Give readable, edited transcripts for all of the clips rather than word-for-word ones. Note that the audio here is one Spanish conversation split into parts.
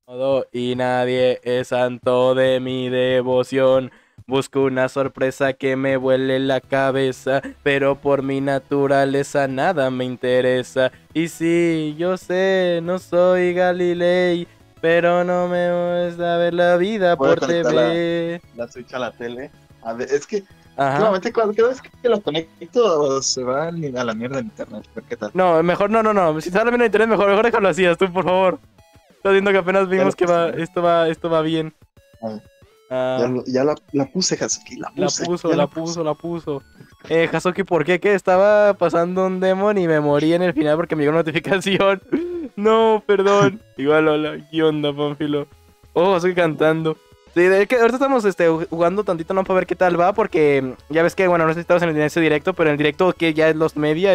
Y nadie es santo de mi devoción. Busco una sorpresa que me vuele la cabeza, pero por mi naturaleza nada me interesa. Y sí, yo sé, no soy Galilei, pero no me gusta ver la vida Voy a por conectar TV. la Switch a la tele. A ver, es que Ajá. últimamente cada vez que lo conecto se va a la mierda el internet. A ver qué tal. No, mejor no. Si sale bien el internet, mejor déjalo así, tú, por favor. Estás viendo que apenas Ya vimos lo que puse, ¿no? esto va bien. A ver, Ah, ya la puse, Hazuki, la puse, ya la puse. la puso. Hazuki, ¿por qué? ¿Qué? Estaba pasando un demon y me morí en el final porque me llegó una notificación. No, perdón. Igual, hola. ¿Qué onda, Panfilo? Oh, Hazuki cantando. Sí, de que ahorita estamos jugando tantito, no para ver qué tal va, porque ya ves que, bueno, no sé si estabas en ese directo, pero en el directo que ya es los media,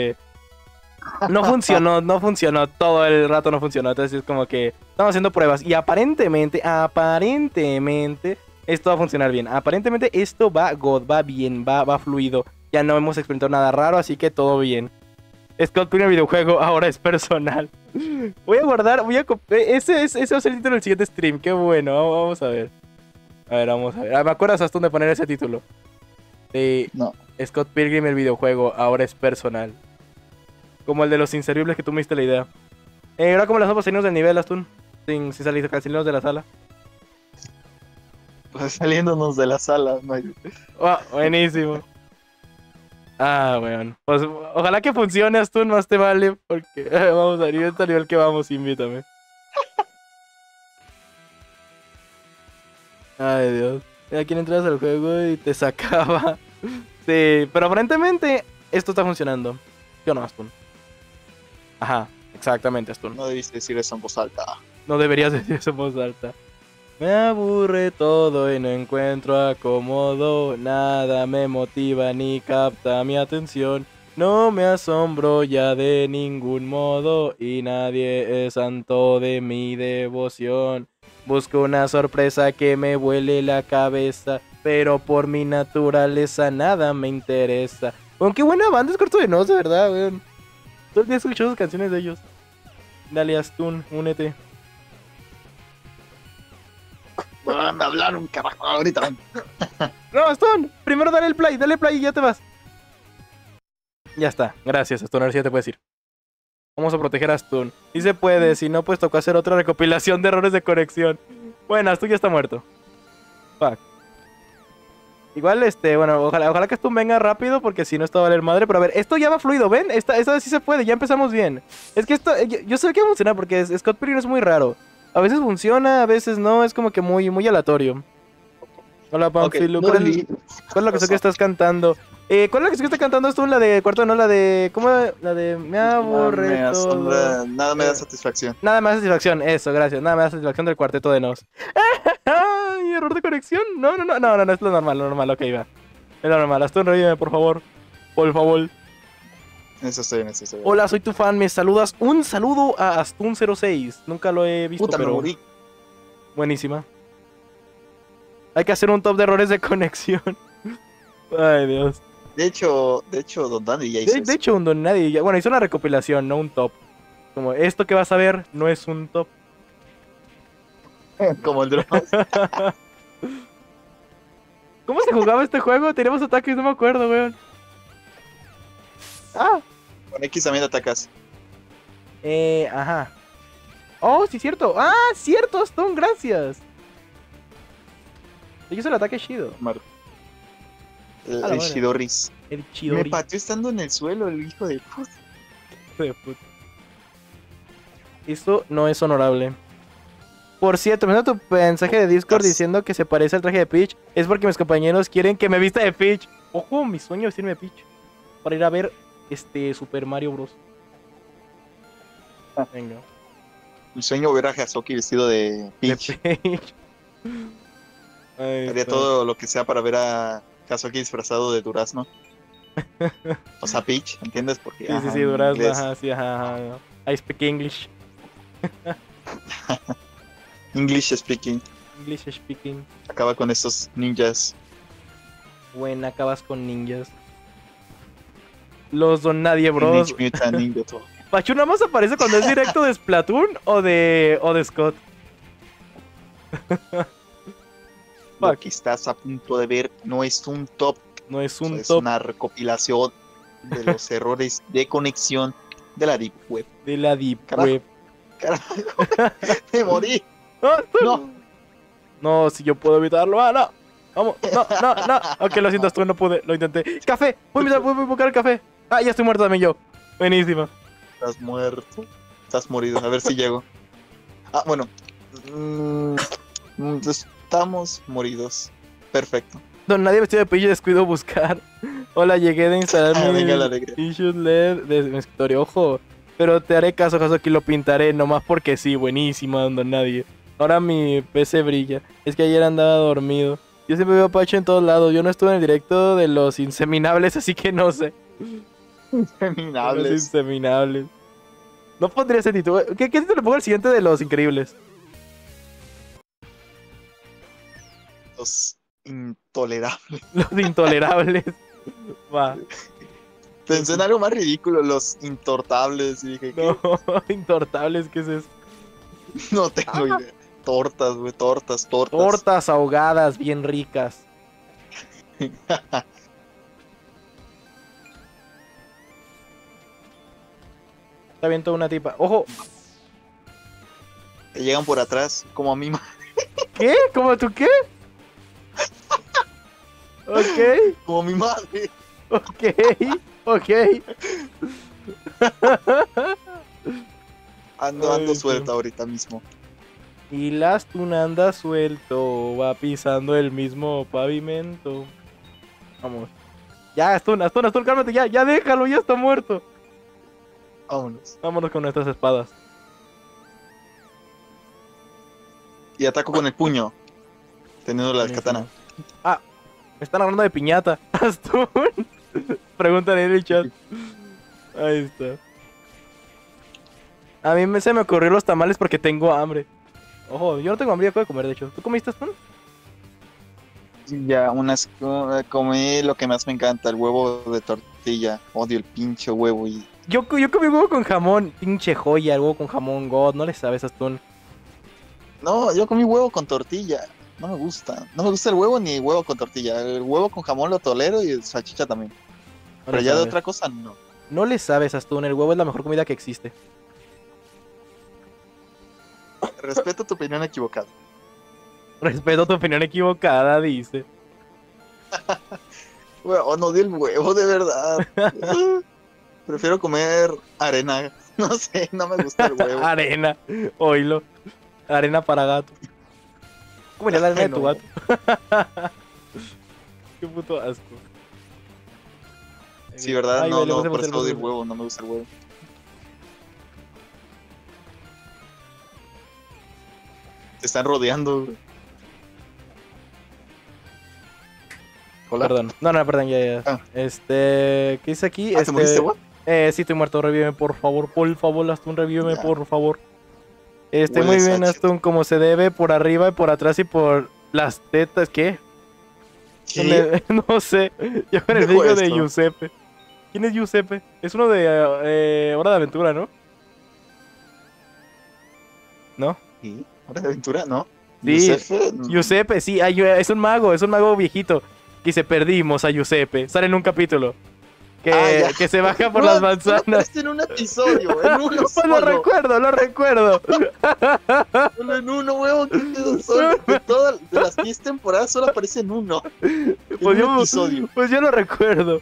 no funcionó, todo el rato no funcionó, entonces es como que estamos haciendo pruebas y aparentemente, esto va a funcionar bien, aparentemente esto va God, va bien, va fluido, ya no hemos experimentado nada raro, así que todo bien. Scott Pilgrim videojuego ahora es personal. Voy a guardar, ese va a ser el título del siguiente stream, qué bueno, vamos a ver. Vamos a ver. ¿Me acuerdas hasta dónde poner ese título? De No, Scott Pilgrim el videojuego ahora es personal. Como el de los inservibles que tú me diste la idea. Ahora como las vamos salimos del nivel, Astun. Sin salir, salimos de la sala. pues saliéndonos de la sala. No hay... Oh, buenísimo. Ah, bueno. Pues ojalá que funcione, Astun, más te vale. Porque vamos a ir al nivel que vamos, invítame. Ay, Dios. Aquí entras al juego y te sacaba. Sí, pero aparentemente esto está funcionando. Yo no, Astun. Ajá, exactamente, Astun. No debiste decir eso en voz alta. No deberías decir eso en voz alta. Me aburre todo y no encuentro acomodo. Nada me motiva ni capta mi atención. No me asombro ya de ningún modo y nadie es santo de mi devoción. Busco una sorpresa que me vuele la cabeza, pero por mi naturaleza nada me interesa. Bueno, qué buena banda es Corto de Nos, de verdad, weón. Todo el día escucho sus canciones de ellos. Dale, Astun, únete. Me hablaron, carajo, ahorita. No, Aston, primero dale play y ya te vas. Ya está, gracias, Aston, ahora sí ya te puedes ir. Vamos a proteger a Aston. Si se puede, si no, pues tocó hacer otra recopilación de errores de conexión. Bueno, Aston ya está muerto. Fuck. Igual, bueno, ojalá que Aston venga rápido, porque si no, esto va a valer madre. Pero a ver, esto ya va fluido, ¿ven? Esta vez sí se puede, ya empezamos bien. Es que esto, yo sé que va a funcionar, porque Scott Pilgrim es muy raro. A veces funciona, a veces no, es como que muy aleatorio. Hola, Panfilo. Okay, ¿Cuál es la canción que estás cantando? ¿Cuál es la canción que estás cantando tú? La de cuarto, no, la de... ¿Cómo? La de... Me aburre todo. Nada me da satisfacción. Nada más satisfacción, eso, gracias. Nada más satisfacción del cuarteto de Nos. ¡Ay! ¿Error de conexión? No, es lo normal, ok, va. Es lo normal. Astun, revíveme, por favor. Por favor. Eso estoy bien. Hola, soy tu fan, me saludas. Un saludo a Astun06. Nunca lo he visto, Puta, pero... me morí. Buenísima. Hay que hacer un top de errores de conexión. Ay, Dios. De hecho, Don Dandy ya hizo De hecho, un don nadie. Bueno, hizo una recopilación, no un top. Como esto que vas a ver no es un top. eso. Como el Dross. ¿Cómo se jugaba este juego? Teníamos ataques, no me acuerdo, weón. Ah, Con X también atacas. ajá. Oh, sí, cierto. Ah, cierto, Stone, gracias. Yo hice el ataque Shido. El Shidoris. El Me Chidori. pateó estando en el suelo, el hijo de puta. De puta. Esto no es honorable. Por cierto, me tu mensaje de Discord diciendo que se parece al traje de Peach. Es porque mis compañeros quieren que me vista de Peach. Ojo, mi sueño es vestirme de Peach. Para ir a ver Super Mario Bros. Venga. Mi sueño ver a Hazuki vestido de Peach. De Peach. Ay, Haría todo lo que sea para ver a Hazuki disfrazado de durazno. O sea, Peach, ¿entiendes? Porque, sí, durazno, ajá, sí, ajá. I speak English. English speaking. English speaking. Acaba con estos ninjas. Bueno, acabas con ninjas. Los Don Nadie Bros. Teenage Mutant Ninja Turtles. ¿Pachu nada más aparece cuando es directo de Splatoon o de Scott? Lo Fuck. que estás a punto de ver no es un top, No es un es top una recopilación de los errores de conexión de la Deep Web. de la Deep Carajo. Web. Carajo, me morí. No, Astun. No, No, si yo puedo evitarlo. Ah, no. Vamos. No, no, no. Ok, lo siento, Astun, no pude. Lo intenté. ¡Café! Voy a buscar el café. Ah, ya estoy muerto también yo. Buenísimo. estás muerto. Estás morido. A ver si llego. Ah, bueno. Estamos moridos. Perfecto. Don Nadie vestido de pillo descuido buscar. Hola, llegué de instalar mi Venga la alegría. issues LED de mi escritorio. Ojo, pero te haré caso, aquí lo pintaré nomás porque sí. Buenísimo, Don Nadie. Ahora mi PC brilla. Es que ayer andaba dormido. Yo siempre veo a Pacho en todos lados. Yo no estuve en el directo de los inseminables, así que no sé. Los Terminables. inseminables. No pondría ese título. ¿Qué título le pongo al siguiente de los increíbles? Los intolerables. Los intolerables. Va. Pensé en algo más ridículo, los intortables. Y dije, ¿qué? No, intortables, ¿qué es eso? No tengo idea. Tortas, güey, tortas. Tortas ahogadas bien ricas. Está bien toda una tipa. ¡Ojo! Te llegan por atrás, como a mí. ¿Qué? ¿Cómo tú qué? Ok, Como mi madre. ok, ok. Ando Ay, suelta Dios. ahorita mismo. Y Lastun anda suelto. Va pisando el mismo pavimento. Vamos. Ya, Astun, cálmate, ya déjalo, ya está muerto. Vámonos. Vámonos con nuestras espadas. Y ataco con el puño. Teniendo la Buenísimo. katana. Ah, me están hablando de piñata. Astun. Preguntan en el chat. Ahí está. A mí se me ocurrió los tamales porque tengo hambre. Ojo, yo no tengo hambre, ya puedo comer, de hecho. ¿Tú comiste, Astun? Ya, comí lo que más me encanta, el huevo de tortilla. Odio el pinche huevo y... Yo comí huevo con jamón. Pinche joya, el huevo con jamón, God. No le sabes, Astun. No, yo comí huevo con tortilla. No me gusta. No me gusta el huevo ni huevo con tortilla. El huevo con jamón lo tolero y el salchicha también. No Pero le ya de sabes. otra cosa, no. No le sabes, Astun. El huevo es la mejor comida que existe. Respeto tu opinión equivocada. Respeto tu opinión equivocada, dice. Huevo, no di el huevo, de verdad. Prefiero comer arena. No sé, no me gusta el huevo. Arena. Oílo. Arena para gato. ¿Cómo la arena de tu No. gato? Qué puto asco. Sí, ¿verdad? Ay, No, güey, le no, puse por el eso odio el botón. huevo, no me gusta el huevo. Te están rodeando, güey. Hola. Perdón. No, perdón, ya. Ah. ¿Qué dice aquí? ¿Te moriste, güey? Sí, estoy muerto. Revíveme, por favor. Por favor, Astun, revíveme, Ya. por favor. Hueles Muy bien, a Astun, como se debe, por arriba y por atrás y por las tetas. ¿Qué? ¿Qué? No sé. Yo con el Dijo video de esto. Giuseppe. ¿Quién es Giuseppe? Es uno de Hora de Aventura, ¿no? ¿No? ¿Sí? ¿Hora de aventura? ¿No? Sí. Giuseppe, Giuseppe, sí, es un mago viejito. Que se perdimos a Giuseppe. Sale en un capítulo. Ya. Que se baja por No, las solo manzanas. aparece en un episodio, en uno Pues solo. lo recuerdo. Solo en uno, huevo. ¿Qué pedo? Solo de las 10 temporadas solo aparece en uno. En Pues un episodio. pues yo lo recuerdo.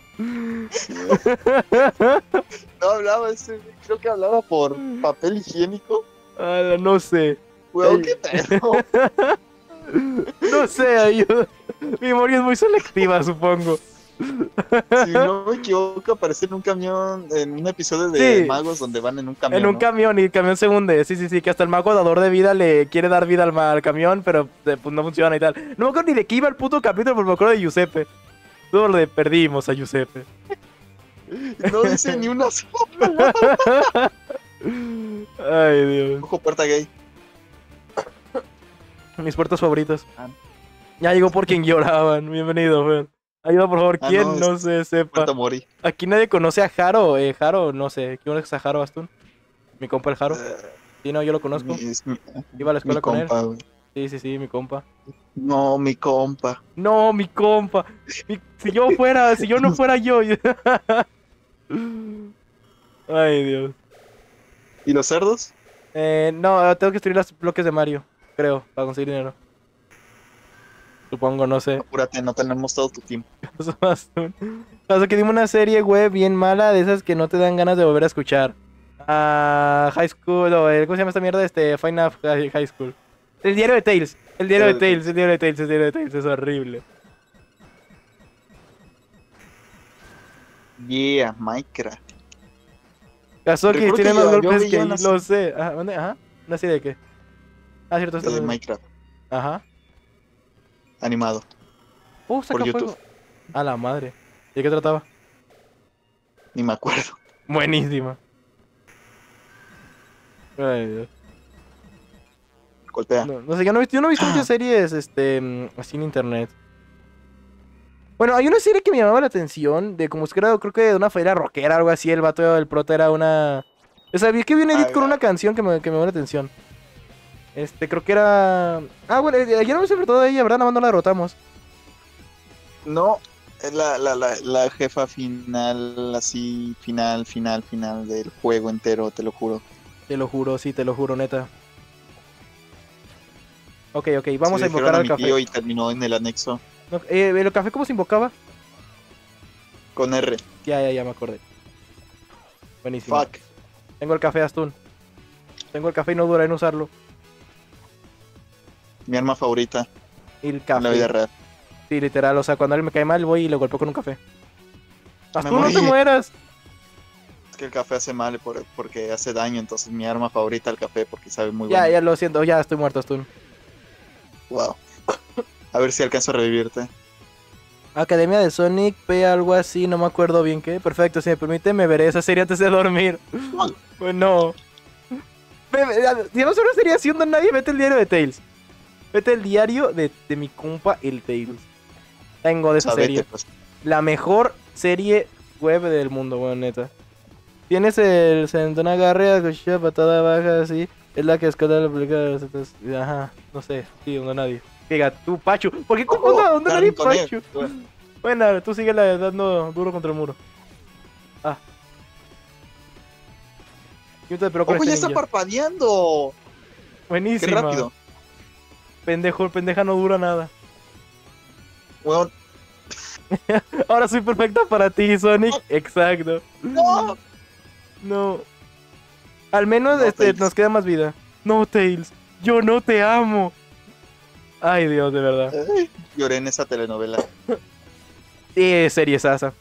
No hablaba creo que hablaba por papel higiénico. No sé. Huevo, Ay. qué pedo. No sé, ayuda. Mi memoria es muy selectiva, supongo. Si no me equivoco, aparece en un camión, en un episodio de Sí. magos donde van en un camión. En un ¿no? camión y el camión se hunde. Sí, que hasta el mago dador de vida le quiere dar vida al camión, pero pues no funciona y tal. No me acuerdo ni de qué iba el puto capítulo, pero me acuerdo de Giuseppe. Todo lo de perdimos a Giuseppe. No dice ni una sola. Ay, Dios. Ojo, puerta gay. Mis puertos favoritos. Ah. Ya llegó por quien lloraban. Bienvenido, Fer. Ayuda, por favor. Ah, ¿Quién no, no se sepa? Puerta mori. Aquí nadie conoce a Jaro. Jaro, no sé. ¿Quién es a Jaro, Astun? Mi compa el Jaro. Sí, no, yo lo conozco. Es mi Iba a la escuela con él. compa, güey. Sí, sí, sí, mi compa. No, mi compa. No, mi compa. Si yo no fuera yo. Ay, Dios. ¿Y los cerdos? No, tengo que destruir los bloques de Mario, creo, para conseguir dinero. Supongo, no sé. Apúrate, no tenemos todo tu tiempo. Pasa que dime una serie web bien mala de esas que no te dan ganas de volver a escuchar. High School, o ¿cómo se llama esta mierda? Fine Art High School. El diario de Tales. El diario de Tales, el diario de Tales, el diario de Tales. Es horrible. Yeah, Minecraft. Kazoki Recuerdo tiene que más yo golpes veía que una lo sé. Ajá, ¿dónde? Ajá. ¿Una serie de qué? Ah, cierto, esto. de Minecraft Ajá. animado Saca por YouTube. fuego. A la madre. ¿De qué trataba? Ni me acuerdo. Buenísima. Ay, Dios. Golpea. No sé, yo no he visto muchas series, así en internet. Bueno, hay una serie que me llamaba la atención, de como si era, creo que de una feria rockera, algo así, el vato del prota era una... O sea, vi que vi un edit con una canción que me llamó la atención. Creo que era... Ah, bueno, ya no me sobre todo de ella, ¿verdad? Nada más no la derrotamos. No, es la jefa final, así, final del juego entero, te lo juro. Te lo juro, sí, te lo juro, neta. Ok, Sí, vamos a dijeron invocar a al mi café. tío y terminó en el anexo No, ¿el café cómo se invocaba? con R. Ya me acordé. Buenísimo. Fuck. Tengo el café, Astun. Tengo el café y no dura en usarlo. Mi arma favorita El en la vida café. real. Sí, literal, o sea, cuando alguien me cae mal, voy y le golpeo con un café. Astun, no morí. te mueras. Es que el café hace mal porque hace daño, entonces mi arma favorita el café porque sabe muy bueno. Ya lo siento, ya estoy muerto, Astun. Wow. A ver si alcanzo a revivirte. Academia de Sonic, P, algo así, no me acuerdo bien qué. Perfecto, si me permite, me veré esa serie antes de dormir. Pues no. Si no solo sería haciendo nadie, vete el diario de Tails. Vete el diario de mi compa, el Tails. Tengo de esa serie. Pues. La mejor serie web del mundo, bueno, neta. Tienes el sentón agarre, a cuchilla, patada baja, así. Es la que escala la película. Ajá, no sé, sí, donde nadie. Diga, tú, Pachu. ¿Por qué confundo a donde nadie, Pachu? Bueno, tú sigue dando duro contra el muro. Ah. Yo te espero con ¡Ojo, ya está ninja. parpadeando! Buenísima. ¡Qué rápido! Pendeja no dura nada. Bueno, Ahora soy perfecta para ti, Sonic. Exacto. ¡no! No. Al menos No, Tails. nos queda más vida. No, Tails. Yo no te amo. Ay, Dios, de verdad. Lloré en esa telenovela. Serie sasa.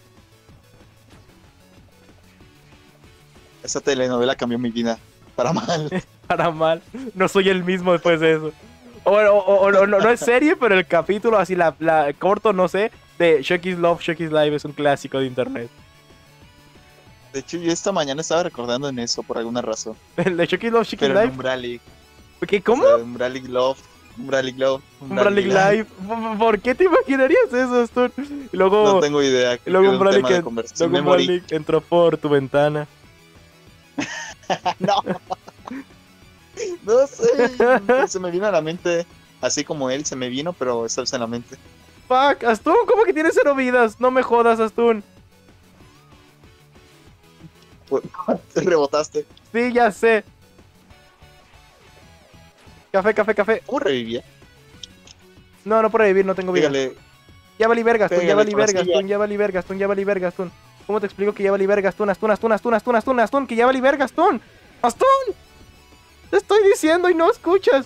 Esa telenovela cambió mi vida. Para mal. Para mal. No soy el mismo después de eso. O no es serie, pero el capítulo así, la corto, no sé, de Shocky's Love, Shocky's Life es un clásico de internet. De hecho, yo esta mañana estaba recordando en eso por alguna razón. El de Shocky's Love, Shocky's Pero en Life. Umbralic. ¿Qué? ¿Cómo? O sea, Umbralic Love. Umbralic Love. Umbralic Life. ¿Por qué te imaginarías eso, Stone? Y luego, No tengo idea. y luego Umbralic, Luego Umbralic entró por tu ventana. No. No sé. Se me vino a la mente. Así como él se me vino, pero esta vez en la mente. Fuck, Astun, ¿cómo que tienes 0 vidas? No me jodas, Astun. Rebotaste. Sí, ya sé. Café. ¿Cómo revivía? No por revivir, no tengo vida. Dígale. Ya valí verga, Astun, ya Pégale valí con la verga, silla. Astun, ya valí verga, Astun, ya valí verga, Astun. ¿Cómo te explico que ya valí verga, Astun, Astun, que ya valí verga, Astun? ¡Astun! Te estoy diciendo y no escuchas.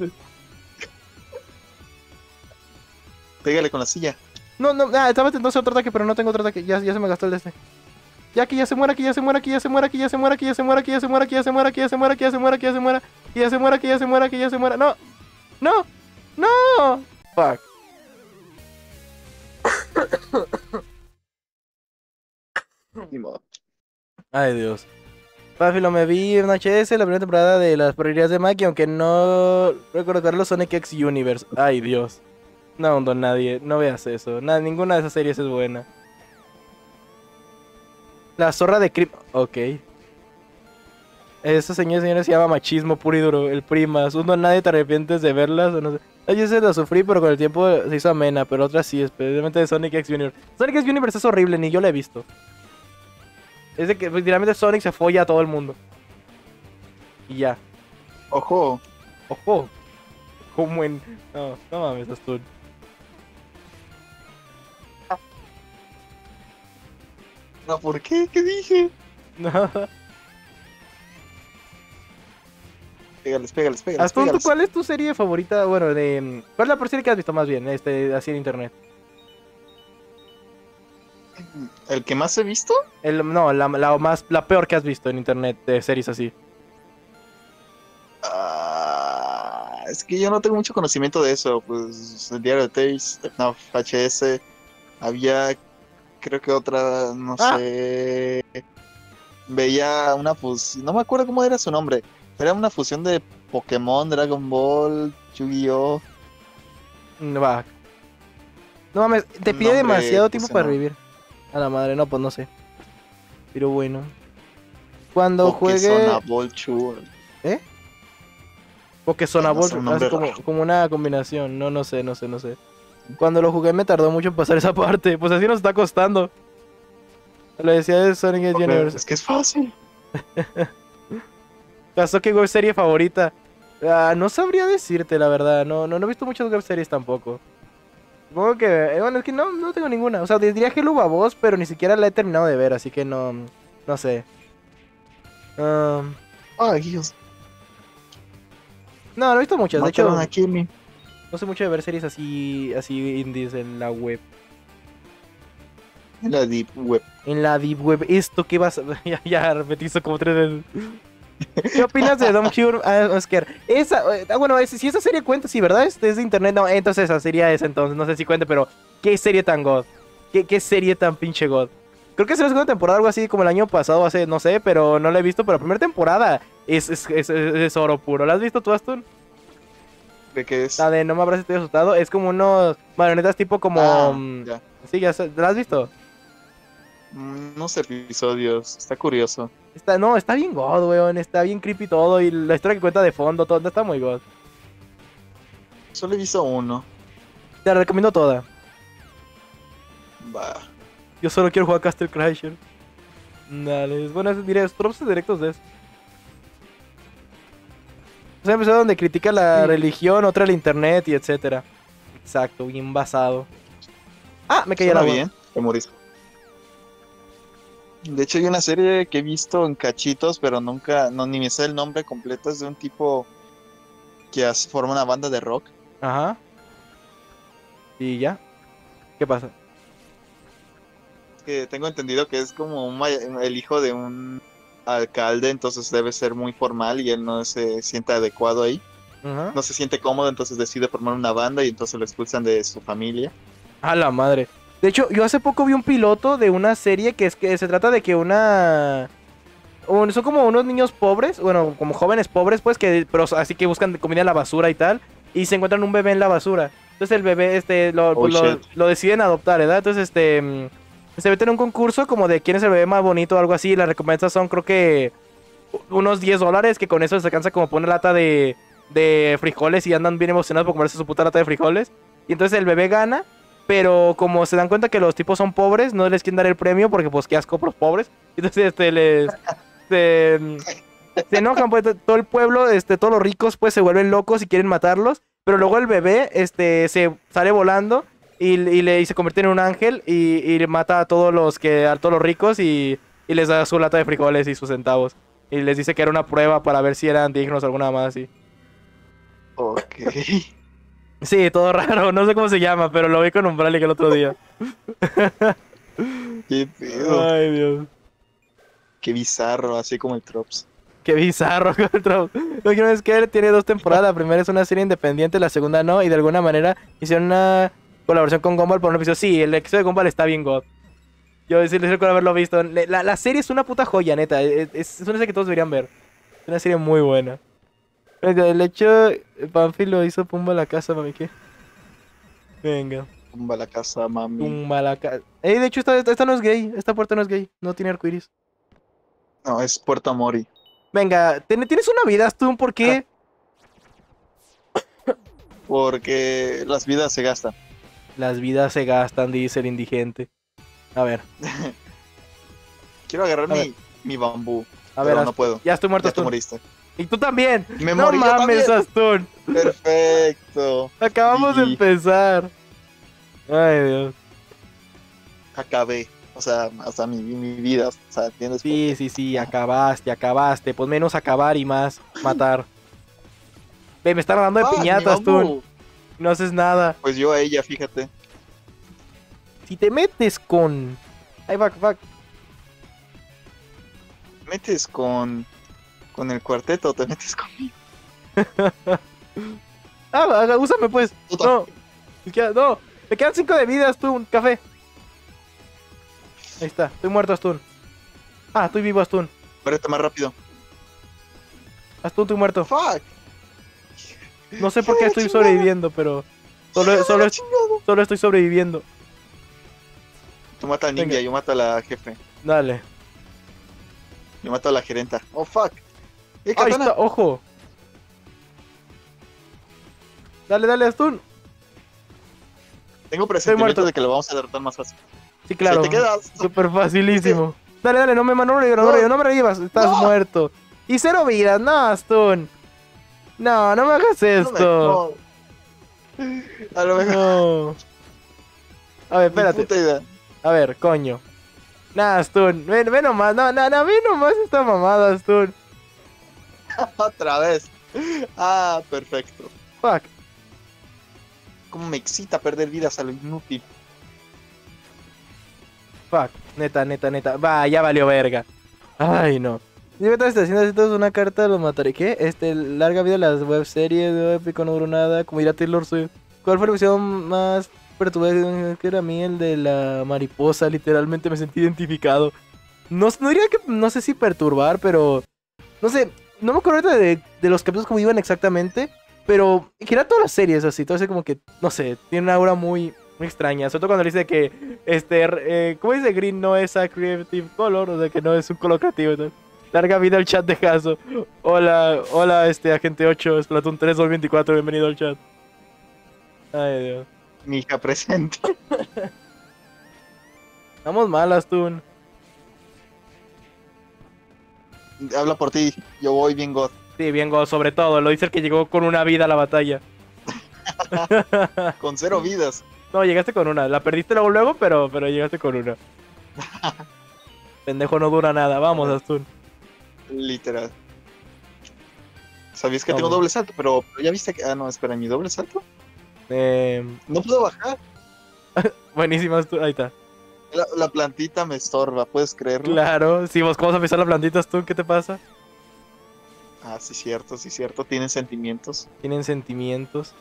Pégale con la silla. Estaba intentando hacer otro ataque, pero no tengo otro ataque. Ya se me gastó el de este. Ya que ya se muera, que ya se muera, que ya se muera, que ya se muera, que ya se muera, que ya se muera, que ya se muera, que ya se muera, que ya se muera, que ya se muera, que ya se muera, que ya se muera, que ya se muera. No. No. Fuck. Ni modo. Ay, Dios. Pafilo, me vi en HS la primera temporada de las prioridades de Maki, aunque no recuerdo los Sonic X Universe. Ay, Dios. No, don nadie, no veas eso. Ninguna de esas series es buena. La zorra de Crim... Ok. Esa señora se llama machismo puro y duro, el primas. Uno, nadie te arrepientes de verlas o no sé. Yo se lo sufrí, pero con el tiempo se hizo amena, pero otras sí, especialmente de Sonic X Junior. Sonic X Universe es horrible, ni yo la he visto. Es de que pues, literalmente Sonic se folla a todo el mundo. Y ya. Ojo. Ojo. Como en... No, no mames, Astun. No, ¿por qué? ¿Qué dije? Nada. Pégales, pégales, pégales, Astun, pégales. ¿cuál es tu serie favorita? Bueno, de... ¿Cuál es la peor serie que has visto más bien? Así en internet. ¿El que más he visto? No, la peor que has visto en internet de series así. Es que yo no tengo mucho conocimiento de eso. Pues el diario de Taste, FNAF HS, había, creo que otra, no Ah. sé. Veía una fusión, no me acuerdo cómo era su nombre. Era una fusión de Pokémon, Dragon Ball, Yu-Gi-Oh! Va. No mames, te Un pide nombre, demasiado pues, tiempo no. para revivir. A la madre, no, pues no sé. Pero bueno. Cuando Pokésona juegue... Ball Chu. ¿Eh? Pokésona No Ball, sé, un así nombre raro. como una combinación. No sé. Cuando lo jugué me tardó mucho en pasar esa parte. Pues así nos está costando. Lo decía de Sonic X Universe. Es que es fácil. Pasó que web serie favorita. No sabría decirte, la verdad. No he visto muchas web series tampoco. Supongo que... bueno, es que no tengo ninguna. O sea, diría Hello Babos, pero ni siquiera la he terminado de ver, así que no sé. Ay, Dios. No he visto muchas. De hecho, Mataron a Kimmy. no sé mucho de ver series así indies en la web. En la Deep Web. En la deep web. Esto que vas a... ya repetí eso como 3 veces. ¿Qué opinas de Don't Cure Oscar? Bueno, si esa serie cuenta, sí, ¿verdad? Es de internet, no, entonces esa sería esa entonces, no sé si cuenta, pero ¿qué serie tan god? ¿Qué serie tan pinche god? Creo que es la segunda temporada, algo así como el año pasado, hace, no sé, pero no la he visto, pero la primera temporada es oro puro. ¿La has visto tú, Aston? ¿De qué es? La de No me habrás estoy asustado, es como unos marionetas tipo como... Ya. Sí, ¿la has visto? Unos episodios. Está curioso. Está bien god, weón, está bien creepy todo y la historia que cuenta de fondo, todo, está muy god. Solo he visto uno. Te la recomiendo toda. Va. Yo solo quiero jugar Castle Crasher. Dale, bueno, diré, drops directos de eso. O sea, empezó donde critica la Sí. religión, otra el internet y etcétera. Exacto, bien basado. Ah, me caí al Suena agua. bien. Te morís. De hecho, hay una serie que he visto en cachitos, pero nunca, ni me sé el nombre completo. Es de un tipo que forma una banda de rock. Ajá. ¿Y ya? ¿Qué pasa? Que tengo entendido que es como el hijo de un alcalde, entonces debe ser muy formal y él no se siente adecuado ahí. Ajá. No se siente cómodo, entonces decide formar una banda y entonces lo expulsan de su familia. A la madre. De hecho, yo hace poco vi un piloto de una serie que se trata de que son como unos niños pobres, bueno, como jóvenes pobres, pues, pero así que buscan comida en la basura y tal, y se encuentran un bebé en la basura. Entonces el bebé, Oh, shit. lo deciden adoptar, ¿verdad? Entonces, se meten en un concurso como de quién es el bebé más bonito o algo así, y las recompensas son, creo que, unos $10, que con eso se alcanza como poner lata de frijoles y andan bien emocionados por comerse su puta lata de frijoles. Y entonces el bebé gana, pero como se dan cuenta que los tipos son pobres, no les quieren dar el premio porque pues qué asco por los pobres. Entonces se, se enojan, pues todo el pueblo, todos los ricos pues se vuelven locos y quieren matarlos. Pero luego el bebé se sale volando y se convierte en un ángel y mata a todos a todos los ricos y les da su lata de frijoles y sus centavos. Y les dice que era una prueba para ver si eran dignos o alguna más así. Ok. Sí, todo raro, no sé cómo se llama, pero lo vi con Umbralic el otro día. Qué pedo. Ay, Dios. Qué bizarro, así como el Trops. Qué bizarro, Control. Lo que no es que él tiene 2 temporadas. La primera es una serie independiente, la segunda no. Y de alguna manera hicieron una colaboración con Gumball por un episodio. Sí, el episodio de Gumball está bien god. Yo sí les recuerdo haberlo visto. La serie es una puta joya, neta. Es una serie que todos deberían ver. Es una serie muy buena. El hecho, Panfi lo hizo Pumba la casa, mami, ¿qué? Venga, Tumba la casa, mami. Pumba la casa. De hecho, esta no es gay. Esta puerta no es gay. No tiene arcoiris. No, es Puerto Mori. Venga, tienes una vida, Stun, ¿por qué? Porque las vidas se gastan. Las vidas se gastan, dice el indigente. A ver, Quiero agarrar A ver. mi bambú. a ver, Pero no puedo. Ya estoy muerto, Ya te Stun. moriste. Y tú también. Me No morí yo mames, también. Astun. Perfecto. Acabamos de GG. empezar. Ay, Dios. Acabé. O sea, hasta mi vida. O sea, ¿entiendes? Sí, sí, sí, acabaste. Pues menos acabar y más matar. Ve, me están hablando de Fuck, mi piñatas, Astun. bambú. No haces nada. Pues yo a ella, fíjate. Si te metes con... Ay, fuck. Metes con el cuarteto, te metes conmigo. Úsame pues. Puta. No. No. Me quedan 5 de vida, Astun. Café. Ahí está. Estoy muerto, Astun. Ah, estoy vivo, Astun. Muérete más rápido. Astun, estoy muerto. Fuck. No sé por qué estoy sobreviviendo, pero... Solo estoy sobreviviendo. Tú mata al ninja, Venga. yo mato a la jefe. Dale. Yo mato a la gerenta. Oh, fuck. Ahí Katana. está, ojo. Dale, Astun. Tengo muerto. presentimiento de que lo vamos a derrotar más fácil. Sí, claro. Si te quedas. Súper facilísimo. Dale, no me revivas. Estás No. muerto. Y 0 vidas, no, Astun. No me hagas esto. No. A lo mejor. No. A ver, Ni espérate. puta idea. A ver, coño. Nah, Astun. Ven nomás. No, ve nomás esta mamada, Astun. Otra vez. Ah, perfecto. Fuck. Cómo me excita perder vidas a lo inútil. Fuck. Neta. Va, ya valió verga. Ay, no. Dime todas estas haciendo esto es una carta, los mataré. ¿Qué? Larga vida las webseries, de épico no duró nada. Como dirá Taylor Swift. ¿Cuál fue la versión más perturbadora? Que era a mí el de la mariposa. Literalmente me sentí identificado. No diría que, no sé si perturbar, pero... No sé, no me acuerdo ahorita de los capítulos como iban exactamente. Pero en general todas las series así, todo así como que, no sé, tiene una aura muy extraña. Sobre todo cuando dice que, ¿cómo dice? Green no es a creative color, o sea que no es un color creativo. ¿No? Larga vida al chat de Jaso. Hola, Agente 8, Splatoon 3 2024, bienvenido al chat. Ay, Dios. Mi hija presente. Vamos malas, Tun. Habla por ti. Yo voy bien God. Sí, bien, Go, sobre todo. Lo dice el que llegó con una vida a la batalla. Con 0 vidas. No, llegaste con una. La perdiste luego, pero llegaste con una. Pendejo no dura nada. Vamos, Astun. Literal. ¿Sabías que Vamos. tengo doble salto? Pero ya viste que... Ah, no, espera, ¿mi doble salto? Eh, No puedo bajar. buenísimo, Astun. Ahí está. La plantita me estorba, ¿puedes creerlo? Claro. Si vos cómo a pisar la plantita, Astun, ¿qué te pasa? Ah, sí, cierto. Tienen sentimientos. Tienen sentimientos.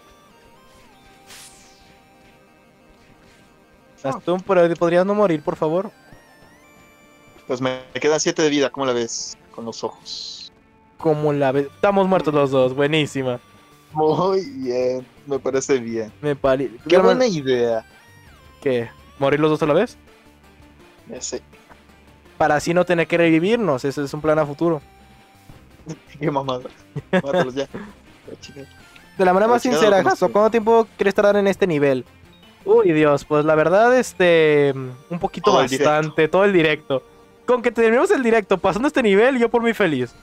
Astun, ¿podrías no morir, por favor? Pues me quedan 7 de vida, ¿cómo la ves? Con los ojos. Como la ves. Estamos muertos los dos. Buenísima. Muy bien, me parece bien. Qué Qué buena idea. ¿Qué? ¿Morir los dos a la vez? Ese. Para así no tener que revivirnos. Ese es un plan a futuro. Qué mamada. Mátalos ya. La chingada. De la manera La más chingada sincera, lo que nos Jaso, queda. ¿cuánto tiempo quieres tardar en este nivel? Uy, Dios, pues la verdad, un poquito Todo el bastante, todo el directo. Con que terminemos el directo pasando este nivel, yo por mí feliz.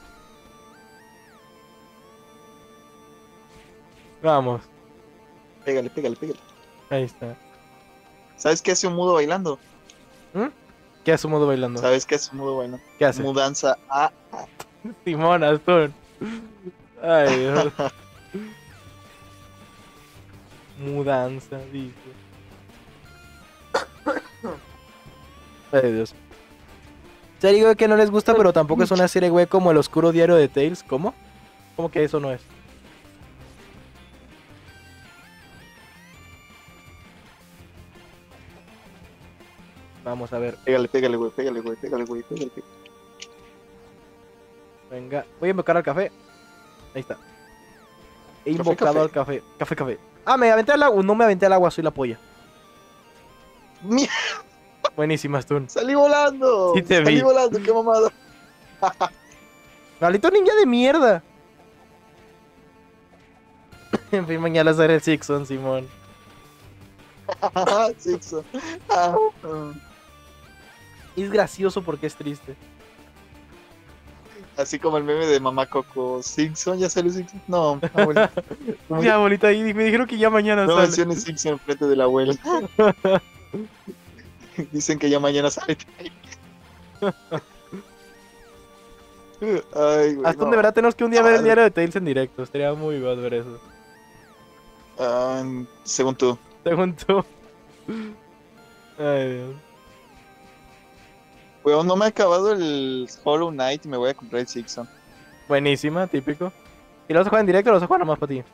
Vamos, Pégale. ahí está. ¿Sabes qué hace un mudo bailando? ¿Qué hace un modo bailando? ¿Sabes qué hace un mudo bailando? ¿Qué hace? Mudanza a... Simón, Astun. Ay, Dios. Mudanza, dice. Ay, Dios. Serie güey, que no les gusta, pero tampoco es una serie, güey, como El Oscuro Diario de Tales. ¿Cómo? ¿Cómo que eso no es? Vamos a ver. Pégale, güey. Venga. Voy a invocar al café. Ahí está. He Café, invocado café. al café. Café. Ah, me aventé al agua. No me aventé al agua, soy la polla. ¡Mierda! Buenísima, Astun. ¡Salí volando! Sí te vi. ¡Salí volando! ¡Qué mamada! ¡Maldito ninja de mierda! En fin, mañana sale el Sixon, Simón. Sixon. Es gracioso porque es triste. Así como el meme de Mamá Coco. Sixon, ¿ya sale Sixon? No, abuela. Mi abuelita ahí me dijeron que ya mañana No sale. menciones Sixon enfrente de la abuela. Dicen que ya mañana sale. Ay, güey. Hasta No. de verdad tenemos que un día ver el Madre. diario de Tails en directo. Estaría muy bueno ver eso. Según tú. Según tú. Ay, Dios. Weón, no me ha acabado el Hollow Knight y me voy a comprar el Sixon. Buenísima, típico. ¿Y lo vas a jugar en directo o lo vas a jugar nomás para ti?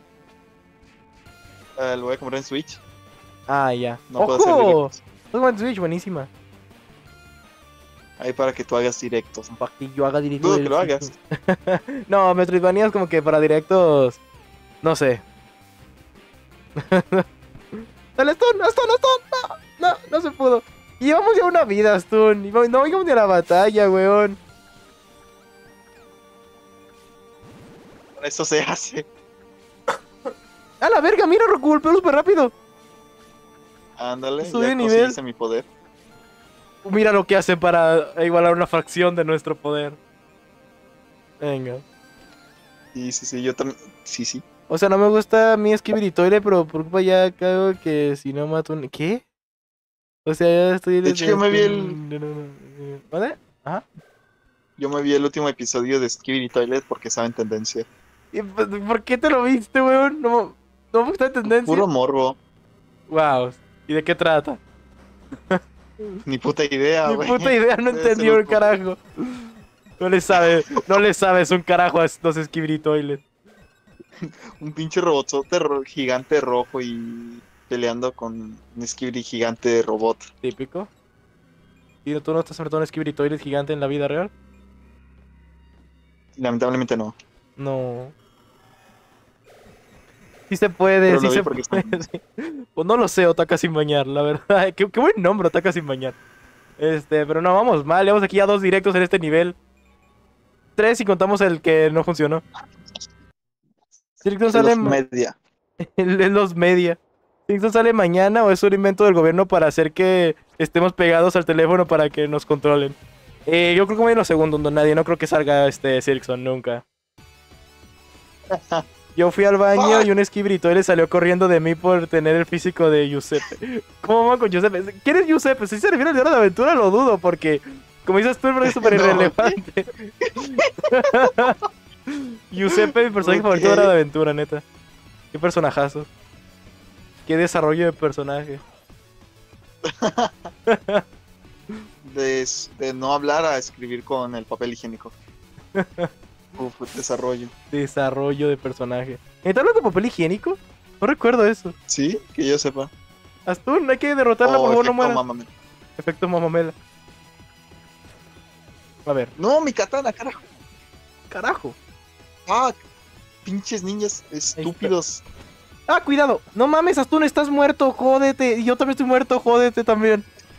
Lo voy a comprar en Switch. Ah, ya. No puedo hacer ¡Ojo! directos. Vas a jugar en Switch, buenísima. Ahí para que tú hagas directos. Para que yo haga directo. Dudo del que lo Sixon. hagas. No, Metroidvania es como que para directos. No sé. ¡Dale, Stun! ¡Stun! ¡Stun! No se pudo. Y llevamos ya una vida, Stun. No llegamos ni a la batalla, weón. Con eso se hace. ¡A la verga! ¡Mira, Roku! Golpeó súper rápido! Ándale, Subí ya de nivel. conseguiste mi poder. Mira lo que hace para igualar una fracción de nuestro poder. Venga. Sí, yo también. Sí. O sea, no me gusta mi Skibidi Toilet, pero por culpa ya cago que si no mato un... ¿Qué? O sea, ya estoy... De hecho, yo me vi el- ¿Vale? Ajá. Yo me vi el último episodio de Skibidi Toilet porque estaba en tendencia. ¿Y por qué te lo viste, weón? No está en tendencia. Puro morbo. Wow. ¿Y de qué trata? Ni puta idea, Ni güey. puta idea, no Debe ser entendió un el carajo. No le sabes un carajo a los Skibidi Toilet. Un pinche robotzote gigante rojo y peleando con un Skibidi gigante robot. Típico. ¿Y tú no estás enfrentando a un Skibidi Toilet gigante en la vida real? Lamentablemente no. No. Sí se puede, Pero sí lo vi se porque puede. Sí. Pues no lo sé, Otaka sin bañar, la verdad. Qué buen nombre, Otaka sin bañar. Pero no, vamos mal. Llevamos aquí ya 2 directos en este nivel. 3 si contamos el que no funcionó. Siricton sale Los media. en los media. Siricton sale mañana o es un invento del gobierno para hacer que estemos pegados al teléfono para que nos controlen. Yo creo que voy en los segundos, don nadie. No creo que salga Siricton nunca. Yo fui al baño y un esquibrito le salió corriendo de mí por tener el físico de Giuseppe. ¿Cómo va con Giuseppe? ¿Quién es Giuseppe? Si se refiere al de Hora de Aventura lo dudo porque, como dices tú, es súper No. irrelevante. Giuseppe, mi personaje favorito de Hora de Aventura, neta. Qué personajazo. Qué desarrollo de personaje. De no hablar a escribir con el papel higiénico. Uf, desarrollo. Desarrollo de personaje. ¿Está hablando de papel higiénico? No recuerdo eso. Sí, que yo sepa. Astun, hay que derrotarla, por favor, no efecto mueras. Mamamela. Efecto mamamela. A ver. No, mi katana, carajo. Carajo. Ah, pinches ninjas estúpidos. Ah, cuidado. No mames, Astun, estás muerto, jódete. Y yo también estoy muerto, jódete también.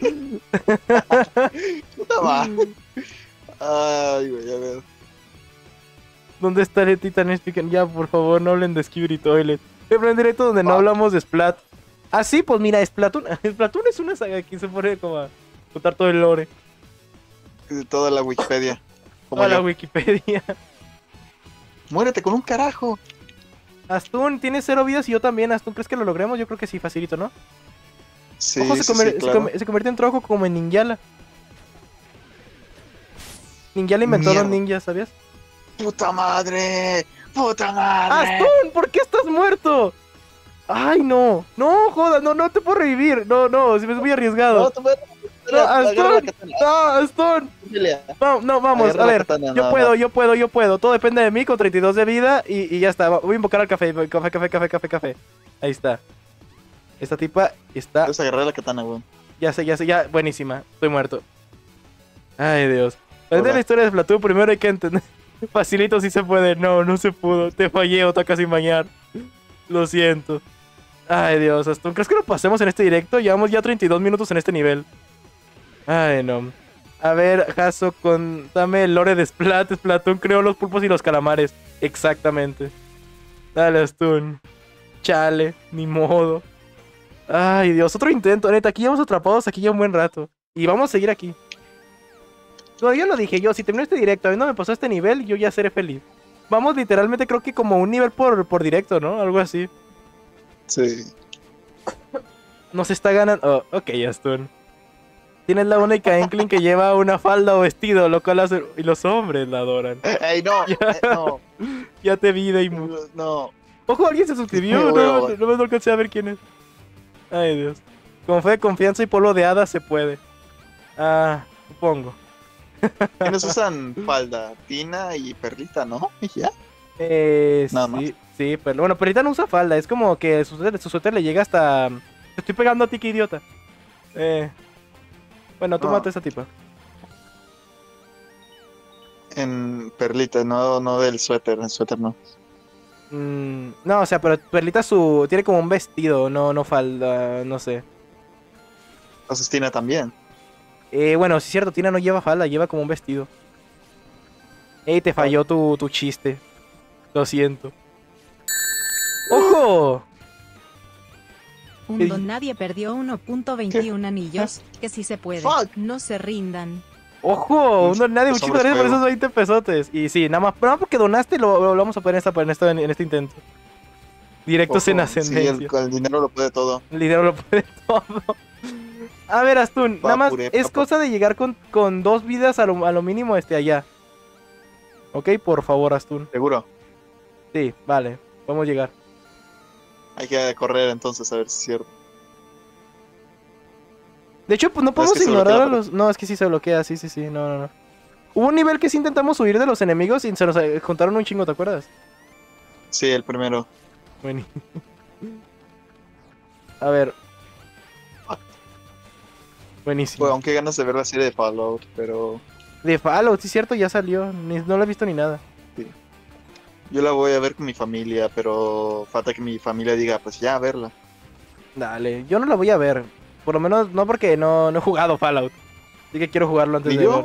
Puta madre. Ay, güey, a ver. ¿Dónde está el Titan Speaker? Ya, por favor, no hablen de Skibidi Toilet. Voy a poner en directo donde no hablamos de Splat. Ah, sí, pues mira, Splatoon. Splatoon es una saga que se pone como a contar todo el lore. De toda la Wikipedia. Como Toda la yo. Wikipedia. Muérete con un carajo. Astun, tienes 0 vidas y yo también. Astun, ¿crees que lo logremos? Yo creo que sí, facilito, ¿no? Sí, Ojo, sí, sí, claro. se convierte en trojo como en Ninjala. Ninjala inventó Mierda. los ninjas, ¿sabías? ¡Puta madre! ¡Puta madre! ¡Astun! ¿Por qué estás muerto? ¡Ay, no! ¡No, joda! No te puedo revivir. No, si me es muy arriesgado. No, tú puedes. No, Agarra la Astun. katana. No, Astun. Pelea. No, vamos, Agarra a la ver. katana, Yo nada puedo. Todo depende de mí con 32 de vida y ya está. Voy a invocar al café. Café. Ahí está. Esta tipa está... Puedes agarrar la katana, weón. Ya sé. Buenísima. Estoy muerto. Ay, Dios. Para entender Hola. la historia de Splatoon, primero hay que entender... Facilito si se puede. No se pudo. Te fallé, Otaka sin bañar. Lo siento. Ay, Dios, Astun. ¿Crees que lo pasemos en este directo? Llevamos ya 32 minutos en este nivel. Ay, no. A ver, Jaso, contame el lore de Splatoon creó los pulpos y los calamares. Exactamente. Dale, Astun. Chale, ni modo. Ay, Dios, otro intento. Neta, aquí llevamos atrapados aquí ya un buen rato. Y vamos a seguir aquí. No, ya lo dije yo, si termino este directo, a mí no me pasó este nivel, yo ya seré feliz. Vamos literalmente creo que como un nivel por directo, ¿no? Algo así. Sí. Nos está ganando... Oh, ok, Astun. Tienes la única Inkling que lleva una falda o vestido, lo cual hace... Y los hombres la adoran. ¡Ey, no! No. Ya te vi, Daimu. No. Ojo, alguien se suscribió, Me voy a no alcancé a ver quién es. Ay, Dios. Con fe, confianza y polvo de hadas se puede. Ah, supongo. ¿Quiénes usan falda? Tina y Perlita, ¿no? ¿Y ya? Nada más. Sí, pero bueno, Perlita no usa falda, es como que su suéter le llega hasta... Te estoy pegando a ti, qué idiota. Bueno, tú mata a esa tipa. En Perlita, no del suéter, el suéter no. No, o sea, pero Perlita tiene como un vestido, no falda, no sé. Entonces Tina también. Bueno, sí es cierto, Tina no lleva falda, lleva como un vestido. Ey, te falló tu chiste. Lo siento. ¡Ojo! Un don nadie perdió 1.21 anillos, que si se puede, no se rindan. ¡Ojo! Nadie, muchísimas gracias por esos 20 pesotes. Y sí, nada más porque donaste lo vamos a poner en este intento. Directos en ascendencia. Sí, el dinero lo puede todo. El dinero lo puede todo. A ver, Astun, nada más es cosa de llegar con 2 vidas a lo mínimo allá. Ok, por favor, Astun. ¿Seguro? Sí, vale, podemos llegar. Hay que correr entonces a ver si es cierto. De hecho, pues no podemos ignorar a los... No, es que sí se bloquea, sí, no. Hubo un nivel que sí intentamos huir de los enemigos y se nos juntaron un chingo, ¿te acuerdas? Sí, el primero. Bueno. A ver. Buenísimo. Bueno, aunque ganas de ver la serie de Fallout, pero... De Fallout, sí es cierto, ya salió. No la he visto ni nada. Sí. Yo la voy a ver con mi familia, pero falta que mi familia diga, pues ya, a verla. Dale, yo no la voy a ver. Por lo menos no porque no he jugado Fallout. Así que quiero jugarlo antes de ver.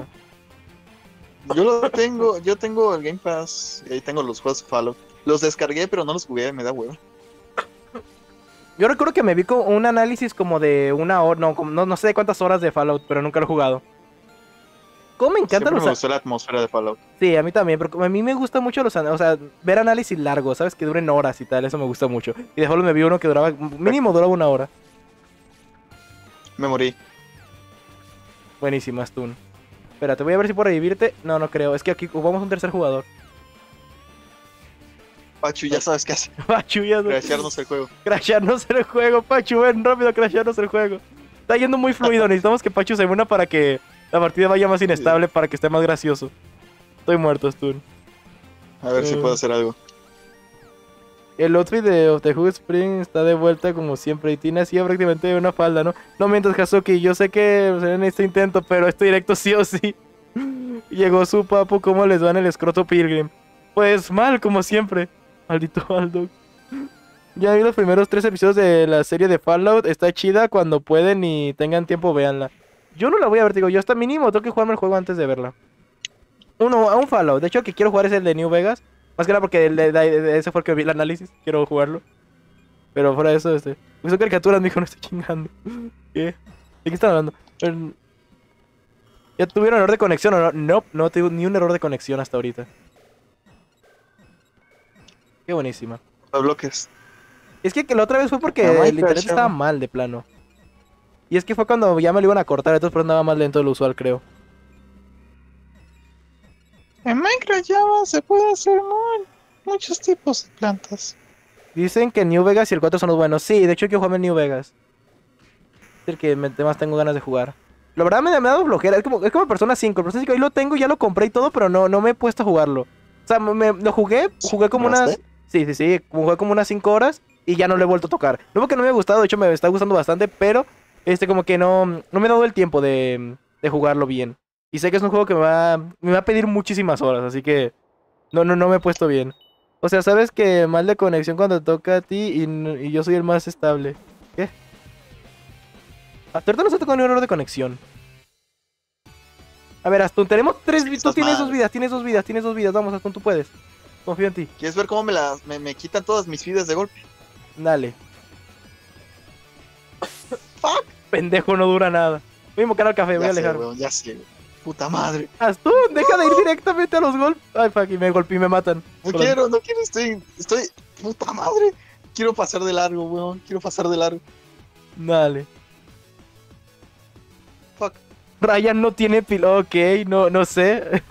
Yo tengo el Game Pass y ahí tengo los juegos de Fallout. Los descargué, pero no los jugué, me da huevo. Yo recuerdo que me vi con un análisis como de 1 hora, no sé de cuántas horas de Fallout, pero nunca lo he jugado. ¿Cómo me encantan me gustó la atmósfera de Fallout. Sí, a mí también, pero a mí me gusta mucho ver análisis largos, ¿sabes? Que duren horas y tal, eso me gusta mucho. Y de Fallout me vi uno que mínimo duraba 1 hora. Me morí. Buenísimo, Astun. Espérate, voy a ver si puedo revivirte. No creo, es que aquí ocupamos un tercer jugador. Pachu, ya sabes qué hacer. Pachu, ya sabes. Crashearnos el juego. Crashearnos el juego, Pachu, ven rápido, crashearnos el juego. Está yendo muy fluido, necesitamos que Pachu se una para que la partida vaya más inestable, para que esté más gracioso. Estoy muerto, Astun. A ver si puedo hacer algo. El outfit de The Who Spring está de vuelta como siempre y tiene así prácticamente una falda, ¿no? No mientas, Hazuki, yo sé que en este intento, pero este directo sí o sí. Llegó su papu, ¿cómo les va en el escroto Pilgrim? Pues mal, como siempre. Maldito Aldo. Ya vi los primeros 3 episodios de la serie de Fallout. Está chida, cuando pueden y tengan tiempo, véanla. Yo no la voy a ver, digo, yo hasta mínimo tengo que jugarme el juego antes de verla. A un Fallout. De hecho, el que quiero jugar es el de New Vegas. Más que nada porque ese fue el que vi el análisis. Quiero jugarlo. Pero fuera de eso, son caricaturas, mijo, no estoy chingando. ¿Qué? ¿De qué están hablando? ¿Ya tuvieron error de conexión o no? No tengo ni un error de conexión hasta ahorita. Qué buenísima. Los bloques. Es que la otra vez fue porque el internet estaba mal de plano. Y es que fue cuando ya me lo iban a cortar, entonces por andaba más lento de lo usual, creo. En Minecraft ya se puede hacer muchos tipos de plantas. Dicen que New Vegas y el 4 son los buenos. Sí, de hecho quiero jugarme en New Vegas. Es el que más tengo ganas de jugar. La verdad me ha dado flojera. Es como Persona 5. Persona 5 ahí lo tengo, ya lo compré y todo, pero no me he puesto a jugarlo. O sea, lo jugué como unas... Sí, jugué como unas 5 horas y ya no lo he vuelto a tocar. No porque no me haya gustado, de hecho me está gustando bastante, pero como que no me he dado el tiempo de jugarlo bien. Y sé que es un juego que me va a pedir muchísimas horas, así que no me he puesto bien. O sea, sabes que mal de conexión cuando toca a ti y yo soy el más estable. ¿Qué? Hasta ahorita no se tocó ni un error de conexión. A ver, Astun, tenemos 3 Sí, vidas. Tú estás tienes mal. 2 vidas, tienes 2 vidas. Vamos, Astun, tú puedes. Confío en ti. ¿Quieres ver cómo me quitan todas mis vidas de golpe? Dale. Fuck. Pendejo, no dura nada. Voy a invocar al café, voy a Ya sé, alejar. weón, ya sé. Puta madre. Astun, deja de ir directamente a los golpes. Ay, fuck, y me golpeé y me matan. No Hola. quiero, estoy... Puta madre. Quiero pasar de largo, weón. Quiero pasar de largo. Dale. Fuck. Ryan no tiene Ok, no sé.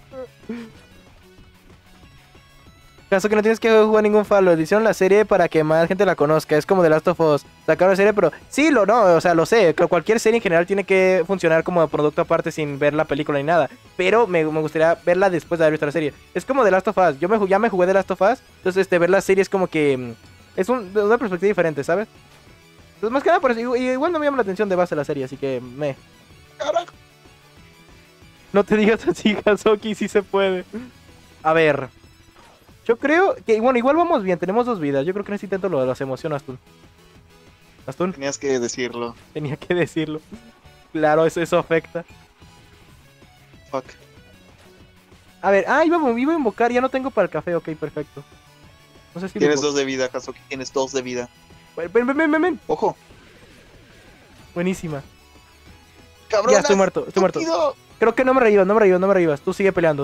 Caso que no tienes que jugar ningún Fallout. Hicieron la serie para que más gente la conozca. Es como The Last of Us. Sacaron la serie, pero sí, o sea, lo sé. Que cualquier serie en general tiene que funcionar como producto aparte sin ver la película ni nada. Pero me gustaría verla después de haber visto la serie. Es como The Last of Us. Ya me jugué The Last of Us. Entonces, ver la serie es como que es de una perspectiva diferente, ¿sabes? Entonces, más que nada por eso. Igual no me llama la atención de base la serie, así que Carajo. No te digas así, Hazuki, sí se puede. A ver. Yo creo que, bueno, igual vamos bien, tenemos 2 vidas. Yo creo que en este intento lo hacemos, ¿sí o no, Astun? Astun, Tenías que decirlo. tenía que decirlo. Claro, eso afecta. Fuck. A ver, iba a invocar, ya no tengo para el café, ok, perfecto. No sé si Tienes 2 de vida, Kazuki. Tienes 2 de vida. Ven. Ojo. Buenísima. Cabrón. Ya, estoy muerto. Creo que no me revivas. Tú sigue peleando.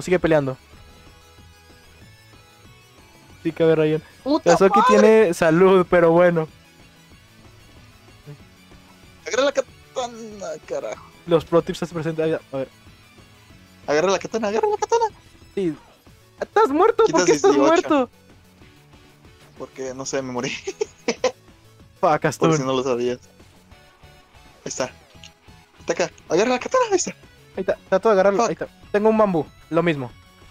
Sí que a ver, Ryan. Puta Kazuki madre. tiene salud, pero bueno. Agarra la katana, carajo. Los pro tips se presentan. A ver. Agarra la katana. Sí. ¿Estás muerto? ¿Por Quitas qué estás 18. muerto? Porque, no sé, me morí. Fuck, Por Astun. si no lo sabías. Ahí está. Está acá. Agarra la katana. Ahí está. Ahí está, trato de agarrarlo. Fuck. Ahí está. Tengo un bambú, lo mismo.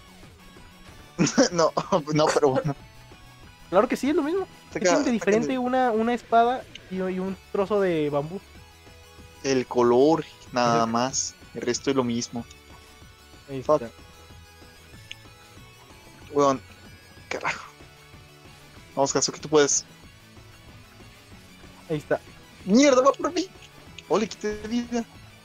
No, pero bueno. Claro que sí, es lo mismo. Está ¿Qué acá, tiene de está acá. diferente una espada y un trozo de bambú? El color, nada más. El resto es lo mismo. Ahí Fuck. está. Weón. Carajo. Vamos, Kazuki, tú puedes. Ahí está. ¡Mierda, va por mí! ¡Oh, le quité de vida!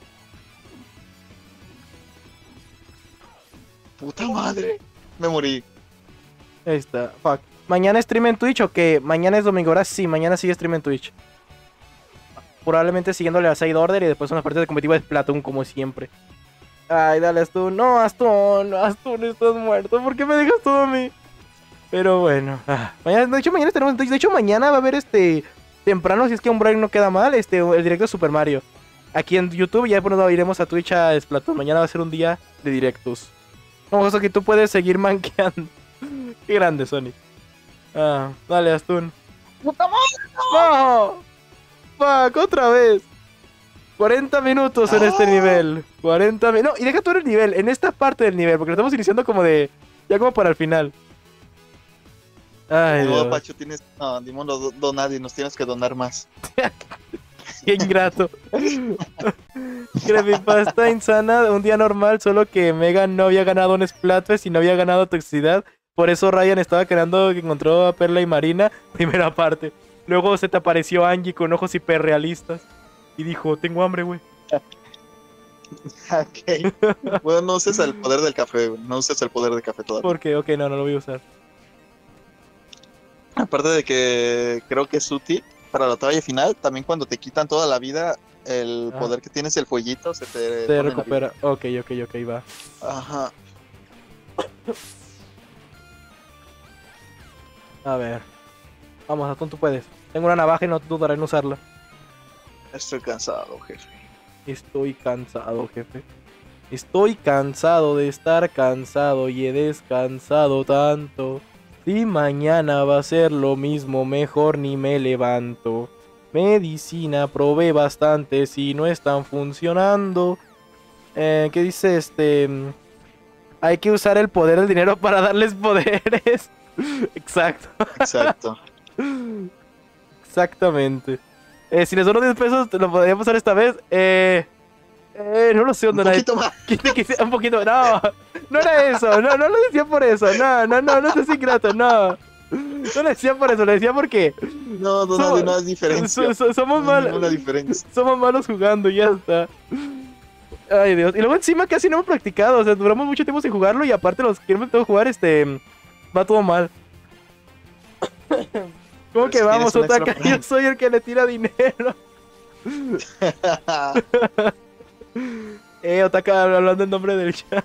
¡Puta madre! Me morí. Ahí está. Fuck. ¿Mañana stream en Twitch o qué? Mañana es domingo. Ahora sí, mañana sigue stream en Twitch. Probablemente siguiéndole a Side Order y después una partida competitiva de Splatoon como siempre. Ay, dale, Astun. No, Astun, estás muerto. ¿Por qué me dejas todo a mí? Pero bueno. Mañana tenemos. De hecho, mañana va a haber temprano, si es que un break no queda mal, el directo de Super Mario. Aquí en YouTube, ya después nos iremos a Twitch a Splatoon. Mañana va a ser un día de directos. No, eso que tú puedes seguir manqueando. Qué grande, Sonic. Dale, Astun. ¡Puta madre! ¡No! ¡Fuck! ¡Otra vez! 40 minutos en este nivel. 40 minutos. No, y deja todo el nivel, en esta parte del nivel, porque lo estamos iniciando como de. Ya como para el final. Ay, No, Dios. Pacho, tienes. No, ni modo, donar y nos tienes que donar más. Qué ingrato. Creepypasta insana, un día normal, solo que Megan no había ganado un Splatfest y no había ganado toxicidad. Por eso Ryan estaba creando que encontró a Perla y Marina, primera parte. Luego se te apareció Angie con ojos hiperrealistas y dijo, tengo hambre, güey. Ok. Bueno, no uses el poder del café, güey. No uses el poder del café todavía. ¿Por qué? Ok, no lo voy a usar. Aparte de que creo que es útil para la batalla final, también cuando te quitan toda la vida, el poder que tienes, el fueguito, se te pone en la recupera. Ok, va. Ajá. A ver. Vamos, Astun, tú puedes. Tengo una navaja y no dudaré en usarla. Estoy cansado, jefe. Estoy cansado, jefe. Estoy cansado de estar cansado y he descansado tanto. Si mañana va a ser lo mismo, mejor ni me levanto. Medicina probé bastante si no están funcionando. ¿Qué dice Hay que usar el poder del dinero para darles poderes. Exacto. Exacto. Exactamente. Si les dono 10 pesos, lo podríamos usar esta vez. No lo sé Un dónde poquito más. un poquito. No era eso. No lo decía por eso. No seas ingrato. No lo decía por eso. Lo decía porque No, Donald, no es diferencia. somos No hay malos. ninguna diferencia. Somos malos jugando y ya está. Ay, Dios. Y luego encima casi no hemos practicado. O sea, duramos mucho tiempo sin jugarlo. Y aparte los que hemos intentado jugar, va todo mal. ¿Cómo que si vamos, tienes un Otaka? extra plan. Yo soy el que le tira dinero. Otaka hablando en nombre del chat.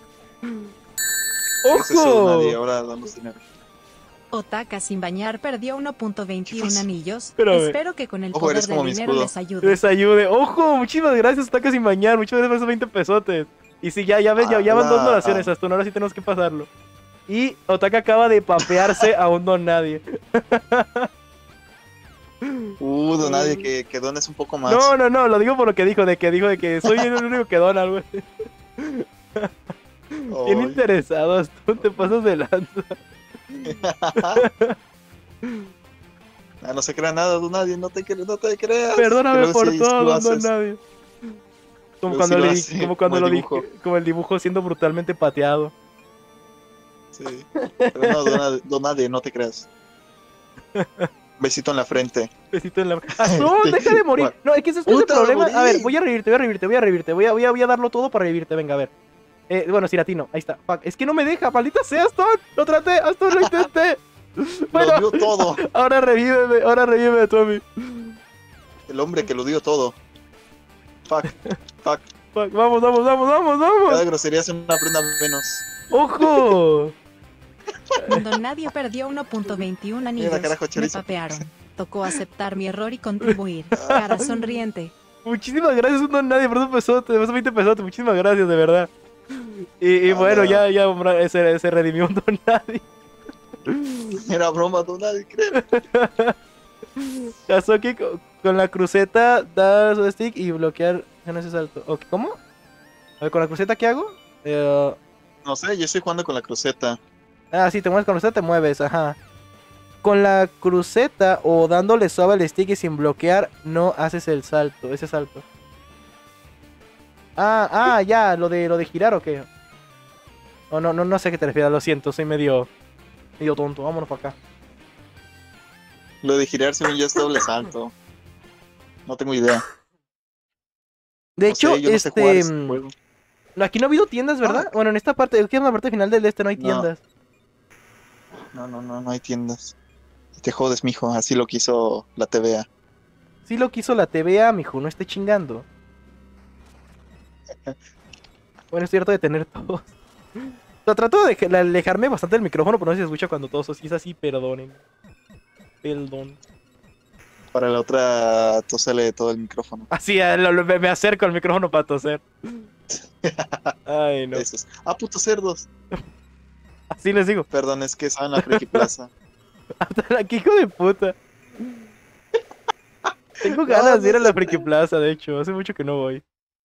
Eso es todo, nadie. ¡Ojo! Ahora damos dinero. Otaka sin bañar perdió 1.21 anillos. Espérame. Espero que con el Ojo, poder eres como del mi dinero escudo. les ayude. Les ayude. ¡Ojo! Muchísimas gracias, Otaka sin bañar. Muchas gracias por esos 20 pesotes. Y sí, ya ves, ya van 2 donaciones, Astón. Ahora sí tenemos que pasarlo. Y Otaka acaba de papearse a un don nadie. Don nadie que dones un poco más. No, lo digo por lo que dijo, de que soy el único que dona, güey. Bien Ay. interesado, Astón, te pasas de lanza. No se crea nada, don nadie, no te creas. Perdóname Pero por sí todo, lo don haces. nadie. Como Pero cuando, sí lo le, hace, como cuando como lo el dije, dibujo. como el dibujo siendo brutalmente pateado. Sí. Pero no, don nadie, no te creas. Besito en la frente. Besito en la... ¡Astón, deja de morir! No, es que ese es el Puta, problema. morí. A ver, voy a revivirte. Voy a darlo todo para revivirte, venga, a ver. Bueno, Ciratino, ahí está. Fuck, es que no me deja, maldita sea, Astón. Lo traté, Astón, lo intenté. Bueno, Lo dio todo. ahora revíveme, Tommy. El hombre que lo dio todo. Fuck. Fuck, vamos. Cada grosería hace una prenda menos. ¡Ojo! Don Nadie perdió 1.21 anillos. carajo, Me chorizo. papearon. Tocó aceptar mi error y contribuir. Cara sonriente. Muchísimas gracias, un don nadie, por esos pesotes, por esos 20 pesotes, muchísimas gracias, de verdad. Y bueno, ya se redimió un don nadie. Era broma, don nadie, creo. Kazuki con la cruceta, da su stick y bloquear en ese salto. Ok, ¿cómo? A ver, ¿con la cruceta qué hago? No sé, yo estoy jugando con la cruceta. Sí, te mueves con la cruceta, te mueves, ajá. Con la cruceta o dándole suave al stick y sin bloquear, no haces el salto, ese salto. Ya, lo de girar o qué. No sé a qué te refieres, lo siento, soy medio tonto, vámonos para acá. Lo de girar según yo es doble salto. No tengo idea. De No hecho, sé, yo no sé jugar ese juego. aquí no ha habido tiendas, ¿verdad? Bueno, en esta parte, aquí en la parte final del no hay No. tiendas. No hay tiendas. Te jodes, mijo, así lo quiso la TVA. Sí lo quiso la TVA, mijo, no esté chingando. Bueno, estoy harto de tener todos. O sea, trato de alejarme bastante del micrófono, pero no sé si se escucha cuando toso. Si es así, perdonen. Perdón. Para la otra, tosele todo el micrófono. Así, me acerco al micrófono para toser. Ay, no. Esos. Putos cerdos. Así les digo. Perdón, es que estaba en la Friki Plaza. Aquí, hijo de puta. Tengo ganas de ir a la Friki Plaza, de hecho. Hace mucho que no voy.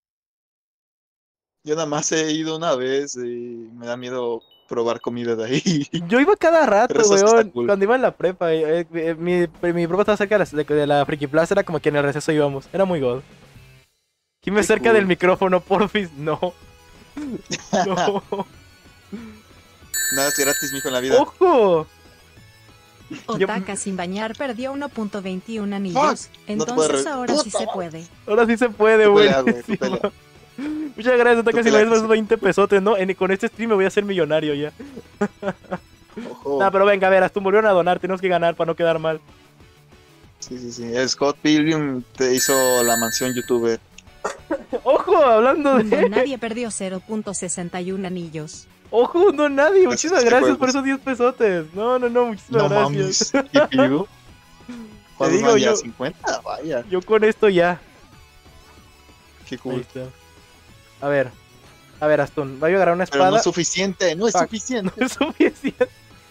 Yo nada más he ido una vez y me da miedo probar comida de ahí. Yo iba cada rato, Pero eso sí weón. está cool. Cuando iba en la prepa. Mi prepa estaba cerca de la Friki Plaza. Era como que en el receso íbamos. Era muy god. ¿Quién me Qué cerca cool. del micrófono, porfis? No. No. Nada es gratis, mijo, en la vida. ¡Ojo! Otaka sin bañar perdió 1.21 anillos. Entonces ahora sí se puede. Ahora sí se puede, Tú güey. pelea, güey, tú pelea. Muchas gracias, Otaka. Tú Si me pelea, das sí. 20 pesotes, ¿no? Con este stream me voy a hacer millonario ya. Ojo. No, pero venga, a ver, hasta volvieron a donar. Tenemos que ganar para no quedar mal. Sí. El Scott Pilgrim te hizo la mansión youtuber. ¡Ojo! Hablando Don de... Nadie perdió 0.61 anillos. ¡Ojo! No, nadie. Pues, Muchísimas ¿qué gracias juegos? por esos 10 pesotes. No, muchísimas No gracias. mames. ¿Qué pido? ¿Cuántos digo van ya? yo. 50, vaya. Yo con esto ya. Qué Ahí cool. está. A ver, Astón. Voy a agarrar una Pero no espada. es suficiente, no es Fuck. suficiente. No es suficiente.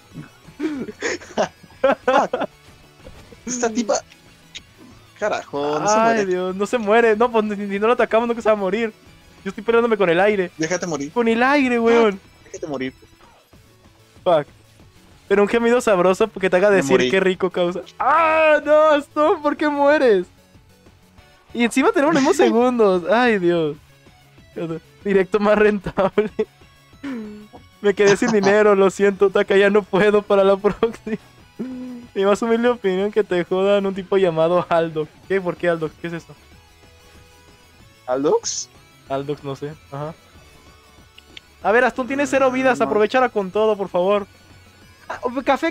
Esta tipa. Carajo, no se Ay, muere. Dios, no se muere. No, pues si no lo atacamos, no que se va a morir. Yo estoy peleándome con el aire. Déjate morir, Con el aire, weón. déjate morir. Fuck. Pero un gemido sabroso porque te haga Me decir morí. qué rico causa. ¡Ah, no, Astón! ¿Por qué mueres? Y encima tenemos los mismos segundos. ¡Ay, Dios! Directo más rentable. Me quedé sin dinero, lo siento, Taka, ya no puedo para la próxima. Mi más humilde opinión que te jodan un tipo llamado Aldo. ¿Qué? ¿Por qué Aldo? ¿Qué es eso? ¿Aldox? Aldox, no sé. Ajá. A ver, Astun tiene 0 vidas. Aprovechala con todo, por favor. Ah, café.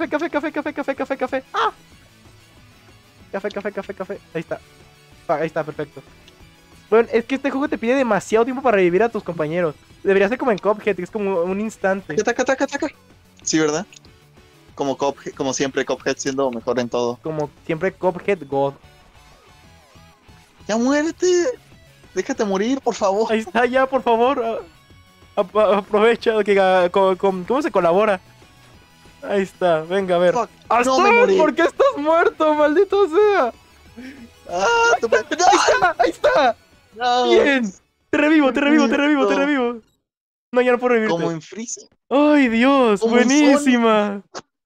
¡Ah! Café. Ahí está. Ahí está, perfecto. Bueno, es que este juego te pide demasiado tiempo para revivir a tus compañeros. Debería ser como en Cuphead, que es como un instante. Taca. Sí, ¿verdad? Como Cuphead, como siempre, Cuphead siendo mejor en todo. Como siempre, Cuphead God. ¡Ya muérete! ¡Déjate morir, por favor! Ahí está, ya, por favor. Aprovecha que ¿cómo se colabora? Ahí está, venga, a ver. Fuck, ¡Astón! no me morí. ¿Por qué estás muerto, maldito sea? ¡Ah! ¡Ahí está! No. ¡Bien! Te revivo. No, ya no puedo revivirte. Como en Freeze. ¡Ay, Dios! Como en ¡Buenísima!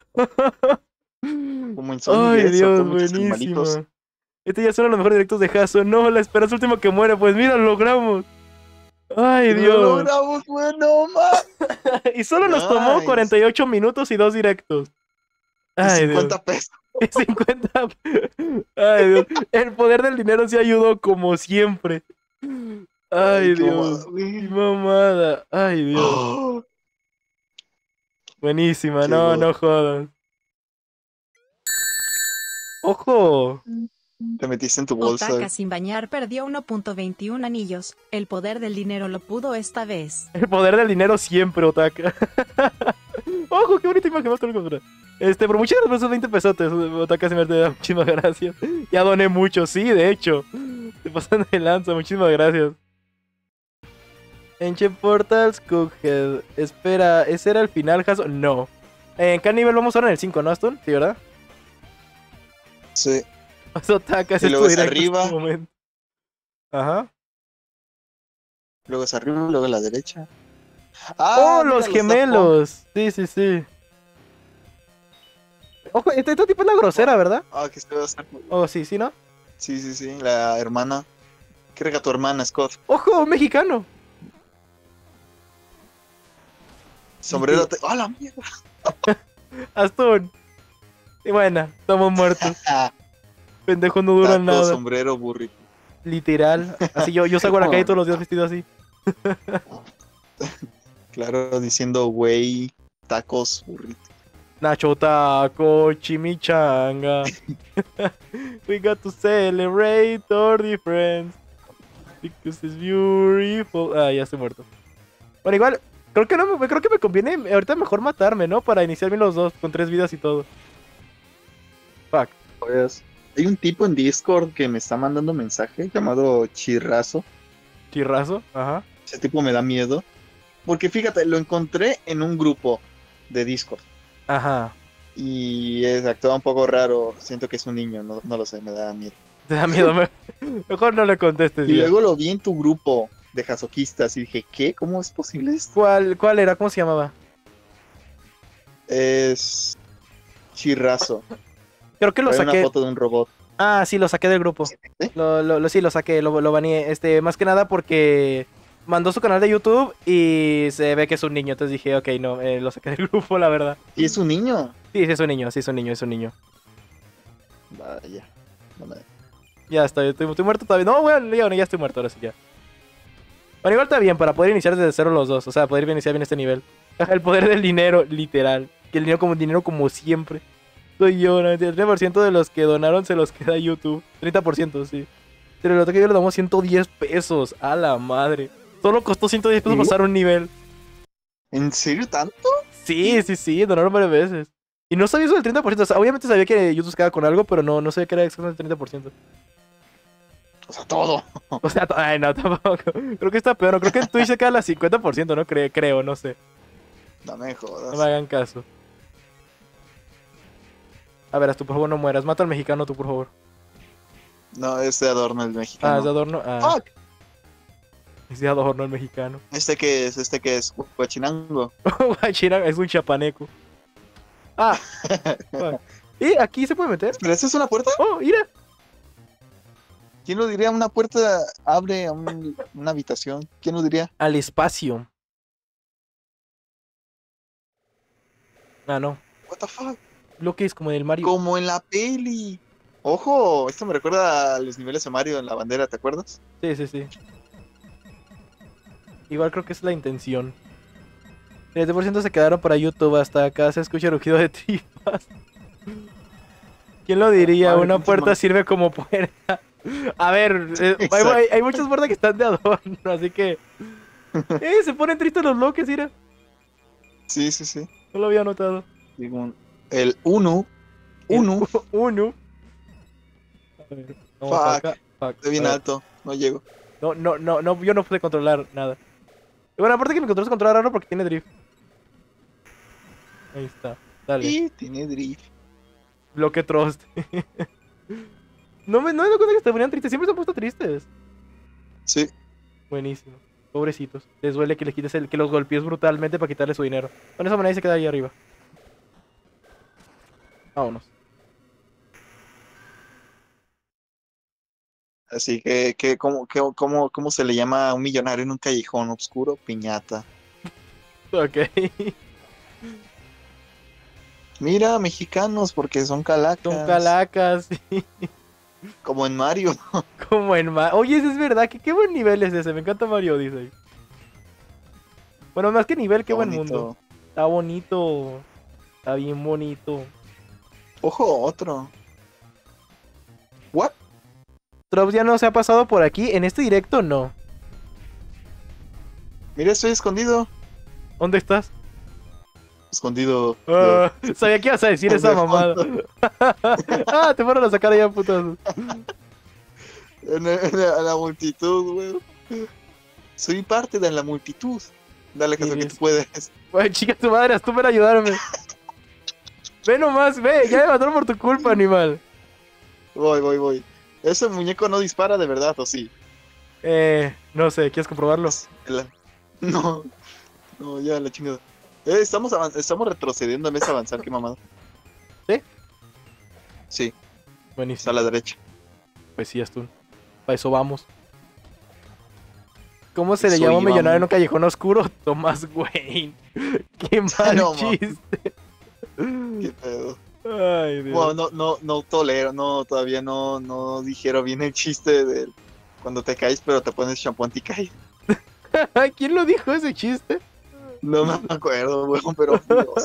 Como en Sonic. ¡Ay, eso, Dios! con muchos animalitos. Buenísima. Este ya son los mejores directos de Hasso. No, la esperanza última que muere. Pues mira, lo logramos. ¡Ay, ¡Lo Dios! logramos, güey! ¡No, más! Y solo nos tomó Nice. 48 minutos y 2 directos. ¡Ay, 50 pesos. Dios! 50. ¡Ay, Dios! El poder del dinero se ayudó como siempre. ¡Ay, qué Dios! mamada, ¡Qué güey. mamada! ¡Ay, Dios! Oh, Buenísima, qué no, god. no jodas. ¡Ojo! Te metiste en tu bolsa. Otaka sin bañar perdió 1.21 anillos. El poder del dinero lo pudo esta vez. El poder del dinero siempre, Otaka. ¡Ojo, qué bonita imagen! Vamos a encontrar. Pero muchas gracias por esos 20 pesotes. Otaka se me da muchísimas gracias. Ya doné mucho, sí, de hecho. Te pasan de lanza, muchísimas gracias. Ancient Portals, Cookhead. Espera, ¿ese era el final, Hasso? No. ¿En qué nivel vamos ahora? En el 5, ¿no, Aston? ¿Sí, verdad? Sí. Otaka, ese Y es luego tu es directo en arriba. este momento. Ajá. Luego es arriba, luego a la derecha. ¡Oh, Mira, los gemelos! Sí. Ojo, este tipo es la grosera, ¿verdad? Que se va a hacer. Oh, sí, ¿no? Sí. La hermana. ¿Qué rega tu hermana, Scott? ¡Ojo, un mexicano! Sombrero. ¡Ah, la mierda! Astón. Y bueno, estamos muertos. Ah, Pendejo no dura taco, nada. sombrero, burrito. Literal. Así yo salgo a la calle todos los días vestido así. Claro, diciendo güey, tacos, burrito. Nacho Taco, Chimichanga. We got to celebrate our difference. Because it's beautiful. Ah, ya estoy muerto. Bueno, igual, creo que me conviene ahorita mejor matarme, ¿no? Para iniciar bien los dos, con 3 vidas y todo. Fuck. Pues, hay un tipo en Discord que me está mandando mensaje llamado Chirrazo. Chirrazo, ajá. Ese tipo me da miedo. Porque fíjate, lo encontré en un grupo de Discord. Ajá. Y actúa un poco raro. Siento que es un niño, no lo sé, me da miedo. Te da miedo, mejor no le contestes. Y ya. luego lo vi en tu grupo de jazoquistas y dije, ¿qué? ¿Cómo es posible esto? ¿Cuál era? ¿Cómo se llamaba? Es Chirrazo. Creo que lo Trae una saqué. foto de un robot. Ah, sí, lo saqué del grupo. ¿Sí? Sí, lo saqué, lo baneé. Más que nada porque mandó su canal de YouTube y se ve que es un niño. Entonces dije, ok, no, lo saqué del grupo, la verdad. Y es un niño. Sí, es un niño. Vaya. No me- Ya estoy muerto todavía. No, bueno, ya estoy muerto, ahora sí, ya. Bueno, igual está bien, para poder iniciar desde cero los dos. O sea, poder iniciar bien este nivel. El poder del dinero, literal. Que el dinero como siempre. Soy yo, 93% de los que donaron se los queda YouTube. 30%, sí. Pero lo que yo le damos 110 pesos. A la madre. Solo costó 110 pesos ¿Sí? pasar un nivel. ¿En serio tanto? Sí, donaron varias veces. Y no sabía eso del 30%. O sea, obviamente sabía que YouTube se quedaba con algo, pero no sabía que era exactamente el 30%. O sea, todo. O sea, ay, no, tampoco. Creo que está peor. No, creo que en Twitch se queda al 50%, ¿no? Creo, no sé. No me jodas. No me hagan caso. A ver, tú por favor no mueras. Mata al mexicano, tú por favor. No, es de adorno el mexicano. Ah, es de adorno. Ah, Fuck. es de adorno el mexicano. Este que es Huachinango. Guachira es un chapaneco. Ah, fuck. ¿Y aquí se puede meter? ¿Pero esa es una puerta? Oh, mira. ¿Quién lo diría? Una puerta abre a una habitación. ¿Quién lo diría? Al espacio. Ah, no. What the fuck? Lo que es como en el Mario. Como en la peli. Ojo, esto me recuerda a los niveles de Mario en la bandera, ¿te acuerdas? Sí. Igual creo que es la intención. 30% se quedaron para YouTube. Hasta acá se escucha el rugido de tripas. ¿Quién lo diría? Madre, Una pinche puerta madre. sirve como puerta. A ver, Exacto. hay muchas puertas que están de adorno, así que... se ponen tristes los bloques, mira. Sí, sí, sí. No lo había notado. Digo, el uno. Uno. Uno. A ver, vamos para Fuck. acá. Fuck. Estoy bien A ver. alto. No llego. No, yo no pude controlar nada. Y bueno, aparte que mi control se controla raro porque tiene drift. Ahí está. Dale. Y tiene drift. Bloque Trust. No me doy cuenta que se ponían tristes. Siempre se han puesto tristes. Sí. Buenísimo. Pobrecitos. Les duele que les quites que los golpees brutalmente para quitarle su dinero. Con esa manera se queda ahí arriba. Vámonos. Así que ¿cómo se le llama a un millonario en un callejón oscuro? Piñata. Ok. Mira, mexicanos, porque son calacas. Son calacas. Como en Mario. Como en Oye, eso es verdad. Qué buen nivel es ese. Me encanta Mario Odyssey. Bueno, más que nivel, qué Qué buen bonito. mundo. Está bonito. Está bien bonito. Ojo, otro. ¿What? Drops ya no se ha pasado por aquí. En este directo no. Mira, estoy escondido. ¿Dónde estás? Escondido. Sabía que ibas a decir esa De mamada. Te fueron a sacar allá, putazos. En la multitud, güey. Soy parte de la multitud. Dale, caso que Eres- tú puedes. Güey, chica, tu madre, tú para ayudarme. Ve nomás, ve, ya me mataron por tu culpa, animal. Voy. ¿Ese muñeco no dispara de verdad o sí? No sé, ¿quieres comprobarlo? No, ya la chingada. Estamos retrocediendo en vez de avanzar, qué mamada. ¿Sí? Sí, está Buenísimo. a la derecha. Pues sí, Astun. Para eso vamos. ¿Cómo se le Eso llama a un millonario en íbamos. un callejón oscuro? Thomas Wayne. Qué mal No, mames. chiste. Qué pedo. Ay, Dios. Bueno, no tolero, todavía no dijeron bien el chiste de cuando te caes, pero te pones champú anti-caída. ¿Quién lo dijo ese chiste? No me acuerdo, weón, pero Dios.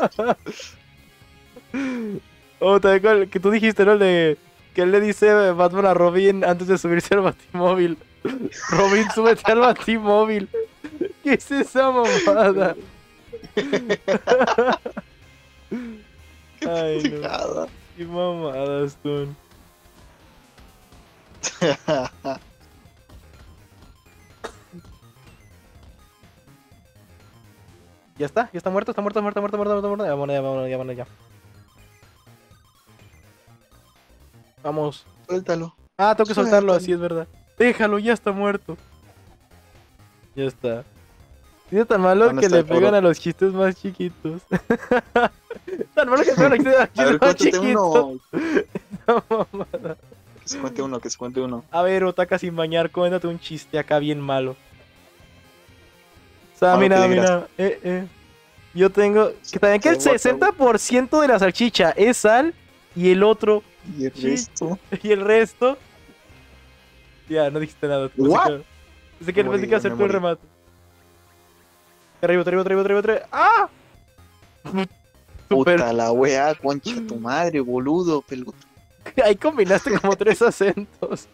También que tú dijiste, ¿no? El de que él le dice Batman a Robin antes de subirse al Batimóvil. Robin, súbete al Batimóvil. ¿Qué es esa mamada? Ay, no. Fijada. Qué mamadas, tú. Ya está muerto, está muerto. Ya, vámonos, ya. Vamos. Suéltalo. Tengo que soltarlo, Suéltalo. así es verdad. Déjalo, ya está muerto. Ya está. Es tan malo ¿Dónde que está le el foro? pegan a los chistes más chiquitos. Tan malo que le pegan a los chistes A ver, más cuéntate chiquitos. uno. No, mamada. Que se cuente uno. A ver, Otaka sin bañar, cuéntate un chiste acá bien malo. O sea, Malo que mira. Yo tengo... Que también que el 60% de la salchicha es sal y el otro... Y el Sí. resto. Y el resto... Ya, no dijiste nada. What? Pensé que Me pensé que iba a hacer morí. tú el remate. Arriba. ¡Ah! Super. Puta la wea, concha tu madre, boludo, peludo. Ahí combinaste como 3 acentos.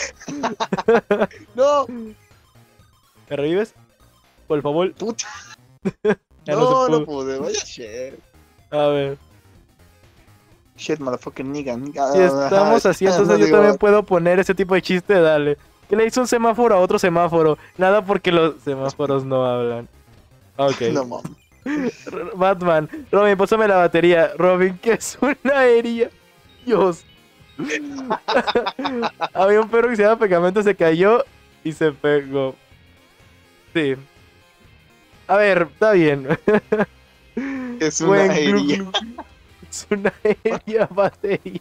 No, ¿Me revives? Por favor. puta. Ya No, se no pudo. pude, vaya shit. A ver. Shit, motherfucker, nigga. Si estamos así, entonces yo también puedo poner ese tipo de chiste, dale. Que le hizo un semáforo a otro semáforo. Nada porque los semáforos no hablan. Ok. No mames. Batman. Robin, pásame la batería. Robin, ¿qué es una herida? Dios. Había un perro que se llama Pegamento, se cayó y se pegó. Sí. A ver, está bien. Es una Buen herida. glu, glu. Es una herida batería.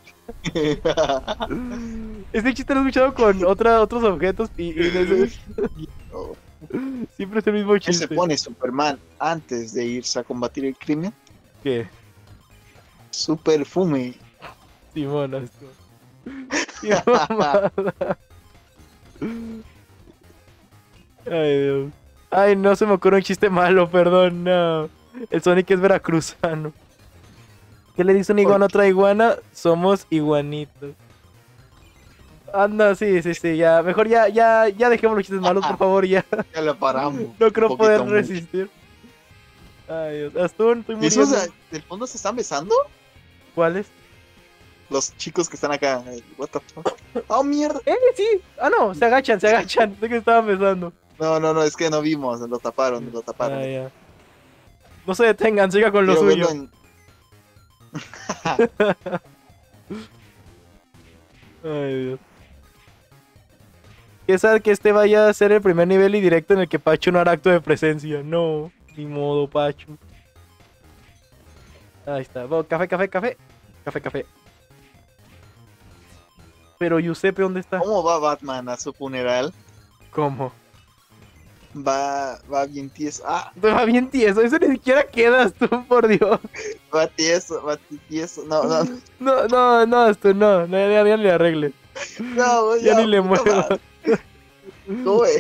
Este chiste lo he escuchado con otros objetos y siempre es el mismo ¿Qué se chiste. pone Superman antes de irse a combatir el crimen? ¿Qué? Su perfume. Simona. Qué mamada. Ay, Dios. Ay, no se me ocurre un chiste malo, perdón, no. El Sonic es veracruzano. ¿Qué le dice una iguana a otra iguana? Somos iguanitos. Anda, sí, ya. Mejor ya dejemos los chistes malos, por favor, ya. Ya lo paramos. No creo Un poder poquito resistir. Ay, Dios. Astún, estoy mucho. ¿Y esos muriendo. del fondo se están besando? ¿Cuáles? Los chicos que están acá. What the fuck? ¡Oh, mierda! Sí. Ah, no, se agachan. Sé que estaban besando. No, es que no vimos. Lo taparon. Ah, ya. No se detengan, siga con lo Quiero suyo. verlo Ay, Dios. ¿Qué sabe que este vaya a ser el primer nivel y directo en el que Pacho no hará acto de presencia? No, ni modo, Pacho. Ahí está. Café. Pero Giuseppe, ¿dónde está? ¿Cómo va Batman a su funeral? ¿Cómo? Va bien tieso. Ah, Va bien tieso, eso ni siquiera quedas tú, por Dios. va tieso. No, No, esto no, ya ni le arregle. no, Ya ni le puta mueva. madre. No, güey.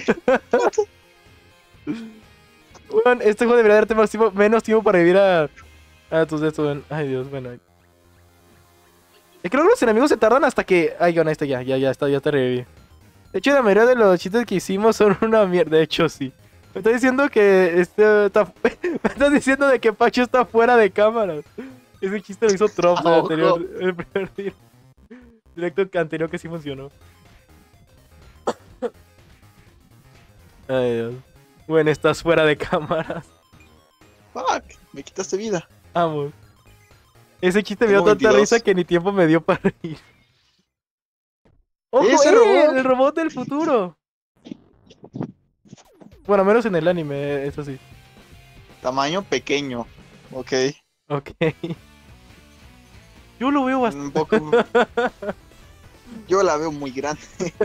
Bueno, este juego debería darte menos tiempo para vivir a tus de estos. Ay, Dios, bueno. Creo que los enemigos se tardan hasta que. Ay, bueno, este ya está, ya te reviví. De hecho, la mayoría de los chistes que hicimos son una mierda. De hecho, sí. Me estás diciendo que me estás diciendo de que Pacho está fuera de cámaras. Ese chiste lo hizo Trops en el primer directo anterior que sí funcionó. Ay, Dios. Bueno, estás fuera de cámaras. Fuck, me quitaste vida. Vamos. Ese chiste me dio Tengo tanta 22. risa que ni tiempo me dio para reír. ¡Ojo, ¡Ese robot! el robot del futuro! Bueno, menos en el anime, eso sí. Tamaño pequeño. Ok. Ok. Yo lo veo bastante. Un poco. Yo la veo muy grande.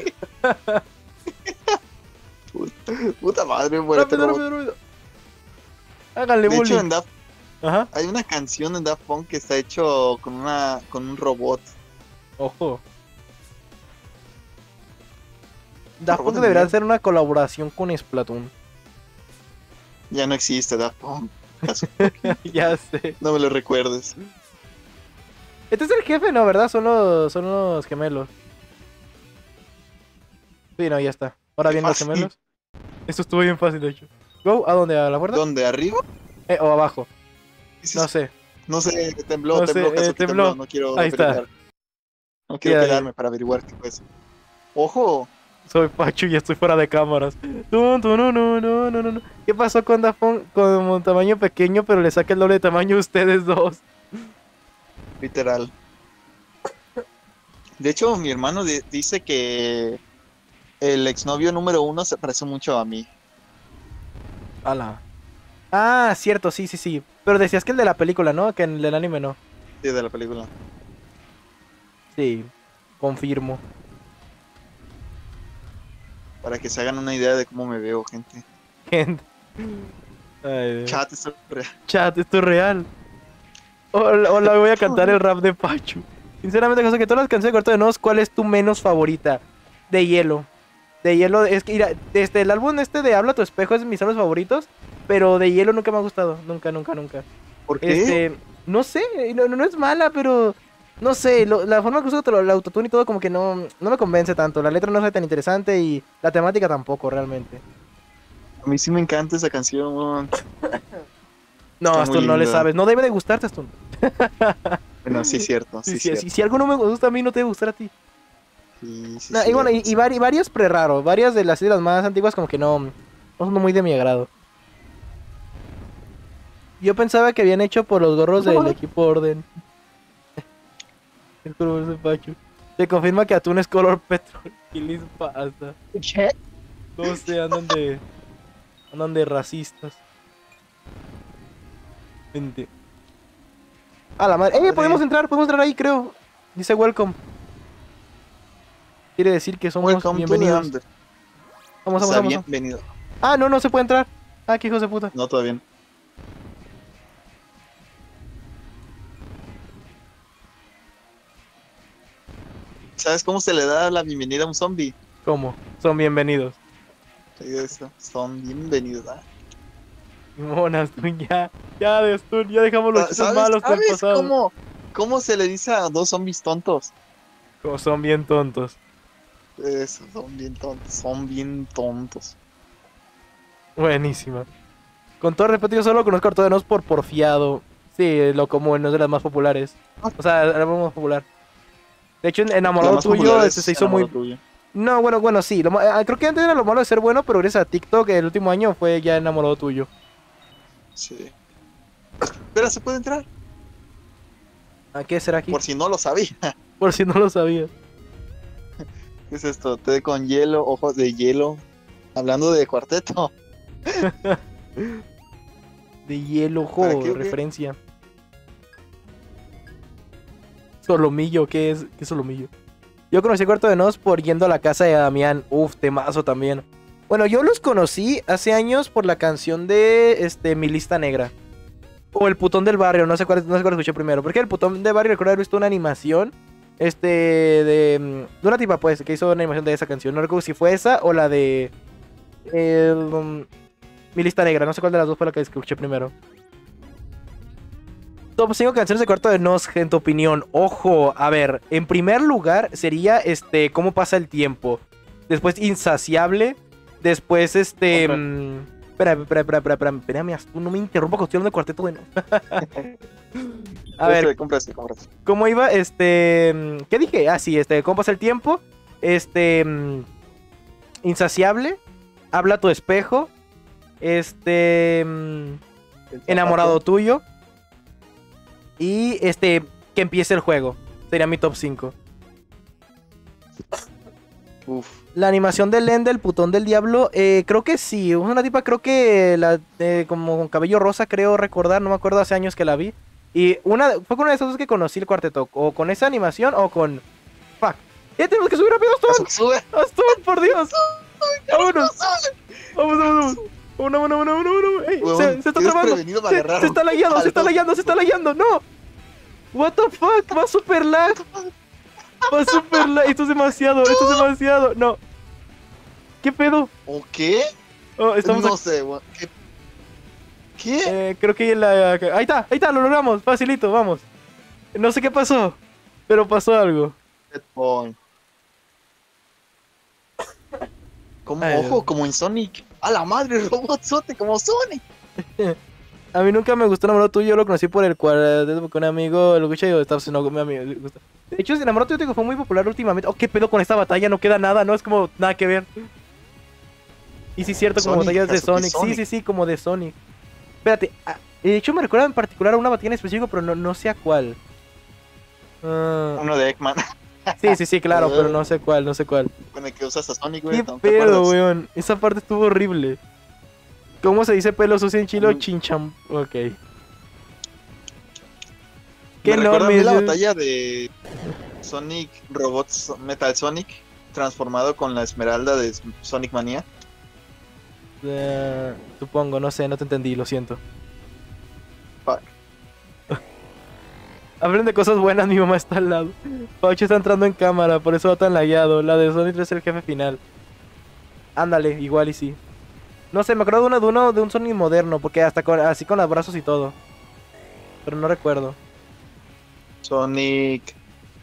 Puta madre, muérete, robot. Rápido. Háganle De hecho, bullying. en Daft Ajá. hay una canción en Daft Punk que está hecho con un robot. Ojo. Daft Robot Punk de debería mierda. hacer una colaboración con Splatoon. Ya no existe Daft Punk. Ya sé. No me lo recuerdes. Este es el jefe, ¿no? ¿Verdad? Son los gemelos. Sí, no, ya está. Ahora Qué bien los fácil. gemelos. Esto estuvo bien fácil, de hecho. Go, ¿a dónde? ¿A la puerta? ¿Dónde? ¿Arriba? O abajo. Dices- No sé. No sé, tembló, No sé, Kazuki, tembló. No quiero Ahí está. averiguar. No quiero Ya, quedarme para averiguar qué fue eso. ¡Ojo! Soy Pachu y estoy fuera de cámaras. No. ¿Qué pasó con Daft Punk con un tamaño pequeño, pero le saca el doble de tamaño a ustedes dos? Literal. De hecho, mi hermano dice que el exnovio número 1 se parece mucho a mí. Ala. Ah, cierto, sí. Pero decías que el de la película, ¿no? Que el del anime no. Sí, de la película. Sí, confirmo. Para que se hagan una idea de cómo me veo, gente. Gente. Ay, Dios. Chat, esto es real. Chat, esto es real. Hola, voy a cantar el rap de Pachu. Sinceramente, cosa que todas las canciones de Cuarto de Nos, ¿cuál es tu menos favorita? De Hielo. De Hielo, es que, mira, el álbum este de Habla tu espejo es de mis álbumes favoritos, pero de Hielo nunca me ha gustado. Nunca. ¿Por qué? No sé, no es mala, pero no sé, la forma que uso el autotune y todo como que no me convence tanto. La letra no es tan interesante y la temática tampoco, realmente. A mí sí me encanta esa canción. No, Está Astun, muy no le linda. sabes. No debe de gustarte, Astun. Bueno, sí es cierto, sí es cierto. Si algo no me gusta a mí, no te debe gustar a ti. Sí, sí, Y bueno, y varios pre-raro. Varias de las más antiguas como que no son muy de mi agrado. Yo pensaba que habían hecho por los gorros del equipo Orden. El color de Pachu. Se confirma que Atún es color petróleo. ¿Qué les pasa? No sé, andan de racistas. Vente. A la madre. Podemos entrar ahí, creo. Dice welcome. Quiere decir que somos Welcome to the bienvenidos. under. Vamos. O sea, bienvenido. Ah, no se puede entrar. Ah, qué hijos de puta. No, todavía no. ¿Sabes cómo se le da la bienvenida a un zombie? ¿Cómo? Son bienvenidos. Eso, son bienvenidos. ¿Ah? Monas, Stun, ya de Stun, ya dejamos los chistes malos del pasado. ¿Cómo se le dice a dos zombies tontos? Como son bien tontos. Eso, son bien tontos. Buenísima. Con todo respeto, yo solo conozco a Artodenos por porfiado. Sí, lo común, no es de las más populares. O sea, era más popular. De hecho, Enamorado Tuyo se hizo muy... Tuyo. No, bueno, sí. Creo que antes era lo malo de ser bueno, pero gracias a TikTok el último año fue ya Enamorado Tuyo. Sí. Pero se puede entrar. ¿A qué será aquí? Por si no lo sabía. Por si no lo sabías. ¿Qué es esto? Té con hielo, ojos de hielo. Hablando de cuarteto. De hielo, ojo, ¿Para qué, referencia. Solomillo, ¿qué es? ¿Qué es Solomillo? Yo conocí Cuarto de Nos por Yendo a la casa de Damián. Uf, temazo también. Bueno, yo los conocí hace años por la canción de Mi Lista Negra. O El Putón del Barrio, no sé cuál escuché primero. Porque El Putón del Barrio recuerdo haber visto una animación. De una tipa, pues, que hizo una animación de esa canción. No recuerdo si fue esa o la de Mi Lista Negra. No sé cuál de las dos fue la que escuché primero. Top 5 canciones de Cuarto de Nos, en tu opinión. Ojo, a ver, en primer lugar sería Cómo pasa el tiempo. Después Insaciable. Después espérame, no me interrumpa cuestión de Cuarteto de Nos. A ver, Cómprase. ¿cómo iba? ¿Qué dije? Ah, sí, ¿cómo pasa el tiempo? Insaciable. Habla tu espejo. Enamorado tuyo. Y que empiece el juego. Sería mi top 5. Uf. La animación de Len del Putón del Diablo, creo que sí. Una tipa, creo que como con cabello rosa, creo recordar. No me acuerdo, hace años que la vi. Y fue con una de esas dos que conocí el cuarteto. O con esa animación o con... Fuck. Ya tenemos que subir rápido, Aston. Sube. Aston, por Dios. Vámonos. Vamos. Uno. Ey, se está trabando. Se está lagueando. No. What the fuck. Va super lag. Esto es demasiado. No. ¿Qué pedo? ¿O qué? Oh, estamos no sé. ¿Qué? Creo que ahí está, lo logramos. Facilito, vamos. No sé qué pasó, pero pasó algo. Como en Sonic. A la madre, robotzote como Sonic. A mí nunca me gustó Enamorado Tuyo, yo lo conocí por el cuarteto con un amigo, lo escuché y estaba con mi amigo. De hecho, Enamorado Tuyo fue muy popular últimamente. Oh, qué pedo con esta batalla, no queda nada, no es como nada que ver. Y sí, cierto, como batallas de Sonic. Sí, como de Sonic. Espérate, de hecho me recuerda en particular a una batalla en específico, pero no sé a cuál. Uno de Eggman. Sí, claro, pero no sé cuál. Con el que usas a Sonic, güey. ¿Qué pedo, weón? Esa parte estuvo horrible. ¿Cómo se dice pelo sucio en chilo? Chincham. Ok. Qué enorme. La batalla de Sonic Robots Metal Sonic transformado con la esmeralda de Sonic Mania. Supongo, no sé, no te entendí, lo siento. Fuck. Hablen de cosas buenas, mi mamá está al lado. Pauchi está entrando en cámara, por eso va tan lagueado. La de Sonic 3 es el jefe final. Ándale, igual y sí. No sé, me acuerdo de un Sonic moderno, porque hasta así con los brazos y todo. Pero no recuerdo. Sonic...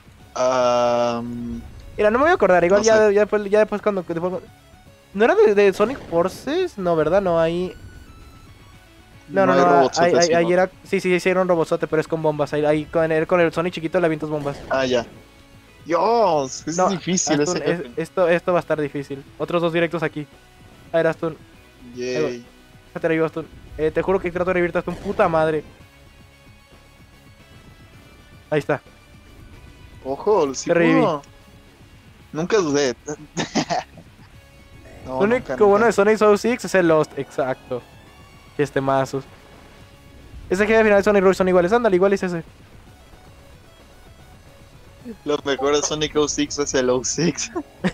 Mira, no me voy a acordar, igual no ya después cuando... ¿No era de Sonic Forces? No, ¿verdad? No, ahí... No, ahí era... Sí, era un robotzote, pero es con bombas. Ahí con el Sonic chiquito le avientas bombas. Ah, ya. Dios, es difícil Aston, ese jefe. Esto va a estar difícil. Otros dos directos aquí. A ver, Aston. Yay. Te revivo, Aston. Te juro que trato de revivirte, Aston. Puta madre. Ahí está. Ojo, sí te reviví. Nunca dudé. Lo único bueno de Sonic 06 es el Lost, exacto. Mazos. Ese jefe final de Sonic Rush son iguales, ándale, igual es ese. Lo mejor de Sonic 06 es el 06.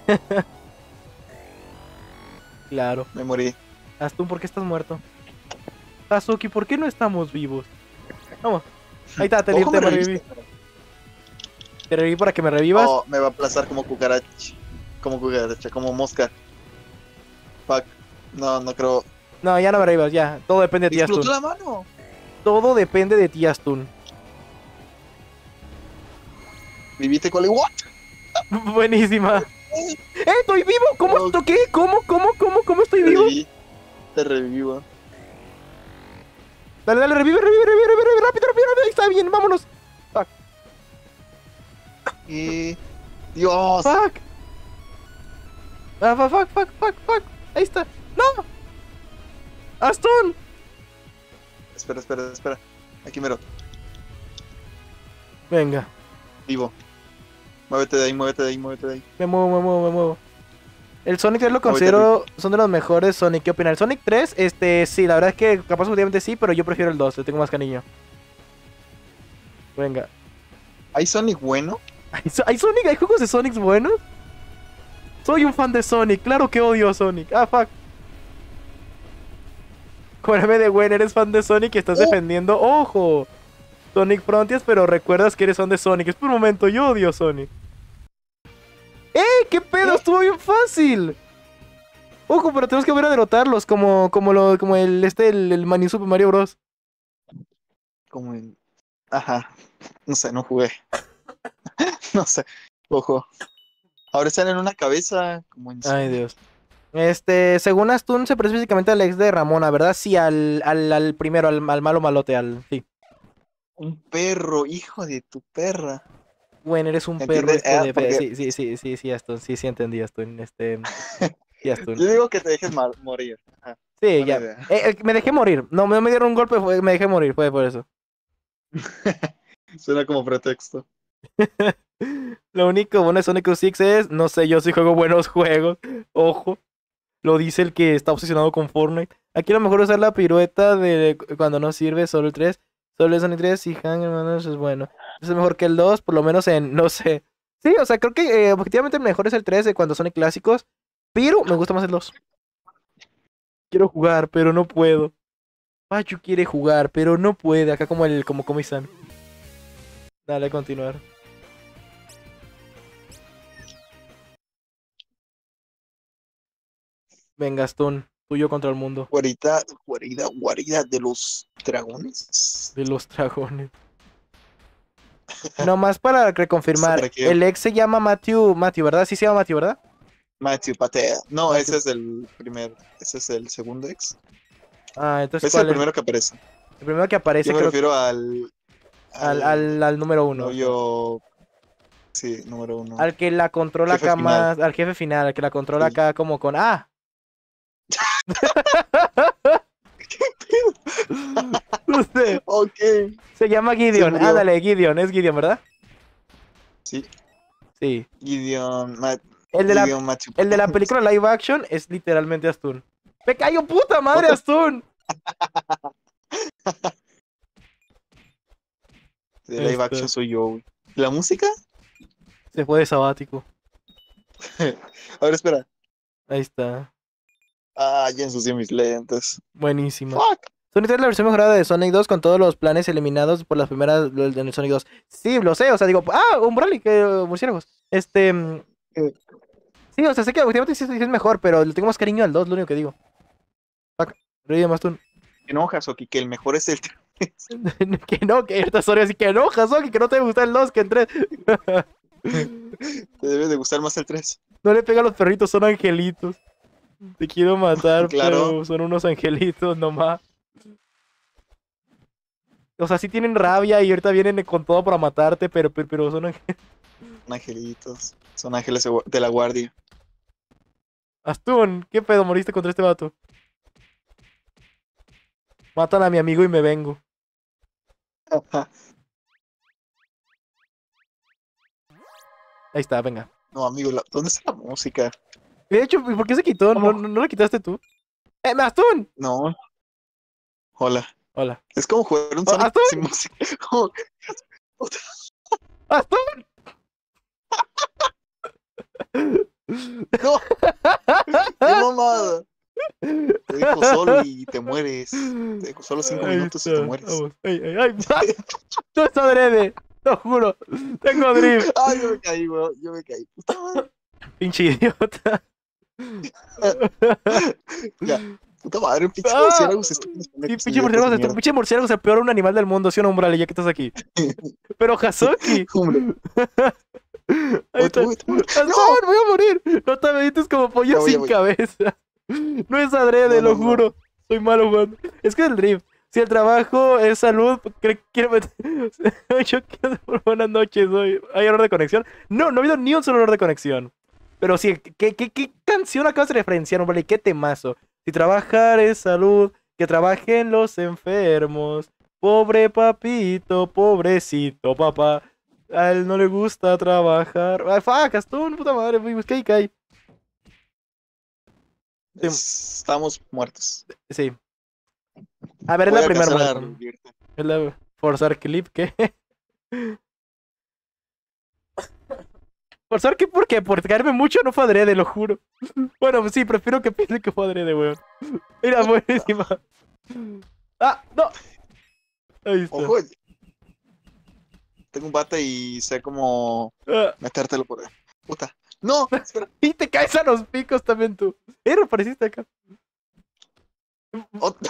Claro. Me morí. Astun, ¿por qué estás muerto? Kazuki, ¿por qué no estamos vivos? Vamos. Ahí está, te reviví. Te reviví para que me revivas. Me va a aplazar como cucaracha. Como mosca. Fuck. No, no creo. No, ya no me revivas, ya. Todo depende de ti, Explotó Astun. la mano. Todo depende de ti, Astun. ¿Viviste con el what? Buenísima. ¡Estoy vivo! ¿Cómo Oh. toqué? ¿Cómo estoy vivo? Te revivo. Dale, revive, rápido, ahí está bien, vámonos. Fuck. Dios. Fuck. Fuck. Ahí está. ¡No! ¡Astun! Espera. Aquí mero. Venga. Vivo. Muévete de ahí. Me muevo. El Sonic 3 lo considero, son de los mejores Sonic. ¿Qué opinan? El Sonic 3, sí, la verdad es que capaz últimamente sí, pero yo prefiero el 2, le tengo más cariño. Venga. ¿Hay Sonic bueno? ¿Hay Sonic? ¿Hay juegos de Sonic buenos? Soy un fan de Sonic, claro que odio a Sonic. Ah, fuck. Cuéntame de Gwen, eres fan de Sonic y estás defendiendo. ¡Ojo! Sonic Frontiers, pero recuerdas que eres fan de Sonic. Es por un momento, yo odio a Sonic. ¿Qué pedo? Estuvo bien fácil. Ojo, pero tenemos que volver a derrotarlos como el Manu Super Mario Bros. Como en... Ajá. No sé, no jugué. No sé. Ojo. Ahora están en una cabeza como en... Ay, Dios. Según Astun, se parece físicamente al ex de Ramona, ¿verdad? Sí, al primero, al malo malote, sí. Un perro, hijo de tu perra. Bueno, eres un perro, ¿Entiendes? hijo de... Porque- Sí, Astun, sí entendí, Astun, sí, Astun. Yo digo que te dejes morir. Ajá. Sí, Buena ya. idea. Me dejé morir. No me dieron un golpe, me dejé morir, fue por eso. Suena como pretexto. Lo único bueno de Sonic 6 es, no sé, yo sí juego buenos juegos. Ojo. Lo dice el que está obsesionado con Fortnite. Aquí a lo mejor usar la pirueta de cuando no sirve, solo el 3. Solo el Sonic 3 y Hang, hermanos, es bueno. Es mejor que el 2, por lo menos en, no sé. Sí, o sea, creo que objetivamente mejor es el 3 de cuando son clásicos. Pero me gusta más el 2. Quiero jugar, pero no puedo. Pachu quiere jugar, pero no puede. Acá como Komi-san. Dale, a continuar. Venga, Stone, tuyo contra el mundo. Guarida de los dragones. De los dragones. Nomás para reconfirmar, ¿Para qué? el ex se llama Matthew, ¿verdad? Sí se llama Matthew, ¿verdad? Matthew Patea. No, Matthew. ese es el primer. Ese es el segundo ex. Ah, entonces Es ¿cuál el primero que aparece. El primero que aparece, Yo me creo, refiero al al número 1. novio. Sí, número 1. Al que la controla Jefe acá final. más, al jefe final, al que la controla Sí. acá como con... ¡Ah! No sé, Ok. se llama Gideon. murió. Ándale, Gideon, es Gideon, ¿verdad? Sí. Sí. Gideon. El de la Gideon Matthew. El de la película live action es literalmente Astun. ¡Me cayó puta madre, What the- Astun! De live action soy yo, güey. ¿La música? Se fue de sabático. A ver, espera. Ahí está. Ah, ya ensucié mis lentes. Buenísima. Fuck. Sonic 3 es la versión mejorada de Sonic 2 con todos los planes eliminados por las primeras en el Sonic 2. Sí, lo sé, o sea, digo, Umbrali, que murciélagos. Sí, o sea, sé que objetivamente sí es mejor, pero le tengo más cariño al 2, lo único que digo. Fuck, revive más tú. ¿Te enojas, Oki? Que el mejor es el 3. Que no, que esta historia así que enojas, Soki, que no te gusta el 2, que el 3. Te debe de gustar más el 3. No le pega a los perritos, son angelitos. Te quiero matar, Claro. pero son unos angelitos nomás. O sea, sí tienen rabia y ahorita vienen con todo para matarte, pero son angelitos. Son angelitos. Son ángeles de la guardia. Astun, ¿qué pedo? ¿Moriste contra este vato? Matan a mi amigo y me vengo. Ahí está, venga. No, amigo, ¿dónde está la música? De hecho, ¿por qué se quitó? ¿No, ¿Cómo? no la quitaste tú? Astun! No. Hola. Hola. Es como jugar un Sonic ¿Astun? sin música. Como- ¡Astun! No. ¡Qué mamada! Te dejo solo y te mueres. Te dejo solo 5 Ahí minutos y está, te mueres. Vamos. ¡Ay! ¡No es adrede! Lo juro. Tengo drift. Ay, yo me caí, weón. Yo me caí. Puta madre. Pinche idiota. Ya. Puta madre, un pinche Ah, murciélago se está Sí, pinche murciélago es el peor animal del mundo, ¿sí o no, Umbrale? Ya que estás aquí. Pero Hazuki. Hombre, Ahí está. ¡Gastón, ¡No! voy a morir! No te avientes como pollo Ya voy, ya sin voy. cabeza. No es adrede, No, lo no, juro. Soy malo jugando. Es que es el drift. Si el trabajo es salud, quiero meter... Yo quiero... Buenas noches, hoy. ¿Hay error de conexión? No, no ha habido ni un solo error de conexión. Pero sí, ¿qué canción acabas de referenciar, hombre? ¿Qué temazo? Si trabajar es salud, que trabajen los enfermos. Pobre papito, pobrecito papá. A él no le gusta trabajar. Ay, fuck, Gastón, puta madre, busqué y caí. Estamos muertos. Sí. A ver, es Voy la a primera alcanzar a muerte. revivirte. Es la forzar clip, ¿qué? ¿Forzar qué? ¿Por qué? Por caerme mucho no fue adrede, lo juro. Bueno, pues sí, prefiero que piense que fue adrede, weón. Mira, buenísima. ¡Ah! ¡No! Ahí está. Ojo, tengo un bate y sé cómo Ah, metértelo por ahí. Puta. No, espera. y te caes a los picos también tú. Reapareciste acá. Ot-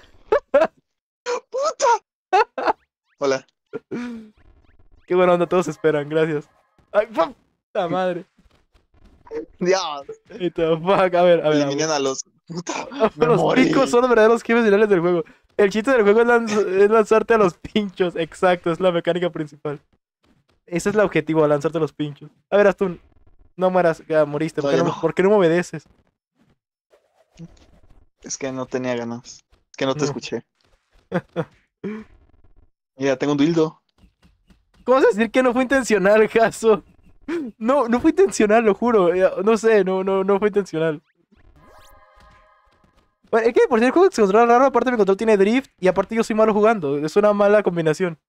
¡Puta! Hola. Qué buena onda, todos esperan, gracias. ¡Ay, fuck! ¡La madre! Dios. Ahí está, fuck. A ver, Eliminen a los. Puta. Me Los morí. picos son los verdaderos jefes finales del juego. El chiste del juego es, es lanzarte a los pinchos. Exacto, es la mecánica principal. Ese es el objetivo, lanzarte a los pinchos. A ver, Astun, no mueras, ya moriste. Todavía no. ¿Por qué no me obedeces? Es que no tenía ganas. Es que no te No. escuché. Mira, tengo un dildo. ¿Cómo vas a decir que no fue intencional, Jaso? No, no fue intencional, lo juro. No sé, no fue intencional. Bueno, es que por si el juego se controla raro, aparte mi control tiene drift y aparte yo soy malo jugando. Es una mala combinación.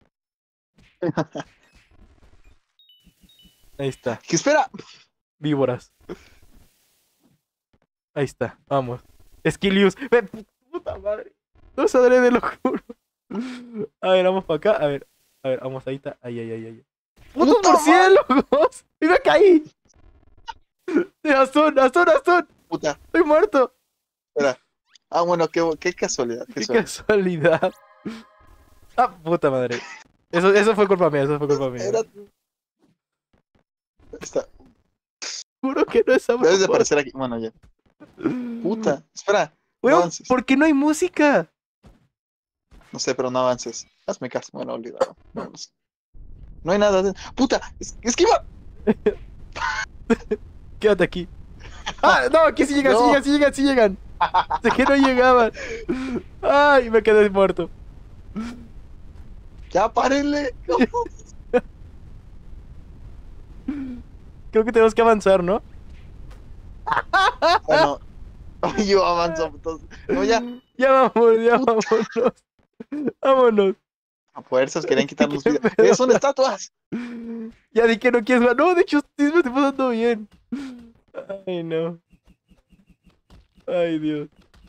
Ahí está. ¿Qué espera? Víboras. Ahí está, vamos. Skillius. Puta madre. No es adrede, lo juro. A ver, vamos para acá. A ver, vamos, ahí está. Ahí. ¡Putos ¡Puta murciélagos! ¡Y me caí! ¡Astun! Puta. ¡Estoy muerto! Espera. Ah, bueno, qué casualidad. ¡Qué casualidad! ¡Ah, puta madre! Eso fue culpa mía, Era... Está... Juro que no es a Debes de propósito. aparecer aquí. Bueno, ya. Puta. Espera. No Weón, avances. ¿por qué no hay música? No sé, pero no avances. Hazme caso. Bueno, olvídalo. Vámonos. No hay nada. ¡Puta! ¡Esquiva! Quédate aquí. ¡Ah! No, aquí sí llegan, No. sí llegan. De que no llegaban. ¡Ay! Me quedé muerto. ¡Ya, párenle! No. Creo que tenemos que avanzar, ¿no? Bueno, yo avanzo. Entonces. No, ya. Ya vámonos. Vámonos. A fuerzas querían quitarnos ¿Qué vida. pedo? Son estatuas! Ya di que no quieres jugar. No, de hecho, sí me estoy pasando bien. Ay, no. Ay, Dios.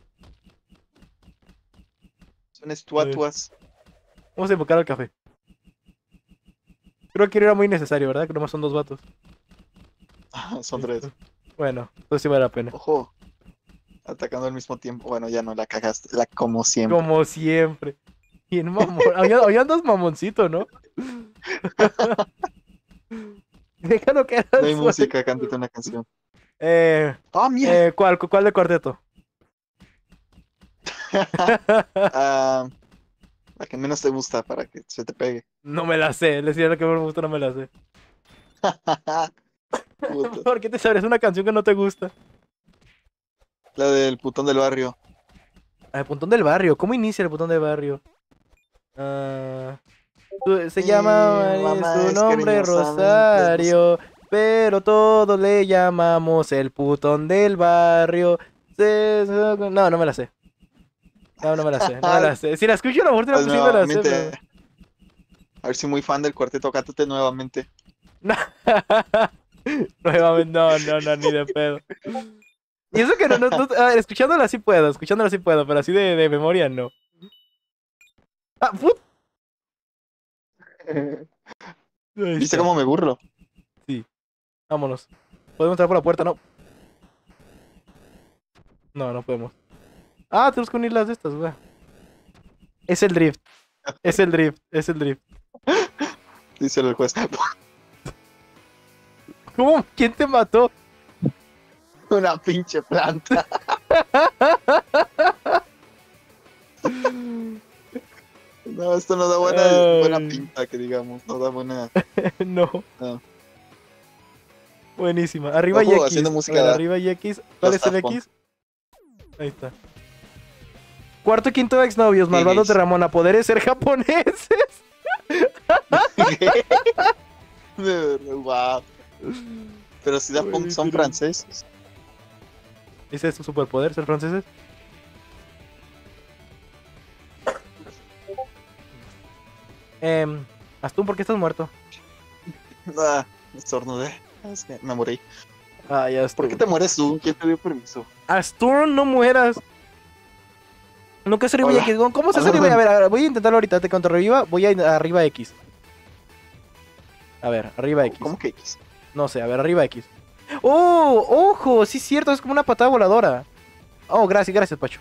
Son estatuas. Vamos a invocar al café. Creo que era muy necesario, ¿verdad? Que nomás son 2 vatos. Son 3. Bueno, entonces sí vale la pena. Ojo. Atacando al mismo tiempo. Bueno, ya no la cagaste. Como siempre. Como siempre. Bien mamón. Habían 2 mamoncitos, ¿no? Déjalo que No hay música, cántate una canción. ¡Ah, mira! ¿Cuál de cuarteto? Ah, la que menos te gusta para que se te pegue. No me la sé. Les decía lo que me gusta, no me la sé. Puta. ¿Por qué te sabrías una canción que no te gusta? La del putón del barrio. El puntón del barrio. ¿Cómo inicia el puntón del barrio? Se llama mamá su es nombre cariñosamente Rosario, pero todos le llamamos el putón del barrio. No, no me la sé. No me la sé. Si la escucho, a lo mejor Pues sí me la sé. nuevamente, a ver si muy fan del cuarteto, cántate nuevamente. Nuevamente, no, ni de pedo. Y eso que escuchándola sí puedo, pero así de memoria no. Ah, put. Ahí ¿Viste está. cómo me burlo? Sí. Vámonos. Podemos entrar por la puerta, ¿no? No, no podemos. Ah, tenemos que unir las de estas, güey. Es el drift. Es el drift. Es el drift. Dice el juez. ¿Cómo? ¿Quién te mató? Una pinche planta. No, esto no da buena pinta, que digamos. No da buena. No. No. Buenísima. Arriba y Ojo, X. haciendo música A ver, arriba y X. ¿Cuál es el Daft X? Ahí está. Cuarto y quinto exnovios, malvados de Ramona. Poderes ser japoneses. Wow. Pero si Daft Punk son franceses. ¿Ese es su superpoder, ser franceses? Astún, ¿por qué estás muerto? Estornudé. Es que me morí. Ay, Astún. ¿Por qué te mueres tú? ¿Quién te dio permiso? Astún, no mueras. Nunca se arriba Hola. X. ¿Cómo se hace arriba? A ver, voy a intentarlo ahorita. Te contra arriba. Voy a arriba X. A ver, arriba X. ¿Cómo que X? No sé, a ver, arriba X. ¡Oh! ¡Ojo! Sí es cierto, es como una patada voladora. Oh, gracias, Pacho.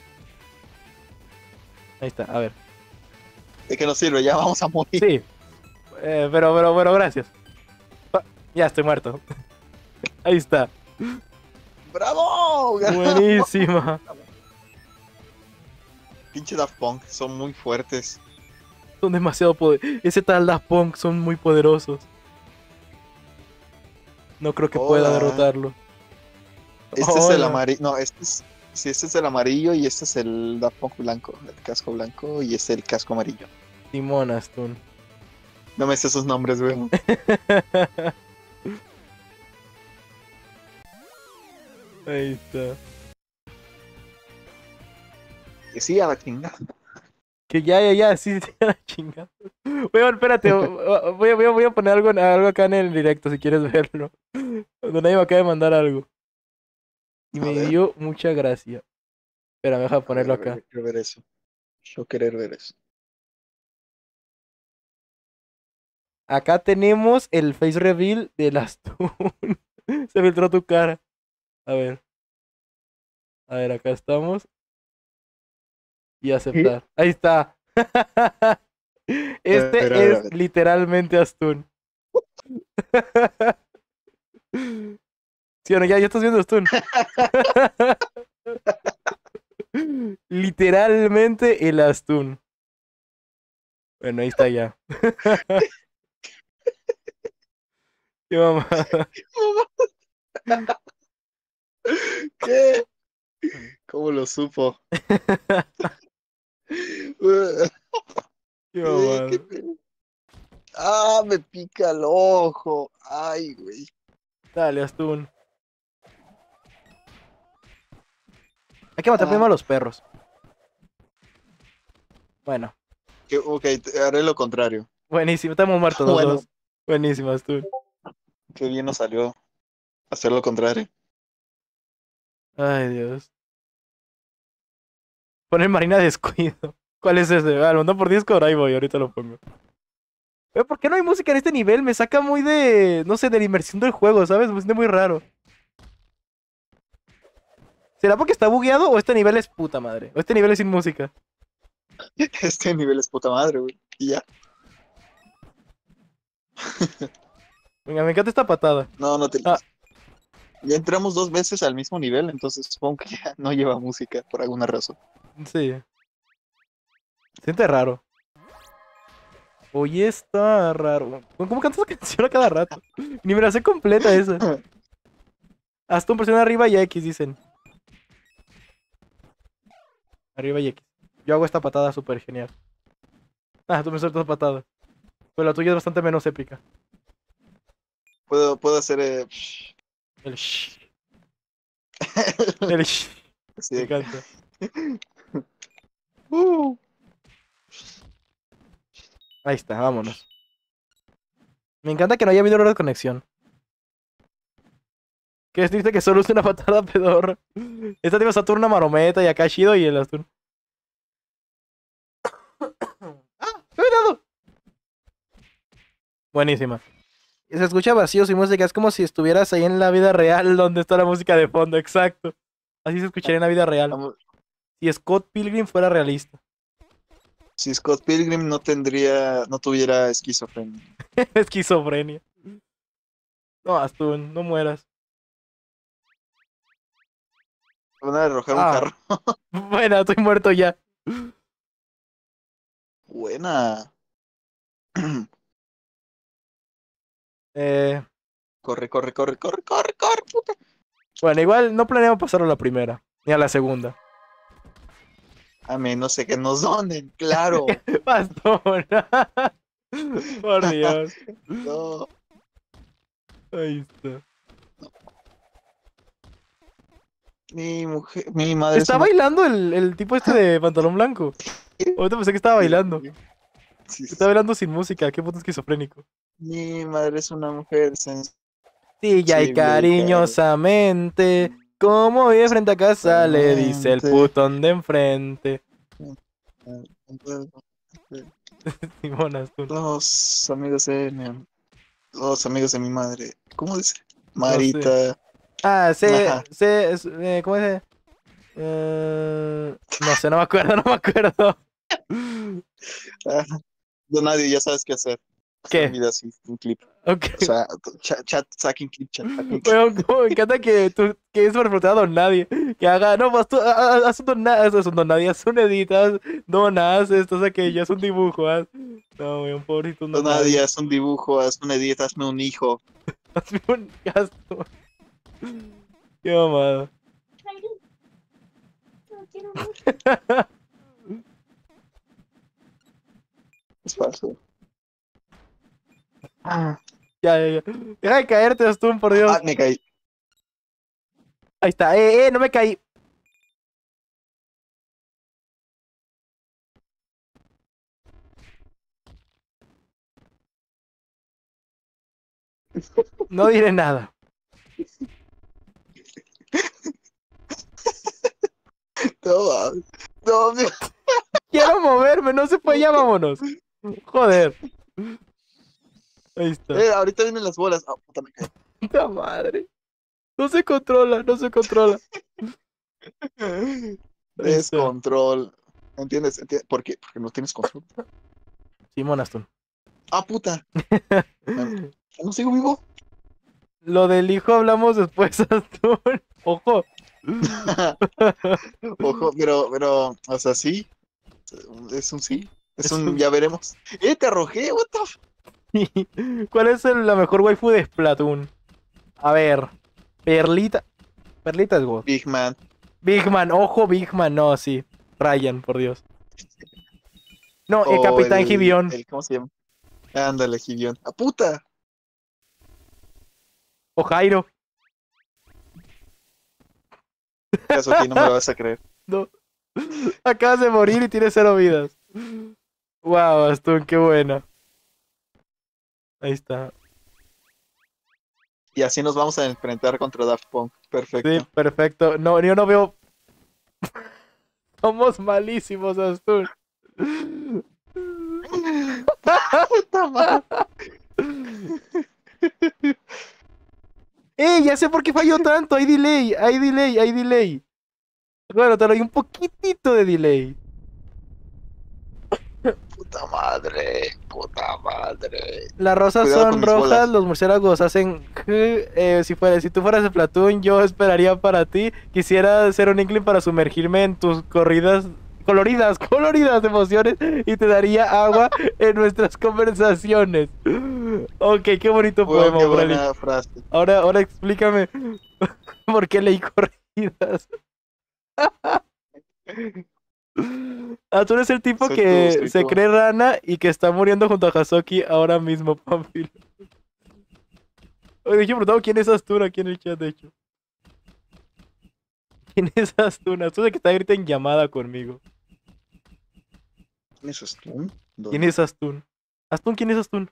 Ahí está, a ver. ¿De qué nos sirve? Ya vamos a morir. Sí. Pero, gracias. Ya estoy muerto. Ahí está. ¡Bravo! Buenísima. Pinche Daft Punk, son muy fuertes. Son demasiado poderosos. Ese tal Daft Punk son muy poderosos. No creo que pueda derrotarlo. Este es el amarillo. No, sí, este es el amarillo y este es el Daft Punk blanco. El casco blanco y este es el casco amarillo. Simón Astún. No me sé esos nombres, güey. Ahí está. Que sí, a la chingada. Que ya, sí, a la chingada. Weón, espérate, voy a poner algo acá en el directo si quieres verlo. Donde nadie me acaba de mandar algo. Y me dio mucha gracia. Espera, me deja ponerlo acá. Quiero ver eso. Yo querer ver eso. Acá tenemos el face reveal de Astún. Se filtró tu cara. A ver, acá estamos. Y aceptar. Ahí está. Este es literalmente Astún. ¿Sí o no? Ya estás viendo Astún. Literalmente el Astún. Bueno, ahí está ya. Qué mamada. ¿Qué? ¿Cómo lo supo? Qué mamada. Ah, me pica el ojo. Ay, güey. Dale, Astún. Hay que matar primero a los perros. Bueno. Ok, haré lo contrario. Buenísimo, estamos muertos los dos. Buenísimo, Astún. Qué bien nos salió hacer lo contrario. Ay, Dios. Poner Marina Descuido. ¿Cuál es ese? Ah, lo mando por Discord, ahí voy, ahorita lo pongo. ¿Por qué no hay música en este nivel? Me saca muy de... no sé, de la inmersión del juego, ¿sabes? Me siente muy raro. ¿Será porque está bugueado o este nivel es puta madre? O este nivel es sin música. Este nivel es puta madre, güey. Y ya. Venga, me encanta esta patada. No te... Ya entramos 2 veces al mismo nivel, entonces supongo que ya no lleva música por alguna razón. Sí. Siente raro. Oye, está raro. ¿Cómo cantas esa canción a cada rato? Ni me la sé completa esa. Hasta un presión arriba y X, dicen. Arriba y X. Yo hago esta patada súper genial. Ah, tú me sueltas patada. Pero la tuya es bastante menos épica. Puedo hacer... El shh. El shh. Sí. Me encanta. Ahí está, vámonos. Me encanta que no haya habido error de conexión. Que es triste que solo use una patada pedorra. Esta tiene Saturno, Marometa y acá Shido y el Astún. ¡Ah! ¡Me he dado! Buenísima. Se escucha vacío sin música. Es como si estuvieras ahí en la vida real donde está la música de fondo. Exacto. Así se escucharía en la vida real. Si Scott Pilgrim fuera realista. Si Scott Pilgrim no tuviera esquizofrenia. Esquizofrenia. No, Astun, no mueras. Van a arrojar un carro. Bueno, estoy muerto ya. Buena. Corre, puta. Bueno, igual no planeamos pasar a la primera, ni a la segunda. A menos que nos donen, claro. Bastón. Por Dios. No. Ahí está. Mi madre. Está bailando el tipo este de pantalón blanco. Ahorita pensé que estaba bailando. Sí. Está bailando sin música, qué puto esquizofrénico. Mi madre es una mujer sencilla y cariñosamente, como vive frente a casa, le dice el putón de enfrente. Los amigos de mi madre. ¿Cómo dice? Marita. No sé. ¿Cómo dice? No sé, no me acuerdo. Nadie, ya sabes qué hacer. ¿Qué? Así, un clip. Okay. O sea, saquen clip. Bueno, me encanta que es sobreproteado nadie. Que haga, no, pues tú haz un donadie, haz un edit, donas, esto, aquello, haz un dibujo, No, un pobrecito nadie, haz un dibujo, haz un edit, hazme un hijo. Hazme un gasto. Qué mamada. Es falso. Ya. Deja de caerte, Astun, por Dios. Me caí. Ahí está. No me caí. No diré nada. No, Quiero moverme, no se puede, ya vámonos. Joder. Ahí está. Ahorita vienen las bolas. Puta, me caí. Puta madre. No se controla. Descontrol. ¿Entiendes? ¿Por qué? Porque no tienes control. Simón Astun. Puta. ¿No sigo vivo? Lo del hijo hablamos después, Astun. Ojo. Ojo, pero, o sea, sí. Es un sí. Es un ya veremos. Te arrojé, what the f. ¿Cuál es la mejor waifu de Splatoon? A ver. Perlita es God. Big Man. Ojo, Big Man, no, sí. Ryan, por Dios. No, el Capitán Gibión. ¿Cómo se llama? Ándale, Gibión. Puta! O Jairo. Eso aquí no me lo vas a creer. No. Acabas de morir y tienes 0 vidas. Wow, Astun, qué buena. Ahí está. Y así nos vamos a enfrentar contra Daft Punk. Perfecto. Sí, perfecto. No, yo no veo. Somos malísimos, Astun. Puta madre. Ya sé por qué falló tanto. Hay delay. Bueno, te doy un poquitito de delay. Puta madre. Las rosas Cuidado son con mis rojas, bolas. los murciélagos hacen si tú fueras de Platoon, yo esperaría para ti. Quisiera ser un Inkling para sumergirme en tus coloridas emociones y te daría agua en nuestras conversaciones. Ok, qué bonito poema, Qué Brali. buena frase. Ahora explícame por qué leí corridas. Tú eres el tipo Soy que se tú. cree rana y que está muriendo junto a Hasoki ahora mismo, Pamphilo. Oye, yo he preguntado quién es Astuna aquí en el chat, de hecho. ¿Quién es Astuna? Astuna que está ahorita en llamada conmigo. ¿Quién es Astun? ¿Quién es Astun? ¿Quién es Astun?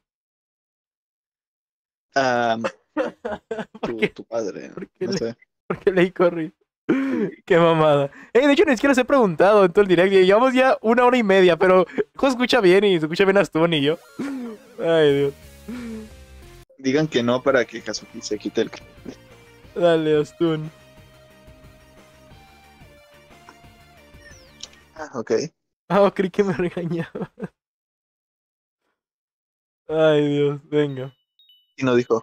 Tu padre. No sé. ¿Por qué leí corrido? Qué mamada. De hecho, ni siquiera se he preguntado en todo el directo. Llevamos ya 1 hora y media, pero se escucha bien y se escucha bien Astun y yo. Ay, Dios. Digan que no para que Hazuki se quite el... Dale, Astun. Ok. Ah, creí que me regañaba. Ay, Dios, venga. ¿Y no dijo?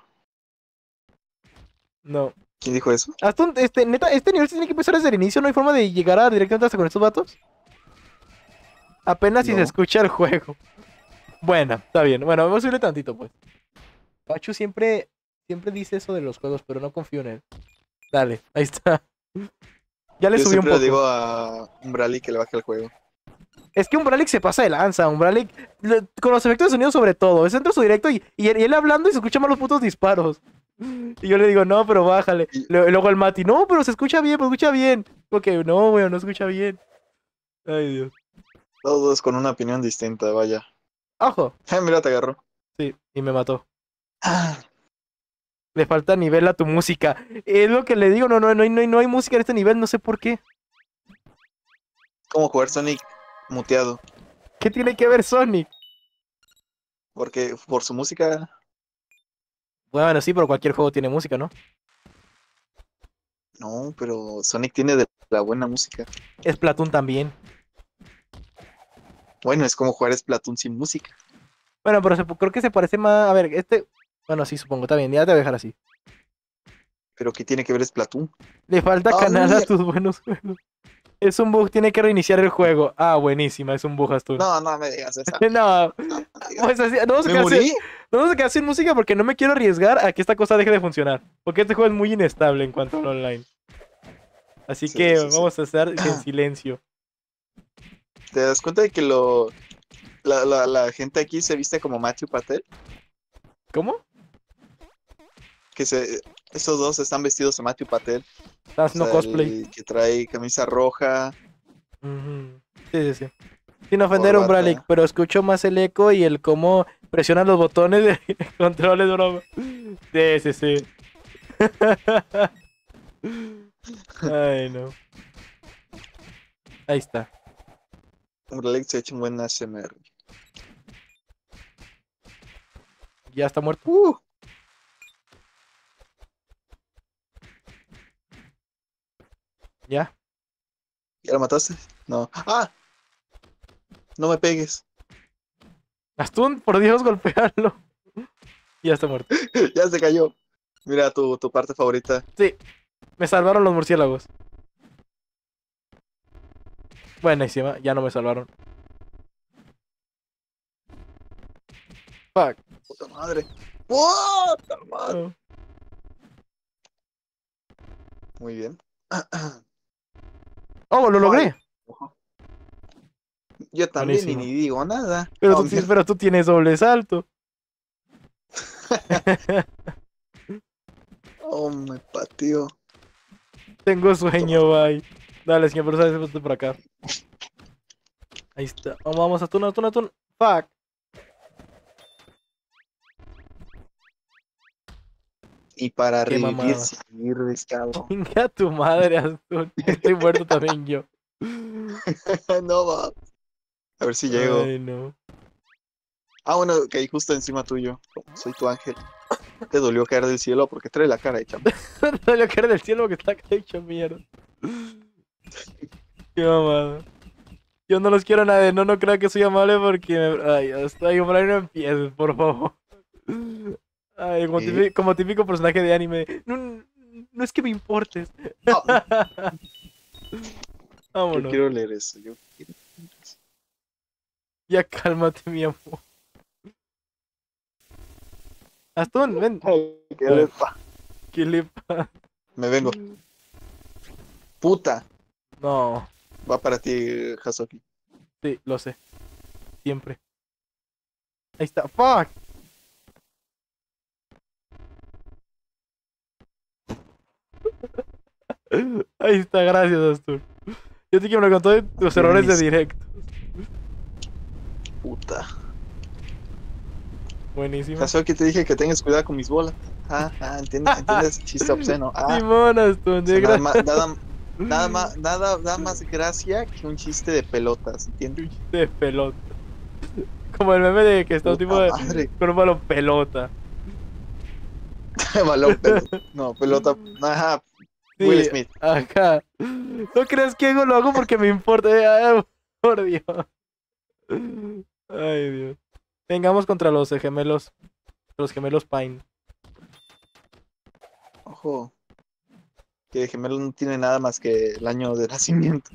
No. ¿Quién dijo eso? Aston, neta, este nivel se tiene que empezar desde el inicio, no hay forma de llegar a directamente hasta con estos vatos. Apenas si se No. escucha el juego. Bueno, está bien. Bueno, vamos a subirle tantito, pues. Pachu siempre dice eso de los juegos, pero no confío en él. Dale, ahí está. Ya le Yo subí un siempre le poco. digo a Umbrali que le baje el juego. Es que Umbralic se pasa de lanza. Umbralic, con los efectos de sonido sobre todo. Es entra su directo y él hablando y se escuchan más los putos disparos. Y yo le digo, no, pero bájale. Y- Luego el Mati, no, pero se escucha bien, pero escucha bien. Ok, no, weón, no escucha bien. Ay, Dios. Todos con una opinión distinta, vaya. Ojo. Mira, te agarró. Sí, y me mató. Ah, Le falta nivel a tu música. Es lo que le digo, no hay música en este nivel, no sé por qué. ¿cómo jugar Sonic muteado? ¿Qué tiene que ver Sonic? Porque por su música... Bueno, sí, pero cualquier juego tiene música, ¿no? No, pero Sonic tiene de la buena música. Splatoon también. Bueno, es como jugar Splatoon sin música. Bueno, pero creo que se parece más. A ver, bueno, sí, supongo, está bien, ya te voy a dejar así. Pero ¿qué tiene que ver Splatoon? Le falta Ah, canal a mira. tus buenos juegos. Es un bug, tiene que reiniciar el juego. Ah, buenísima, es un bug, Astur. No, no me digas eso. No, No me digas. pues así, no vamos a ¿Me quedar morí? no vamos a quedar sin música porque no me quiero arriesgar a que esta cosa deje de funcionar. Porque este juego es muy inestable en cuanto al online. Así Sí, que sí, sí. vamos a estar en silencio. ¿Te das cuenta de que la gente aquí se viste como Matthew Patel? ¿Cómo? Esos dos están vestidos de Matthew Patel. Estás haciendo cosplay. El que trae camisa roja. Ujú. Sí, sí, sí. Sin ofender a Corbata. Umbralic, pero escucho más el eco y el cómo presionan los botones de controles, broma. Sí, sí, sí. Ay, no. Ahí está. Umbralic se ha hecho un buen ASMR. Ya está muerto. Ya. ¿Ya lo mataste? No. ¡Ah! No me pegues. Astun, por Dios, golpearlo. Ya está muerto. Ya se cayó. Mira tu parte favorita. Sí. Me salvaron los murciélagos. Buenísima. Ya no me salvaron. Fuck. Puta madre. Puta madre. No. Muy bien. Oh, lo logré. Yo también Buenísimo. ni digo nada. Pero, Oh, tú, mierda. pero tú tienes doble salto. Oh, me pateó. Tengo sueño, bye. Dale, señor, pero sabes, por acá. Ahí está. Vamos, Atún. Fuck. Y para Qué revivir, mamada. seguir cabrón. Venga tu madre, Astun. Estoy muerto también yo. No va. A ver si llego. Ay, no. Ah, bueno, caí justo encima tuyo. Soy tu ángel. Te dolió caer del cielo porque trae la cara hecha. No le caer del cielo que está hecho mierda. Qué mamada. Yo no los quiero a nadie, no creo que soy amable porque ay, hasta ahí, por ahí no empieces, por favor. Ay, como típico personaje de anime. No es que me importes. No, yo Vámonos. quiero leer eso. Yo quiero leer eso. Ya cálmate, mi amor. Astún, ven. Ay, ¿qué le pasa? ¿Qué le pasa? Me vengo. Puta. No, Va para ti, Hasoki. sí, lo sé. Siempre. Ahí está. ¡Fuck! Ahí está, gracias, Astur. Yo te que me lo contó de tus errores de directo. Puta. Buenísimo. Hasoki, te dije que tengas cuidado con mis bolas. ¿Entiendes? Chiste obsceno. Simón, Astur, de gracia. Nada más gracia que un chiste de pelotas, ¿entiendes? De pelota. Como el meme de que está un tipo de. Madre. Con un balón pelota. Balón, pelota. No, pelota. Ajá. Sí, Will Smith. Ajá. ¿No crees que lo hago porque me importa? Por Dios. Ay, Dios. Vengamos contra los gemelos. Los gemelos Pine. Ojo. Que gemelo no tiene nada más que el año de nacimiento.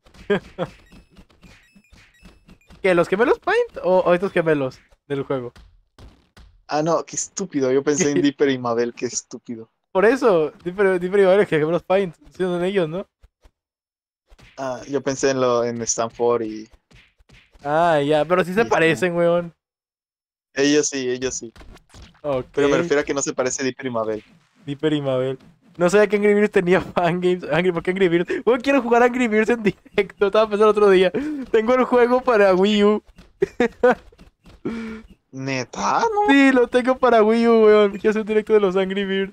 ¿Qué? ¿Los gemelos Pine o estos gemelos del juego? Ah, no, qué estúpido. Yo pensé en Dipper y Mabel, qué estúpido. Por eso, Dipper y Mabel, gemelos Pine. Son ellos, ¿no? Ah, yo pensé en Stanford y... Ah, ya, pero sí se parecen, weón. Ellos sí. Ok. Pero me refiero a que no se parece Dipper y Mabel. Dipper y Mabel. No sabía que Angry Birds tenía fangames. ¿Por qué Angry Birds? Bueno, quiero jugar Angry Birds en directo. Estaba pensando otro día. Tengo el juego para Wii U. ¿Neta? ¿No? Sí, lo tengo para Wii U, weón. Quiero hacer un directo de los Angry Birds.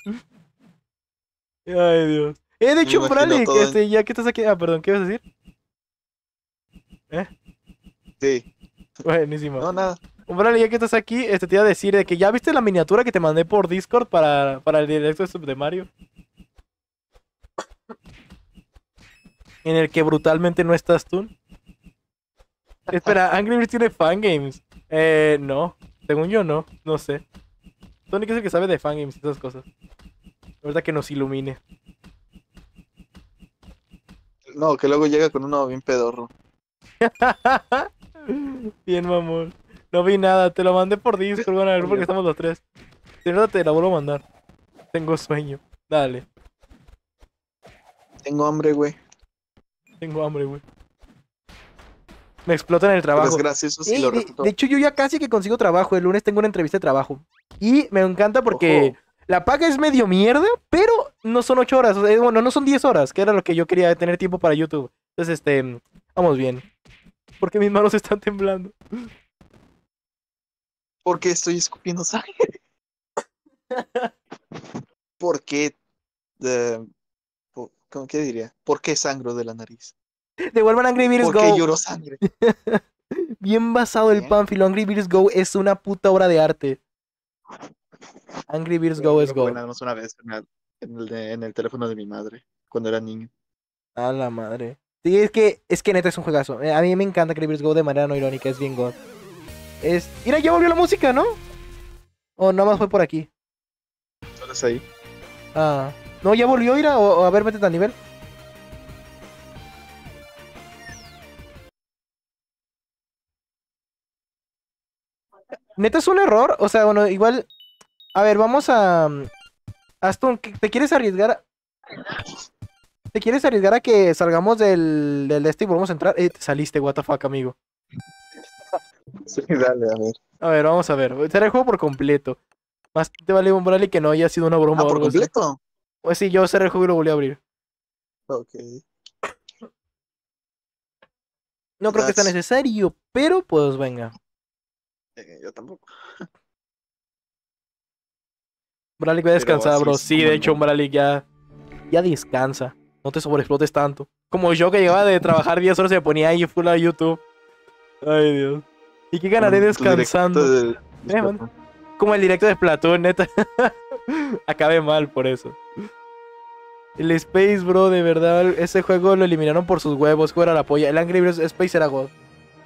Ay, Dios. De hecho, Me imagino Bralik, todo ya que estás aquí. Ah, perdón, ¿qué ibas a decir? Sí. Buenísimo. No, nada. Bralik, ya que estás aquí, te iba a decir de que ya viste la miniatura que te mandé por Discord para el directo de Mario. En el que brutalmente no estás tú. Espera, Angry Birds tiene fangames. No. Según yo, no. No sé. Tony que es el que sabe de fangames y esas cosas. La verdad que nos ilumine. No, que luego llega con uno bien pedorro. Bien, mamón. No vi nada, te lo mandé por Discord, bueno, a ver porque estamos los tres. Si no, te la vuelvo a mandar. Tengo sueño. Dale. Tengo hambre, güey. Tengo hambre, güey. Me explotan en el trabajo. Pero es gracioso si lo repito. De hecho, yo ya casi que consigo trabajo. El lunes tengo una entrevista de trabajo. Y me encanta porque Ojo. la paga es medio mierda, pero no son 8 horas. O sea, bueno, no son 10 horas, que era lo que yo quería tener tiempo para YouTube. Entonces, vamos bien. Porque mis manos están temblando. ¿Por qué estoy escupiendo sangre? ¿Por qué? ¿Qué diría? ¿Por qué sangro de la nariz? Devuelvan Angry Birds ¿Por qué Go. lloro sangre? Bien basado el ¿Bien? Pánfilo. Angry Birds Go es una puta obra de arte. Angry Birds Go es Yo lo Go. jugué nada más una vez en el teléfono de mi madre, cuando era niño. A la madre. Sí, es que neta es un juegazo. A mí me encanta Angry Birds Go de manera no irónica, es bien god. Mira, ya volvió la música, ¿no? O nada más fue por aquí. Solo es ahí. Ah. No, ya volvió, Ira, o a ver, métete al nivel. Neta es un error, o sea, bueno, igual. A ver, vamos a. Aston, ¿te quieres arriesgar? ¿Te quieres arriesgar a que salgamos del este y volvamos a entrar? Te saliste, what the fuck, amigo. Sí, dale, a ver. A ver, vamos a ver. Será el juego por completo. Más te vale un Bradley que no haya sido una broma o ¿por algo así. completo? Pues sí, yo cerré el juego y lo volví a abrir. Ok. No creo que sea necesario, pero pues venga. Yo tampoco. Bradley va a descansar, así bro. es Sí, como de el hecho, mundo. Bradley ya descansa. No te sobreexplotes tanto. Como yo que llegaba de trabajar 10 horas y me ponía ahí full a YouTube. Ay, Dios. ¿Y qué ganaré Tu descansando? directo de Man. Como el directo de Splatoon, neta. Acabé mal por eso. El Space, bro, de verdad, ese juego lo eliminaron por sus huevos. Fuera la polla. El Angry Birds Space era God.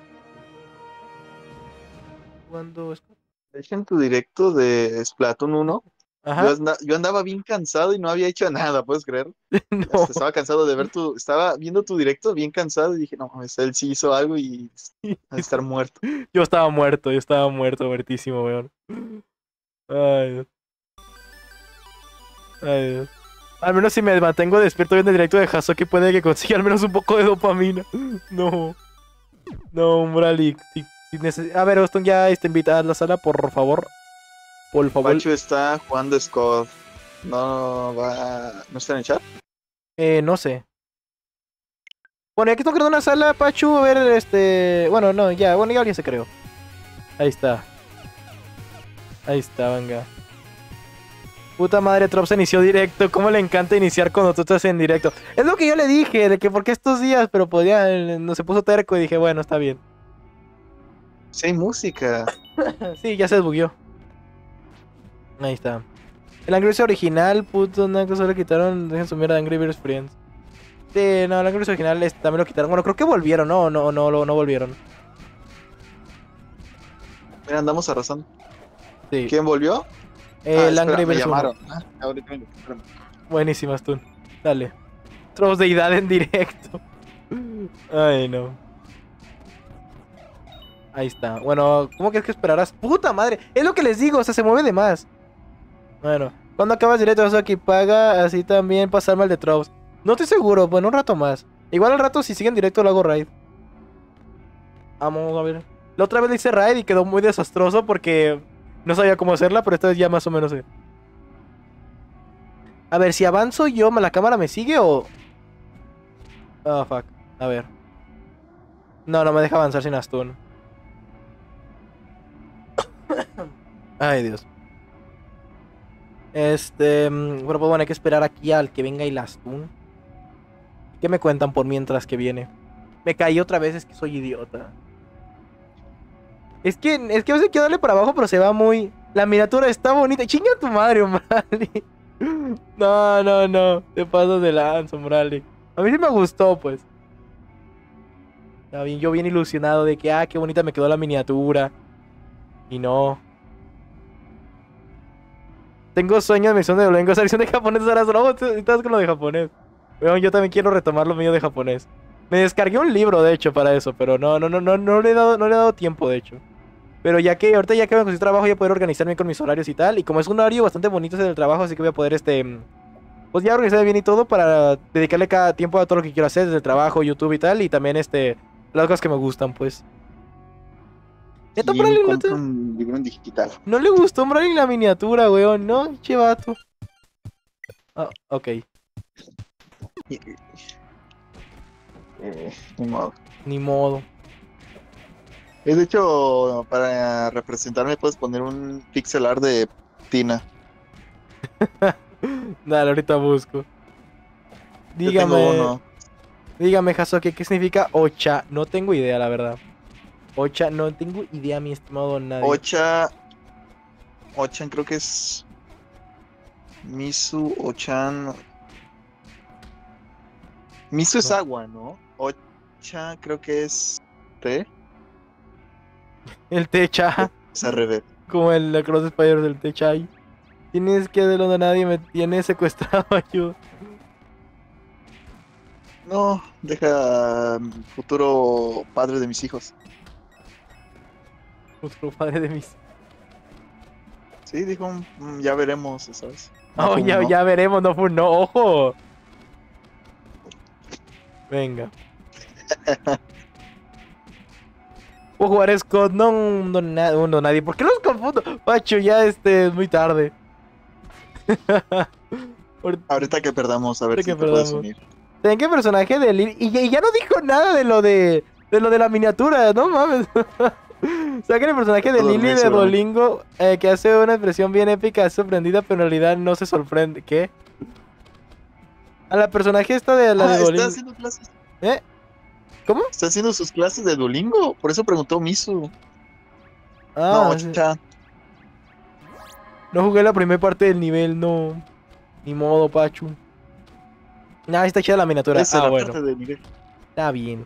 ¿Cuándo? De hecho, en tu directo de Splatoon 1, Ajá. yo andaba bien cansado y no había hecho nada, ¿puedes creer? No. Hasta estaba cansado de ver estaba viendo tu directo bien cansado y dije, no, él sí hizo algo y va a estar muerto. Yo estaba muerto, muertísimo, weón. Ay, Dios. Ay, Dios. Al menos si me mantengo despierto viendo el directo de Hasoki puede que consiga al menos un poco de dopamina. No. No, Murali. A ver, Austin, ya invita a la sala, por favor. Por favor. Pacho está jugando Scott. ¿No está en el chat? No sé. Bueno, aquí estoy creando una sala, Pachu. A ver, bueno, no, ya alguien se creó. Ahí está. Ahí está, venga. Puta madre, Trop se inició directo. ¿Cómo le encanta iniciar cuando tú estás en directo? Es lo que yo le dije, de que porque estos días, pero podía, no se puso terco y dije, bueno, está bien. Sí, hay música. Sí, ya se desbugueó. Ahí está. El Angry Birds original, puto, naco, solo quitaron, dejen su mierda de Angry Birds Friends. Sí, no, la versión original también lo quitaron. Bueno, creo que volvieron, no volvieron. Mira, andamos arrasando. Sí. ¿Quién volvió? El espera, Angry me Birds 1. llamaron. Ahorita espérame. Buenísima, Stun. Dale. Trozos de deidad en directo. Ay, no. Ahí está. Bueno, ¿cómo crees que esperarás? ¡Puta madre! Es lo que les digo, o sea, se mueve de más. Bueno, cuando acabas directo eso aquí paga, así también pasarme al de Troves. No estoy seguro, bueno, un rato más. Igual al rato si siguen directo lo hago raid. Vamos a ver. La otra vez le hice raid y quedó muy desastroso porque no sabía cómo hacerla, pero esta vez ya más o menos sé. A ver, si avanzo yo, ¿la cámara me sigue o...? Oh, fuck. A ver. No me deja avanzar sin Astun. Ay, Dios. Bueno, pues bueno, hay que esperar aquí al que venga y la Astun. ¿Qué me cuentan por mientras que viene? Me caí otra vez, es que soy idiota. Es que a veces quiero darle para abajo, pero se va muy... La miniatura está bonita. ¡Chinga tu madre, Umbrali! No. Te pasas de lanza, Umbrali. A mí sí me gustó, pues. Está bien, yo bien ilusionado de que, qué bonita me quedó la miniatura. Y no. Tengo sueño de misión de Duolingo. Esa versión de japonés ahora solo estás con lo de japonés. Bueno, yo también quiero retomar lo mío de japonés. Me descargué un libro, de hecho, para eso. Pero no le he dado tiempo, de hecho. Pero ahorita ya que me conseguí trabajo, ya poder organizarme con mis horarios y tal. Y como es un horario bastante bonito ese del trabajo, así que voy a poder, pues ya organizarme bien y todo para dedicarle cada tiempo a todo lo que quiero hacer, desde el trabajo, YouTube y tal. Y también, las cosas que me gustan, pues. Neto, Y Umbrali, compra un libro en digital. no le gustó Umbrali la miniatura, weón. No, che vato. Ok. Ni modo. Ni modo. De hecho, para representarme puedes poner un pixel art de Tina. Dale, ahorita busco. Yo tengo uno. Dígame, Hasoke, ¿qué significa Ocha? No tengo idea, la verdad. Ocha, no tengo idea, mi estimado nadie. Ochan creo que es Misu, Ochan. Misu es agua, ¿no? Ocha creo que es té. El Techa. Es al revés. Como el Cross Spider del Techa ahí. Tienes que de donde nadie me tiene secuestrado, ayuda. No, deja futuro padre de mis hijos. Otro padre de mis... Sí, dijo, ya veremos, ¿sabes? Oh, ya veremos, no fue un no, ojo. Venga. Puedo jugar Scott, no nadie. ¿Por qué los confundo? Pacho, ya es muy tarde. Ahorita que perdamos, a ver si te puedes unir. ¿En qué personaje de Lily? Y ya no dijo nada de lo de la miniatura, no mames. Saquen el personaje de Lily de Duolingo, que hace una expresión bien épica, es sorprendida, pero en realidad no se sorprende. ¿Qué? A la personaje esta de la de Duolingo. Está haciendo clases. ¿Cómo? Está haciendo sus clases de Duolingo, por eso preguntó Misu. No, Ocha. No jugué la primera parte del nivel, no. Ni modo, Pachu. Nah, está chida la miniatura. Esa es la bueno. parte del nivel. Está bien.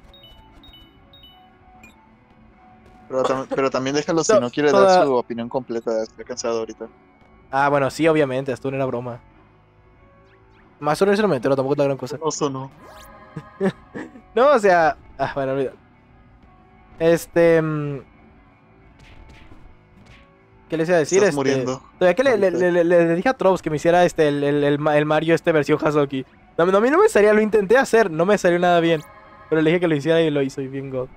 Pero también déjalo si no quiere dar su opinión completa. Estoy cansado ahorita. Bueno, sí, obviamente. Esto no era broma. Más o menos el miniatura tampoco es la gran cosa. Oso no. No, o sea... bueno, olvida. ¿Qué les iba a decir? Estás muriendo. Todavía que le dije a Troves que me hiciera el Mario versión Hasoki. No, a mí no me salía, lo intenté hacer, no me salió nada bien. Pero le dije que lo hiciera y lo hizo y bien god.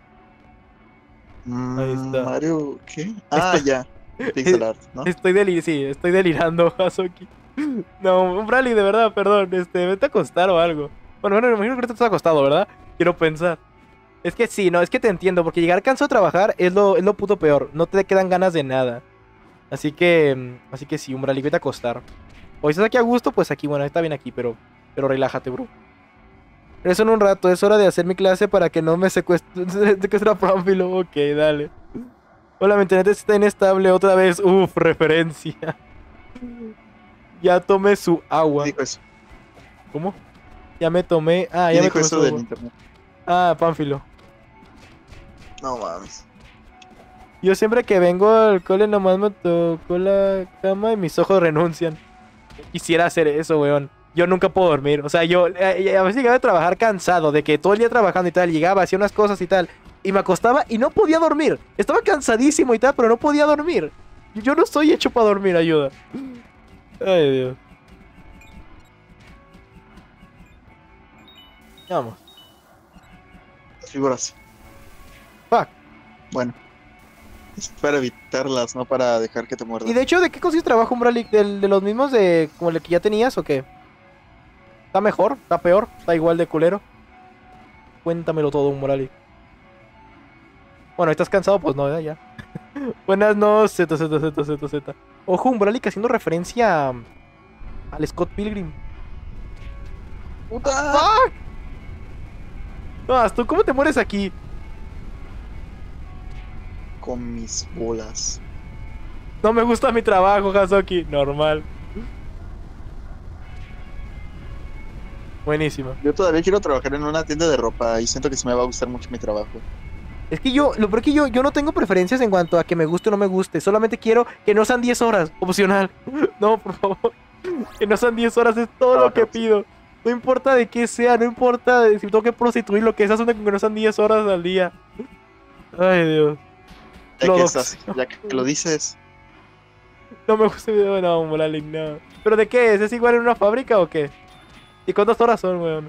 Ahí está. Mario, ¿qué? Ya. Pixel art, ¿no? Estoy delirando, Hasoki. No, Umbrali, de verdad, perdón. Vete a acostar o algo. Bueno, me imagino que ahorita estás acostado, ¿verdad? Quiero pensar. Es que sí, no, es que te entiendo, porque llegar cansado a trabajar es lo puto peor. No te quedan ganas de nada. Así que sí, Umbrali, vete a acostar. O si estás aquí a gusto, pues aquí, bueno, está bien aquí, pero relájate, bro. Eso en un rato, es hora de hacer mi clase para que no me secuestre a Pánfilo. Ok, dale. Hola, mi internet está inestable otra vez. Uf, referencia. Ya tome su agua. Dijo eso. ¿Cómo? Ya me tomé. Ah, ¿Quién ya me dijo tomé eso su del agua. internet? Ah, Pánfilo. No mames. Yo siempre que vengo al cole nomás me toco la cama y mis ojos renuncian. Quisiera hacer eso, weón. Yo nunca puedo dormir. O sea, yo a veces llegaba a trabajar cansado, de que todo el día trabajando y tal, llegaba, hacía unas cosas y tal, y me acostaba y no podía dormir. Estaba cansadísimo y tal, pero no podía dormir. Yo no estoy hecho para dormir, ayuda. Ay, Dios. Vamos. Figuras. Fuck. Bueno. Es para evitarlas, no para dejar que te muerdan. Y de hecho, ¿de qué consiste trabajo Umbralic? ¿De los mismos de como el que ya tenías o qué? ¿Está mejor? ¿Está peor? ¿Está igual de culero? Cuéntamelo todo, Umbralic. Bueno, ¿estás cansado? Pues no, ya. Buenas noches, Z. Ojo, Umbralic haciendo referencia al Scott Pilgrim. ¡Puta! ¡Fuck! No, ¿tú cómo te mueres aquí? Con mis bolas. No me gusta mi trabajo, Hazuki. Normal. Buenísima. Yo todavía quiero trabajar en una tienda de ropa y siento que sí me va a gustar mucho mi trabajo. Es que lo peor que yo no tengo preferencias en cuanto a que me guste o no me guste. Solamente quiero que no sean 10 horas, opcional. No, por favor. Que no sean 10 horas, es todo lo que pido. No importa de qué sea, no importa de si tengo que prostituir, lo que sea, son de que no sean 10 horas al día. Ay, Dios. Ya que lo dices. No me gusta el video, no, Morales, no. ¿Pero de qué es? ¿Es igual en una fábrica o qué? ¿Y cuántas horas son, weón?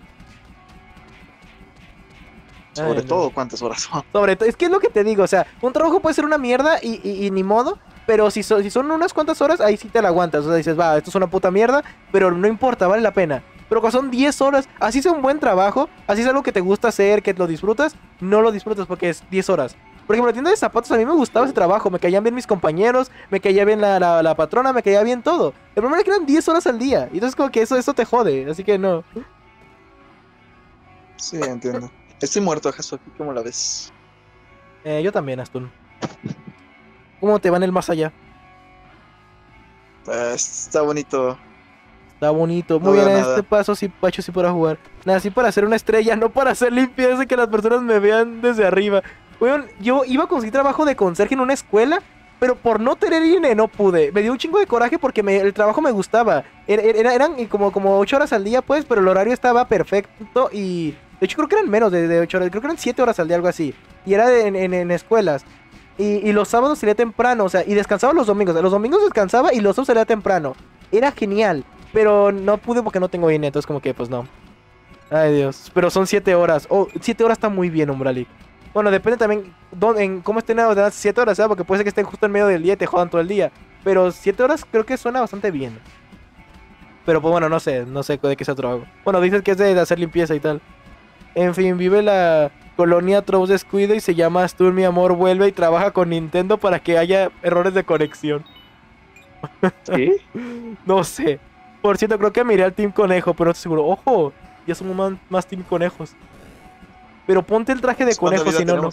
Sobre Ay, todo, no. ¿cuántas horas son? Sobre todo, es que es lo que te digo, o sea, un trabajo puede ser una mierda y ni modo, pero si son unas cuantas horas, ahí sí te la aguantas. O sea, dices, va, esto es una puta mierda, pero no importa, vale la pena. Pero cuando son 10 horas, así sea un buen trabajo, así es algo que te gusta hacer, que lo disfrutas, no lo disfrutas porque es 10 horas. Por ejemplo, la tienda de zapatos a mí me gustaba ese trabajo, me caían bien mis compañeros, me caía bien la patrona, me caía bien todo. El problema es que eran 10 horas al día, y entonces como que eso te jode, así que no. Sí, entiendo. Estoy muerto, Hazuki, ¿cómo la ves? Yo también, Astun. ¿Cómo te va en el más allá? Está bonito. Está bonito. No Muy bien, veo en nada. este paso sí, Pacho, sí podrá jugar. Nada, sí para hacer una estrella, no para hacer limpieza y que las personas me vean desde arriba. Bueno, yo iba a conseguir trabajo de conserje en una escuela, pero por no tener INE no pude. Me dio un chingo de coraje porque el trabajo me gustaba. Eran como 8 horas al día, pues, pero el horario estaba perfecto y... De hecho, creo que eran menos de 8 horas. Creo que eran 7 horas al día, algo así. Y era en escuelas. Y los sábados salía temprano, o sea, y descansaba los domingos. Los domingos descansaba y los sábados salía temprano. Era genial. Pero no pude porque no tengo INE, entonces como que pues no. Ay, Dios. Pero son 7 horas. Oh, 7 horas está muy bien, Umbralic. Bueno, depende también en cómo estén las 7 horas, ¿sabes? Porque puede ser que estén justo en medio del día y te jodan todo el día. Pero 7 horas creo que suena bastante bien. Pero pues bueno, no sé de qué sea trabajo. Bueno, dices que es de hacer limpieza y tal. En fin, vive la colonia Trous Descuido y se llama Astur, mi amor, vuelve y trabaja con Nintendo para que haya errores de conexión. ¿Sí? No sé. Por cierto, creo que miré al Team Conejo, pero no estoy seguro. ¡Ojo! Ya somos más Team Conejos. Pero ponte el traje de conejo, si no, no.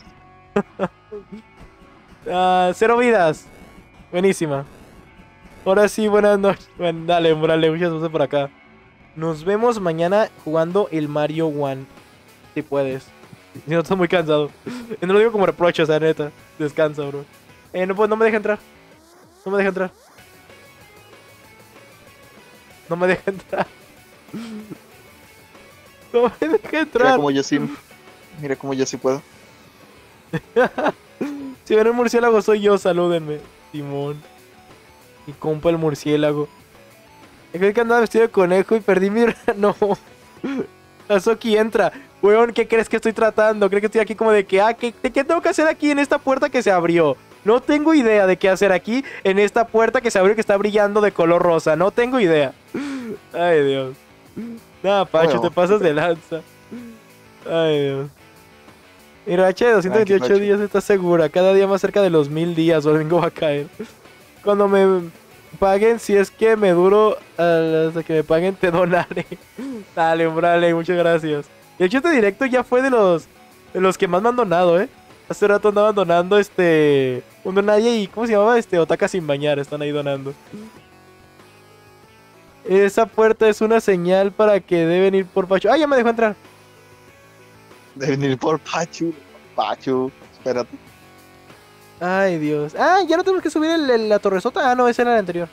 0 vidas. Buenísima. Ahora sí, buenas noches. Bueno, dale, Morales, muchas gracias por acá. Nos vemos mañana jugando el Mario One. Si puedes. Si no, estoy muy cansado. No lo digo como reproche, o sea, neta. Descansa, bro. No, pues no me deja entrar. No me deja entrar. No me deja entrar. No me deja entrar. Mira como yo sí puedo. Si ven el murciélago soy yo, salúdenme. Simón. Mi compa el murciélago. Es que andaba vestido de conejo y perdí mi... No. Hazuki entra. Weón, ¿qué crees que estoy tratando? ¿Crees que estoy aquí como de que... ¿qué tengo que hacer aquí en esta puerta que se abrió? No tengo idea de qué hacer aquí en esta puerta que se abrió y que está brillando de color rosa. No tengo idea. Ay, Dios. Nada, Pacho, te pasas de lanza. Ay, Dios. Mira, H de 228 días está segura. Cada día más cerca de los 1000 días. O domingo va a caer. Cuando me paguen, si es que me duro hasta que me paguen, te donaré. Dale, Umbrale, muchas gracias. De hecho, este directo ya fue de los que más me han donado, Hace rato andaban donando un nadie y ¿cómo se llamaba? Otaka sin bañar, están ahí donando. Esa puerta es una señal para que deben ir por Pachu. ¡Ah, ya me dejó entrar! Deben ir por Pachu. Pachu, espérate. Ay, Dios. Ah, ya no tenemos que subir la torresota. Ah, no, ese era el anterior.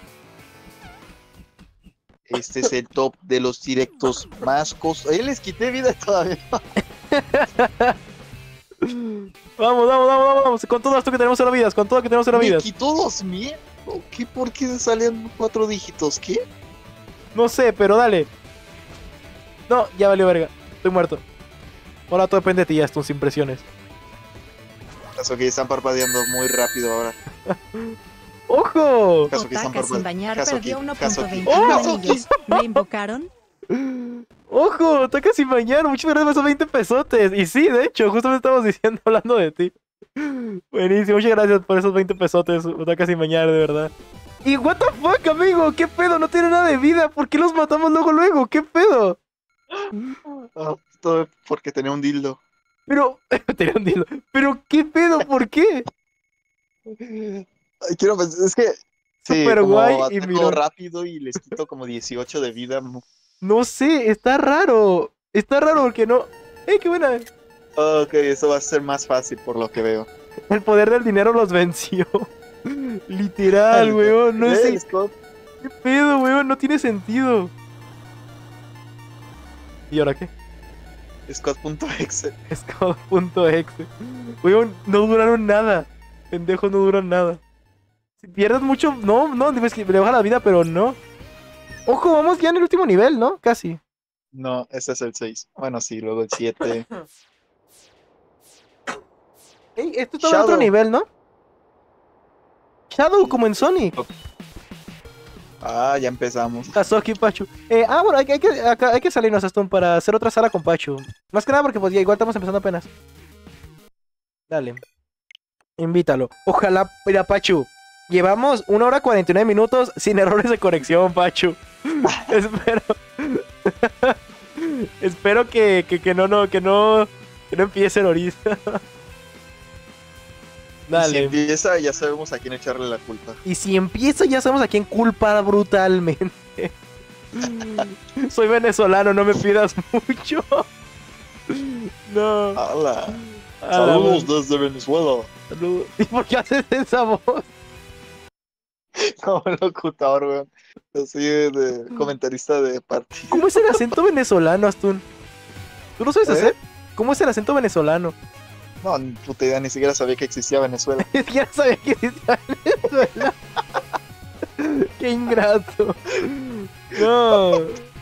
Este es el top de los directos más costosos. Ahí les quité vida todavía. Vamos. Con todo esto que tenemos 0 vidas. Con todo que tenemos 0 Me vidas. quitó 2000. ¿Qué? ¿Por qué salían 4 dígitos? ¿Qué? No sé, pero dale. No, ya valió verga. Estoy muerto. Ahora todo depende de ti, ya estos sin presiones. Caso que están parpadeando muy rápido ahora. ¡Ojo! Caso que están Otaka sin bañar perdió Kazuki. 1.21 anillos. ¿Me invocaron? ¡Ojo! Otaka sin bañar. Muchas gracias por esos 20 pesotes. Y sí, de hecho, justo me estábamos diciendo, hablando de ti. Buenísimo, muchas gracias por esos 20 pesotes. Otaka sin bañar, de verdad. Y what the fuck, amigo, ¿qué pedo? No tiene nada de vida. ¿Por qué los matamos luego? ¿Qué pedo? Todo porque tenía un dildo. Pero, tenía un dildo. Pero, ¿qué pedo? ¿Por qué? Ay, quiero pensar, es que sí, Súper como guay y ataco miró. rápido y les quito como 18 de vida. No sé, está raro. Está raro porque no. ¡Qué buena! Ok, eso va a ser más fácil por lo que veo. El poder del dinero los venció. Literal, weón. No sé. Scott? ¿Qué pedo, weón? No tiene sentido. ¿Y ahora qué? Scott.exe. Scout.exe. Weón, no duraron nada. Pendejos, no duran nada. Si pierdes mucho, no, debes que le baja la vida, pero no. Ojo, vamos ya en el último nivel, ¿no? Casi. No, ese es el 6. Bueno, sí, luego el 7. Ey, esto está en otro nivel, ¿no? Shadow, como en Sonic. Ah, ya empezamos. Kazuki, Pachu. Bueno, hay que salirnos, Stone, para hacer otra sala con Pachu. Más que nada porque pues ya igual estamos empezando apenas. Dale. Invítalo. Ojalá, mira, Pachu. Llevamos 1 hora 49 minutos sin errores de conexión, Pachu. Espero. Espero que no empiecen ahorita. Dale. Si empieza, ya sabemos a quién echarle la culpa. Y si empieza, ya sabemos a quién culpar brutalmente. Soy venezolano, no me pidas mucho. No. Hola. Saludos desde Venezuela. Saludos. ¿Y por qué haces esa voz? Como locutor, weón. Así de comentarista de partido. ¿Cómo es el acento venezolano, Astun? ¿Tú lo sabes ¿Eh? hacer? ¿Cómo es el acento venezolano? No, ni puta idea, ni siquiera sabía que existía Venezuela. Es que ya sabía que existía Venezuela. Qué ingrato. No.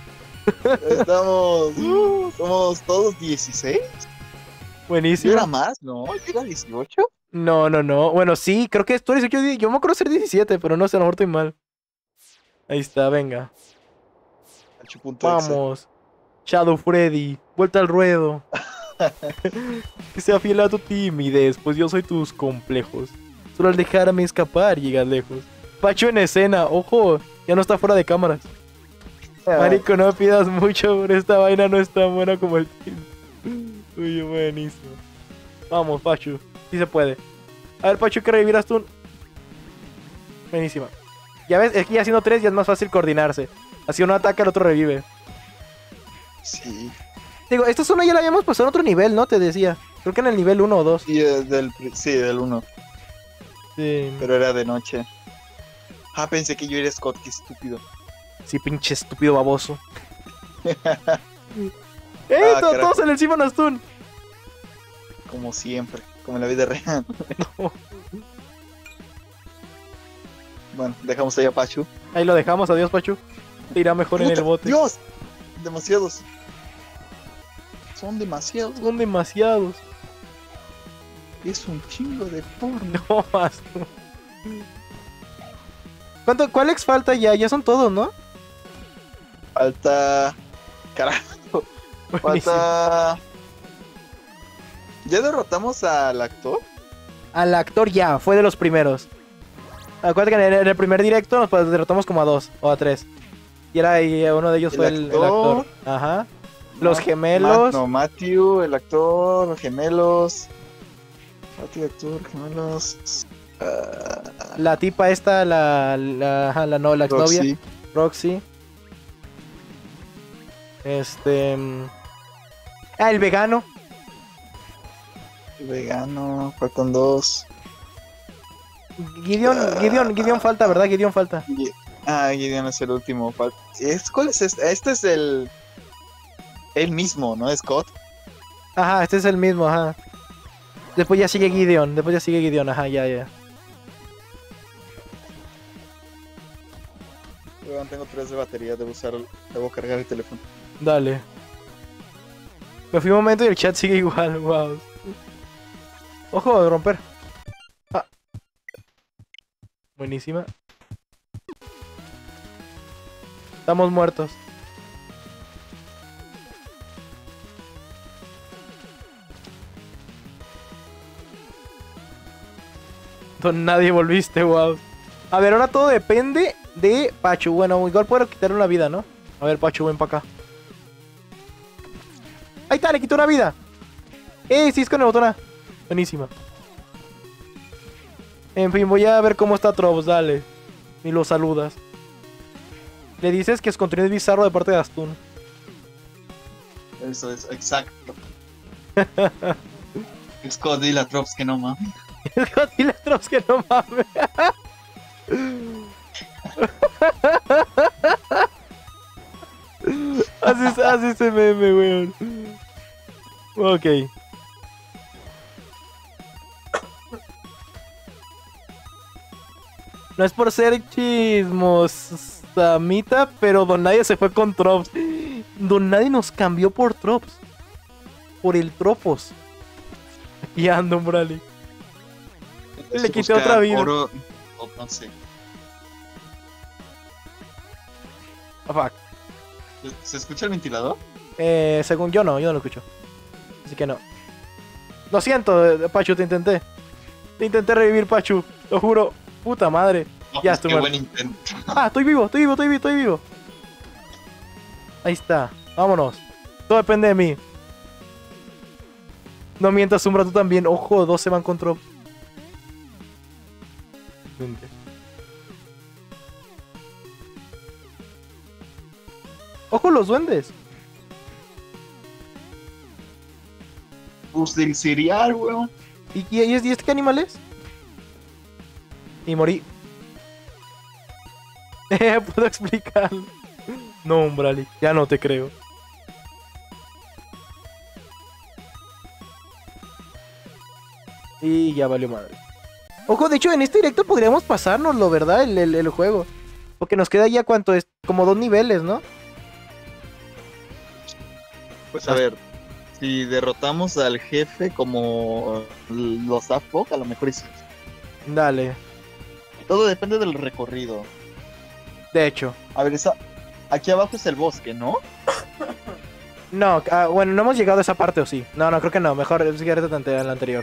Somos todos 16. Buenísimo. ¿Yo era más? No, yo era 18. No. Bueno, sí, creo que tú eres 18. Yo me acuerdo ser 17, pero no sé, a lo mejor estoy mal. Ahí está, venga. Vamos. Shadow Freddy, vuelta al ruedo. Que sea fiel a tu timidez, pues yo soy tus complejos. Solo al dejarme escapar llegas lejos. Pachu en escena, ojo, ya no está fuera de cámaras. Marico, no me pidas mucho, pero esta vaina no es tan buena como el team. Uy, buenísimo. Vamos, Pachu, sí se puede. A ver, Pachu, ¿qué revivirás tú? Buenísima. Ya ves, aquí haciendo 3 ya es más fácil coordinarse. Así uno ataca, el otro revive. Sí. Digo, esta zona ya la habíamos pasado en otro nivel, ¿no? Te decía. Creo que en el nivel 1 o 2. Sí, del 1. Sí. Pero era de noche. Ah, pensé que yo era Scott, qué estúpido. Sí, pinche estúpido baboso. Todos en el Simon Astun. Como siempre, como en la vida real. No. Bueno, dejamos ahí a Pachu. Ahí lo dejamos, adiós, Pachu. Te irá mejor en el bote. ¡Dios! Demasiados. Son demasiados. Son demasiados. Es un chingo de porno. No más. ¿Cuál ex falta ya? Ya son todos, ¿no? Falta... Carajo. Buenísimo. Falta... ¿Ya derrotamos al actor? Al actor ya, fue de los primeros. Acuérdate que en el primer directo nos derrotamos como a 2 o a 3. Y uno de ellos fue el actor. Ajá. Los gemelos. Matthew, el actor, los gemelos. Matthew, actor, gemelos. La tipa esta, la exnovia. Roxy. Roxy. El vegano. Vegano, faltan 2. Gideon falta, ¿verdad? Gideon falta. Gideon es el último. ¿Cuál es este? Este es el mismo, ¿no? Scott. Ajá, este es el mismo, ajá. Después ya sigue Gideon, ajá, ya. Tengo 3 de batería, debo cargar el teléfono. Dale. Me fui un momento y el chat sigue igual, wow. Ojo de romper. Buenísima. Estamos muertos. Don nadie volviste, wow. A ver, ahora todo depende de Pachu. Bueno, igual puedo quitarle una vida, ¿no? A ver, Pachu, ven para acá. Ahí está, le quitó una vida. Sí, es con el botón A. Buenísima. En fin, voy a ver cómo está Trops, dale. Y lo saludas. Le dices que es contenido bizarro de parte de Astun. Eso es, exacto. Es Godzilla Trops que no mames. Es Godzilla Trops que no mames. Así se meme, weón. Ok. No es por ser chismosamita, pero Don Nadie se fue con Trops. Don Nadie nos cambió por Trops. Por el Tropos. Y ando, Brali. Le quité otra vida. Oro, no sé. Fuck. ¿Se escucha el ventilador? Según yo no lo escucho. Así que no. Lo siento, Pachu, te intenté. Te intenté revivir, Pachu. Lo juro. Puta madre. No, Ya pues estoy qué muerto. buen intento. Estoy vivo. Ahí está. Vámonos. Todo depende de mí. No mientas, Umbra, tú también. Ojo, 2 se van con Trop. Ojo, los duendes. Pues del cereal, weón. ¿Y este qué animal es? Y morí. Puedo explicarlo. No, Umbrali, ya no te creo. Y ya valió madre. Ojo, de hecho, en este directo podríamos pasárnoslo, ¿verdad? El juego. Porque nos queda ya, ¿cuánto es? Como 2 niveles, ¿no? Pues a ver, si derrotamos al jefe como los Daft Punk, a lo mejor es... Dale. Todo depende del recorrido. De hecho. A ver, aquí abajo es el bosque, ¿no? No, bueno, no hemos llegado a esa parte, ¿o sí? No, creo que no. Mejor sigue tanto en la anterior.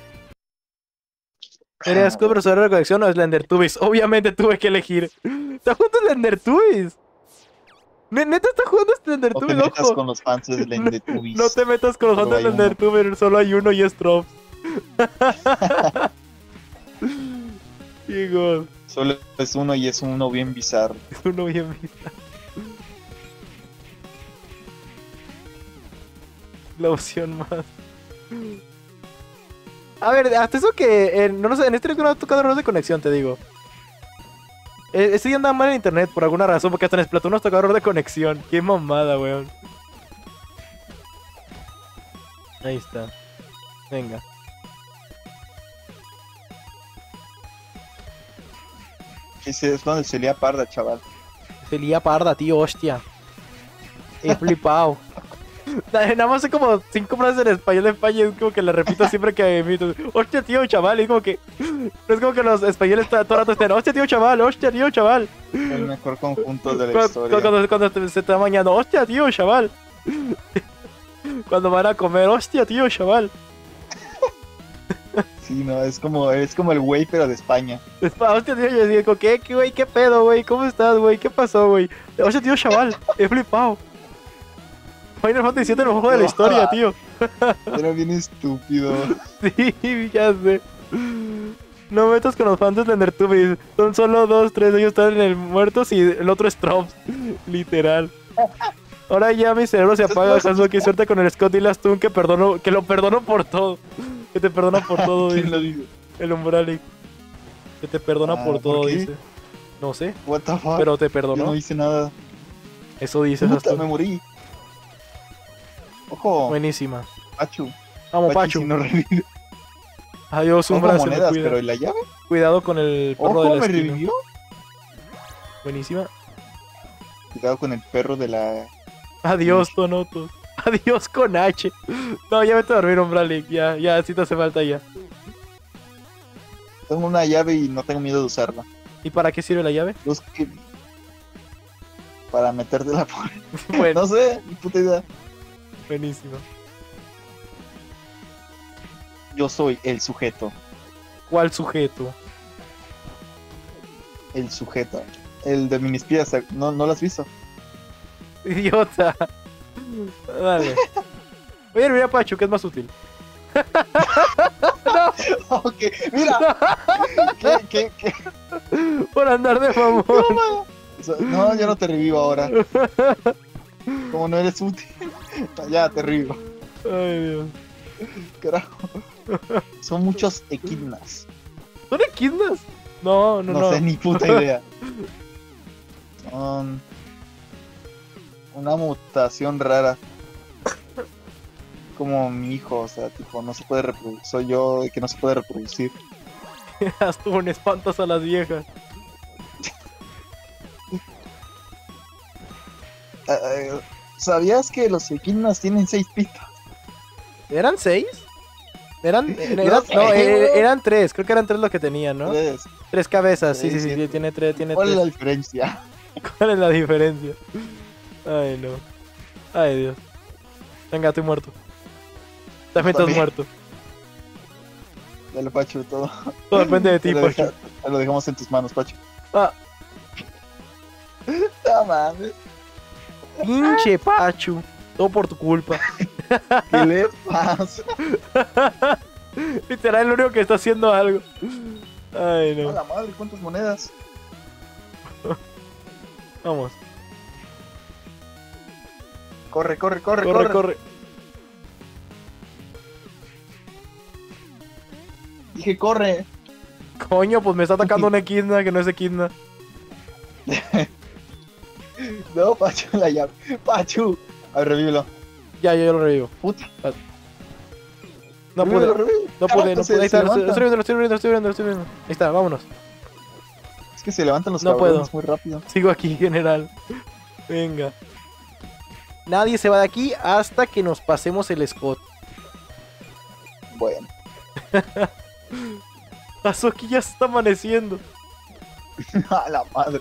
¿Eres profesor de recolección o Slendertubbies? Obviamente tuve que elegir. ¿Está jugando Slendertubbies? ¿Neta está jugando Slendertubbies? No te metas con los fans de Slendertubbies. No te metas con los fans de Slendertubbies, solo hay uno y es Trops. Digo, solo es uno y es uno bien bizarro. Es uno bien bizarro. La opción más. A ver, hasta eso que no sé, en este no ha tocado errores de conexión, te digo. Este día andaba mal en internet por alguna razón, porque hasta en Splatoon nos tocó error de conexión. Qué mamada, weón. Ahí está. Venga. Ese es donde se lía parda, chaval. Se lía parda, tío, hostia. He flipado. Nada más sé como 5 frases en español de España, es como que la repito siempre que emito. Hostia, tío, chaval, es como que... No es como que los españoles todo el rato estén, hostia, tío, chaval, hostia, tío, chaval. El mejor conjunto de la historia. Cuando se está bañando, hostia, tío, chaval. Cuando van a comer, hostia, tío, chaval. Sí, no, es como el güey, pero de España. Hostia, tío, yo digo, ¿qué güey? ¿Qué pedo, güey? ¿Cómo estás, güey? ¿Qué pasó, güey? Hostia, tío, chaval, he flipado. Final Fantasy VII, el mejor juego de la historia, tío. Era bien estúpido. Sí, ya sé. No metas con los fans de Slendertubbies. Son solo 2, 3, ellos están en el muertos y el otro es Trops. Literal. Ahora ya mi cerebro se apaga, Hasbro. Qué suerte con el Scott. Dile a Stun que lo perdono por todo. Que te perdona por todo, ¿Quién dice. lo dice? El Umbralic. Que te perdona por todo, ¿por qué? dice. No sé, What the fuck? pero te Yo perdonó. no hice nada. Eso dices, Puta, me Stun. morí. Ojo, Buenísima. Pachu. Vamos, Pachu. Si no revive. Adiós, Ojo, Umbra, se me monedas, cuida. pero ¿y la llave? Cuidado con el perro de Ojo, la me esquina. revivió. Buenísima. Cuidado con el perro de la... Adiós, Tonotos. Adiós con H. No, ya vete a dormir, Umbralic. Ya, sí te hace falta ya. Tengo una llave y no tengo miedo de usarla. ¿Y para qué sirve la llave? Para meterte la por... Bueno, No sé, ni puta idea. buenísimo. Yo soy el sujeto. ¿Cuál sujeto? El sujeto. El de Minispías. ¿No lo has visto? Idiota. Dale. Voy a hervir a Pachu, que es más útil. Ok, mira. ¿Qué? Por andar de mamón. No, yo no te revivo ahora. Como no eres útil. Ya te revivo. Ay, Dios. Carajo. Son muchos equidnas. ¿Son equidnas? No. No sé ni puta idea. Son una mutación rara. Como mi hijo, o sea, tipo, no se puede reproducir. Soy yo que no se puede reproducir. Hasta un espantas a las viejas. ¿Sabías que los equidnas tienen 6 pitos? ¿Eran 6? Eran sé. eran 3, creo que eran 3 los que tenían, ¿no? 3 cabezas, sí, Sí. tiene 3, tiene ¿Cuál es 3. la diferencia? ¿Cuál es la diferencia? Ay, no. Ay, Dios. Venga, estoy muerto. También estás También. muerto. Dale, Pacho, todo. Todo depende de ti, Pachu. Lo dejamos en tus manos, Pacho. Ah, No mames. pinche Pachu. Todo por tu culpa. ¿Qué le pasa? Literal, el único que está haciendo algo. Ay, A no. la madre, ¿cuántas monedas? Vamos. Corre. Corre. Dije, corre. Coño, pues me está atacando una equidna que no es equidna. No, Pacho, la llave. Pachu. A ver, revívelo. Ya, yo lo revivo. Puta. No Revívelo, pude. revívelo. No pude. Carajo, Ahí está, se lo levanta. estoy viendo. Ahí está, vámonos. Es que se levantan los No cabrones puedo. muy rápido. Sigo aquí, general. Venga. Nadie se va de aquí hasta que nos pasemos el Scott. Bueno. Azuki ya se está amaneciendo. A la madre.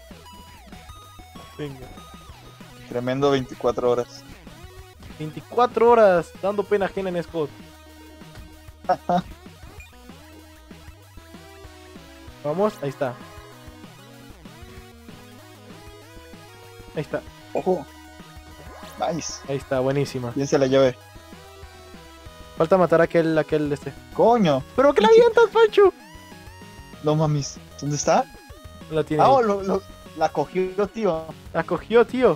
Venga. Tremendo 24 horas. 24 horas dando pena ajena en Scott. Vamos, ahí está. Ahí está, Ojo. Nice. ahí está, buenísima. Piensa la llave. Falta matar a aquel este. Coño. ¿Pero qué la avientas, Pancho? No mames. ¿Dónde está? La tiene. Ah, ahí. la cogió, tío. La cogió, tío.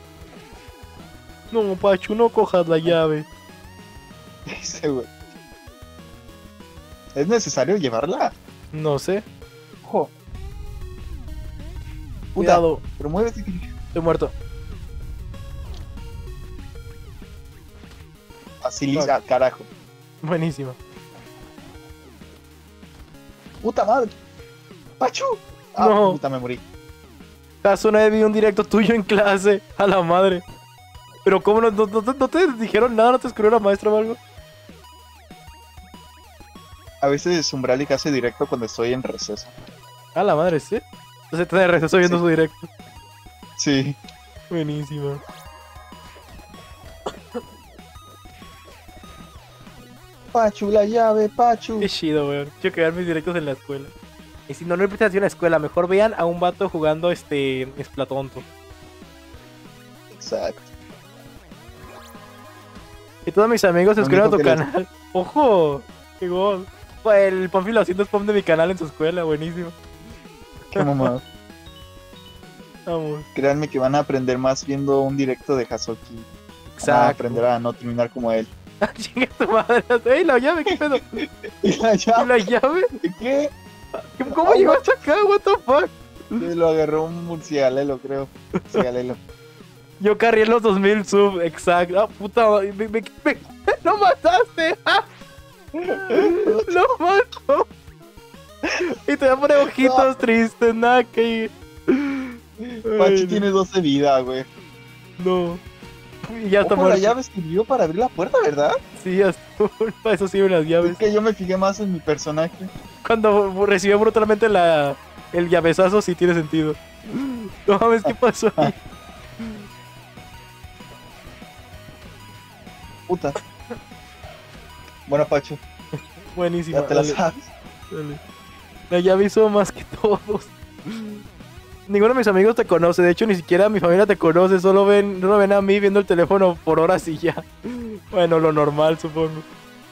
No, Pachu, no cojas la llave. Ese güey. ¿Es necesario llevarla? No sé. Ojo. Puta, Cuidado, pero muévete. estoy muerto. Así lisa, carajo. Buenísima. Puta madre. Pachu. No. Puta, me morí. Caso una vez vi un directo tuyo en clase. A la madre. Pero ¿cómo no te dijeron nada? ¿No te escribió la maestra o algo? A veces Umbralic hace directo cuando estoy en receso. A la madre, ¿sí? Entonces está de receso viendo Sí. su directo. Sí. Buenísima. Pachu, la llave, Pachu. Qué chido, weón. Quiero que vean mis directos en la escuela. Y si no hay presentación en la escuela, mejor vean a un vato jugando Splatonto. Exacto. Y todos mis amigos se Lo suscriben a tu único que canal. ¡Ojo! ¡Qué gol! El Pánfilo haciendo spam de mi canal en su escuela, buenísimo. Qué mamada. Vamos. Créanme que van a aprender más viendo un directo de Hasoki. Van a Exacto. aprender a no terminar como él. Chinga tu madre. ¡Ey, la llave! ¿Qué pedo? ¿Y la ¿Y llave? la llave? ¿Qué? ¿Cómo llegó hasta acá? What the fuck? Se lo agarró un murciélago, creo. Murciélago. Yo carrié los 2000 sub, exacto. Ah, puta madre. ¡Lo mataste! ¡Ah! ¡Lo mato! Y te voy a poner ojitos tristes, nada que. Pachi Ay, tiene 12 vida, güey. no. Y ya está Ojo, la muerto. llave sirvió para abrir la puerta, ¿verdad? Sí, azul. Para eso sirven las llaves. Es que yo me fijé más en mi personaje. Cuando recibió brutalmente el llavezazo, sí tiene sentido. No mames, ¿qué pasó ahí? Puta. Bueno, Pacho, Buenísimo. ya te la Dale, sabes. dale. La llave hizo más que todos. Ninguno de mis amigos te conoce, de hecho ni siquiera mi familia te conoce, solo ven a mí viendo el teléfono por horas y ya. Bueno, lo normal supongo.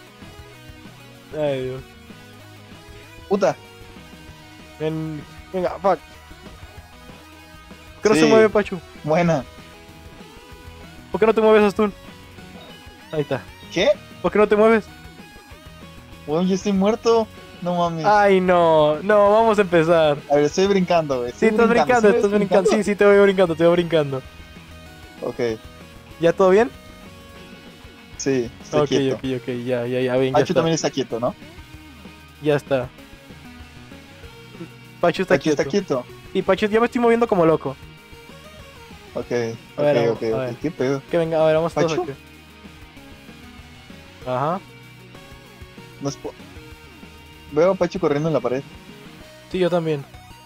Ay Dios. Puta. Venga, fuck. ¿Por qué no Sí. se mueve, Pachu? Buena. ¿Por qué no te mueves, Astun? Ahí está. ¿Qué? ¿Por qué no te mueves? Bueno, yo estoy muerto. No mames. Ay, no, vamos a empezar. A ver, estoy brincando, güey. Sí, estás brincando, ¿Sí estás ves brincando. Sí, te voy brincando. Ok, ¿Ya todo bien? sí, estoy quieto. Ok, ya, bien, ya Pacho está. también está quieto, ¿no? Ya está. Pachu está Aquí quieto. está quieto. Sí, Pachu, ya me estoy moviendo como loco. Ok, A ver, ok. a ver. ¿Qué pedo? Que venga, a ver, vamos todos ¿Pachu? aquí. Ajá. No es Veo a Pacho corriendo en la pared. Sí, yo también.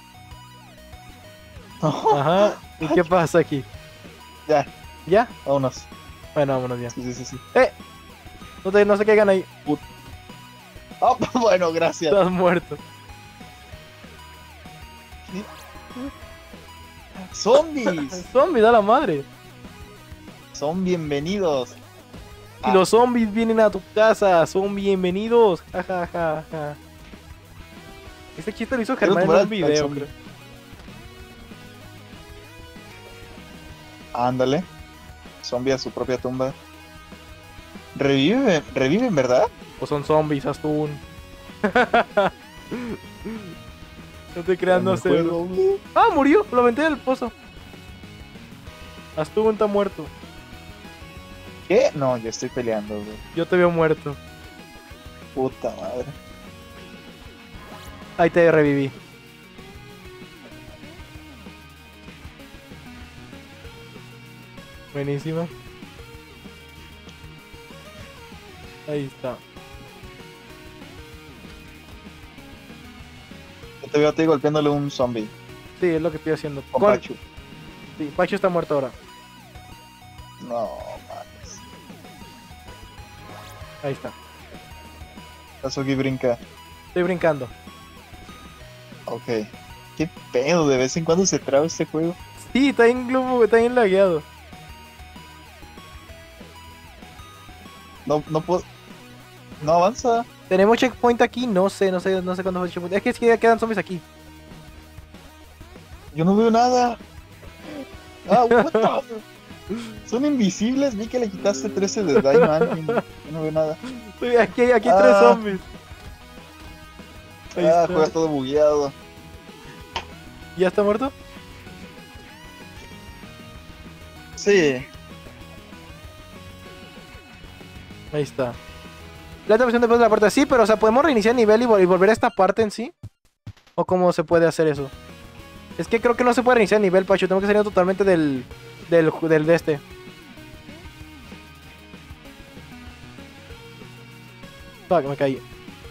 Ajá. ¿Y qué pasa aquí? Ya, ¿Ya? vámonos. Bueno, vámonos ya. Sí. No se caigan ahí. Ah, bueno, gracias. Estás muerto. ¡Zombies! Zombie, da la madre. Son bienvenidos. Y los zombies vienen a tu casa. Son bienvenidos. Ja, ja, ja, ja. Este chiste lo hizo Quiero Germán en tomar un al video, zombie. creo. Ándale. Zombie a su propia tumba. Reviven, ¿verdad? O son zombies, Astun. No te creas, no En el sé. juego, güey. Ah, murió. Lo aventé del pozo. Astun está muerto. ¿Qué? No, yo estoy peleando, güey. Yo te veo muerto. Puta madre. Ahí te reviví. Buenísima. Ahí está. Yo te veo a ti golpeándole a un zombie. Sí, es lo que estoy haciendo. Con Con- Pachu. Sí, Pacho está muerto ahora. No, mames. Ahí está. Hasoki brinca. Estoy brincando. Ok. ¿Qué pedo? De vez en cuando se traba este juego. Sí, está en globo, está bien lagueado. No puedo. No avanza. Tenemos checkpoint aquí, no sé cuándo fue el checkpoint. Es que ya quedan zombies aquí. Yo no veo nada. Ah, what the- Son invisibles. Vi que le quitaste 13 de daño a alguien. Yo no veo nada. Uy, aquí hay Ah. 3 zombies. Ahí Ah, está. juega todo bugueado. ¿Ya está muerto? Sí. Ahí está. La otra versión después de la puerta. Sí, pero o sea, podemos reiniciar el nivel y volver a esta parte en sí. ¿O cómo se puede hacer eso? Es que creo que no se puede reiniciar el nivel, Pacho. Tengo que salir totalmente del de este. Fuck, me caí.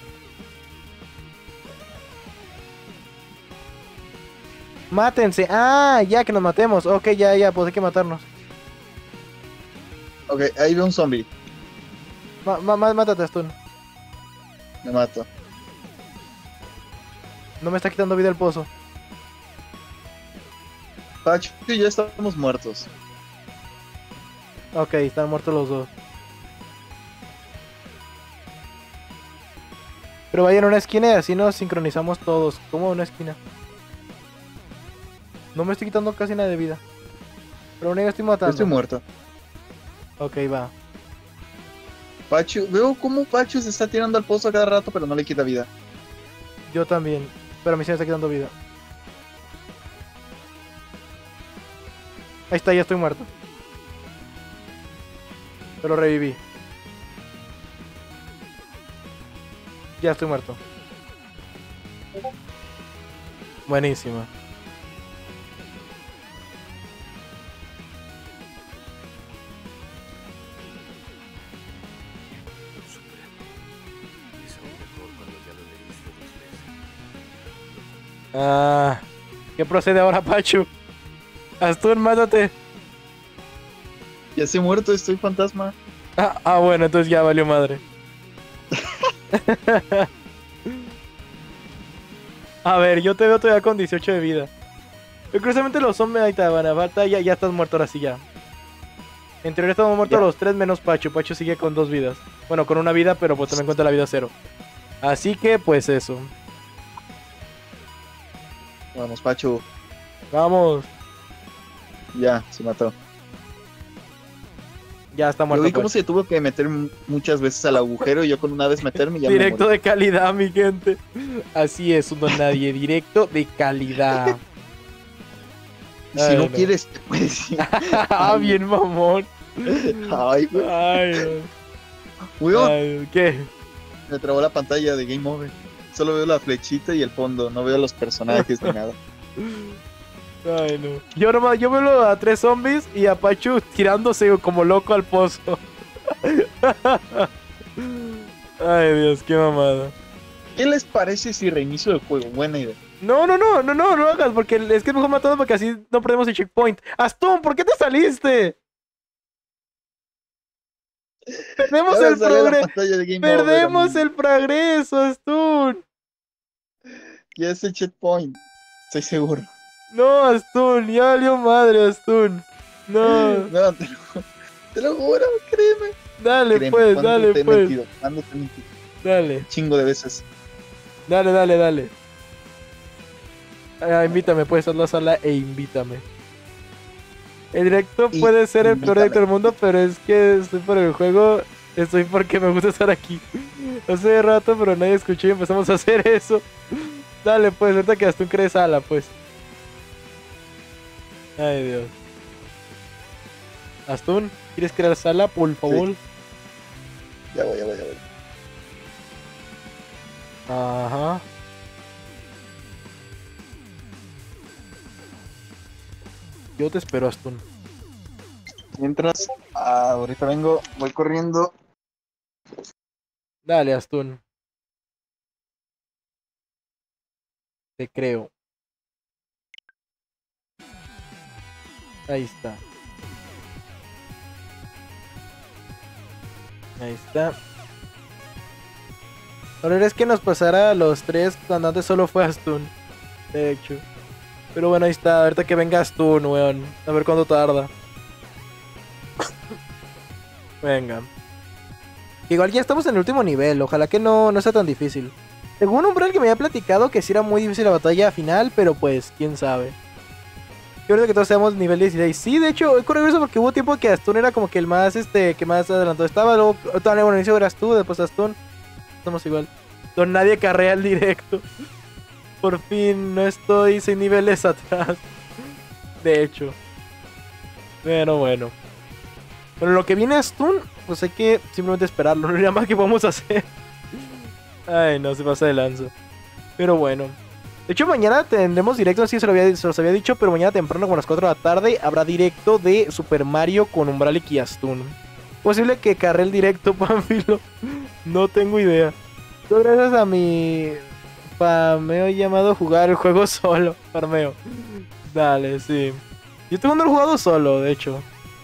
Mátense. Ah, ya que nos matemos. Ok, ya, pues hay que matarnos. Ok, ahí veo un zombie. Mátate, Stun. Me mato. No me está quitando vida el pozo. Pacho y yo estamos muertos. Ok, están muertos los dos. Pero vayan a una esquina y así nos sincronizamos todos. ¿Cómo una esquina? No me estoy quitando casi nada de vida. Pero bueno, ya estoy matando. Yo estoy muerto. Ok, va. Pachu, veo cómo Pachu se está tirando al pozo a cada rato, pero no le quita vida. Yo también. Pero a mí sí me está quitando vida. Ahí está, ya estoy muerto. Pero reviví. Ya estoy muerto. Buenísima. Ah, ¿qué procede ahora, Pachu? Astún, mátate. Ya estoy muerto, estoy fantasma. Bueno, entonces ya valió madre. A ver, yo te veo todavía con 18 de vida. Pero curiosamente los zombies ahí te van a falta, ya estás muerto ahora sí ya. En teoría estamos muertos los 3 menos Pachu. Pachu sigue con 2 vidas. Bueno, con 1 vida, pero pues también cuenta la vida 0. Así que pues eso. Vamos, Pachu. Vamos. Ya, se mató. Ya está Yo muerto. vi cómo Pues. se tuvo que meter muchas veces al agujero y yo con una vez meterme ya Directo me morí. de calidad, mi gente. Así es, un don nadie. Directo de calidad. Y si Ay, no no. quieres, te puedes ir. Bien mamón. Ay, güey. Ay, Weón, ay, ¿qué? me trabó la pantalla de Game Over. Solo veo la flechita y el fondo, no veo los personajes ni nada. Ay, no. Yo veo a 3 zombies y a Pachu tirándose como loco al pozo. Ay, Dios, qué mamada. ¿Qué les parece si reinicio el juego? Buena idea. No lo hagas, porque es que es mejor matando porque así no perdemos el checkpoint. Astún, ¿por qué te saliste? Perdemos Ya el me sale la progreso. pantalla de Game Perdemos Over, el progreso, Astún. Ya es el checkpoint. Estoy seguro. No, Astún, ya valió madre, Astún. No, No, te lo juro, créeme. dale Créeme, pues, ¿cuándo dale te he pues. mentido? ¿Cuándo te he mentido? Dale, Chingo de veces. dale. Invítame, puedes hacer la sala e invítame. El directo Y puede ser el peor invítame. directo del mundo, pero es que estoy por el juego, estoy porque me gusta estar aquí. Hace rato, pero nadie escuchó y empezamos a hacer eso. Dale, pues, ahorita que Astún cree sala, pues. Ay, Dios. Astún, ¿quieres crear sala, por favor? Ya voy. Ajá. Yo te espero, Astún. Mientras, ahorita vengo, voy corriendo. Dale, Astún. Te creo. Ahí está. Ahí está. Ahora es que nos pasara a los 3 cuando antes solo fue Astún. De hecho. Pero bueno, ahí está. Ahorita que venga Astún, weón. A ver cuánto tarda. Venga. Igual ya estamos en el último nivel. Ojalá que no sea tan difícil. Según Umbral que me había platicado que sí era muy difícil la batalla final, pero pues, quién sabe. Yo creo que todos seamos nivel 16. Sí, de hecho, es curioso porque hubo tiempo que Astún era como que el más, que más adelantado estaba. Luego, bueno, al inicio eras tú, después Astún. Estamos igual. Don nadie carrea el directo. Por fin, no estoy 6 niveles atrás. De hecho. Pero bueno. Bueno, lo que viene Astún, pues hay que simplemente esperarlo. No hay nada más que podemos hacer. Ay, no, se pasa de lanza. Pero bueno. De hecho, mañana tendremos directo, no sé si se los había dicho, pero mañana temprano, como a las 4 de la tarde, habrá directo de Super Mario con Umbralic y Astún. Posible que carre el directo, Panfilo. No tengo idea. Todo gracias a mi farmeo llamado jugar el juego solo. Farmeo. Dale, sí. Yo tengo un jugado solo, de hecho.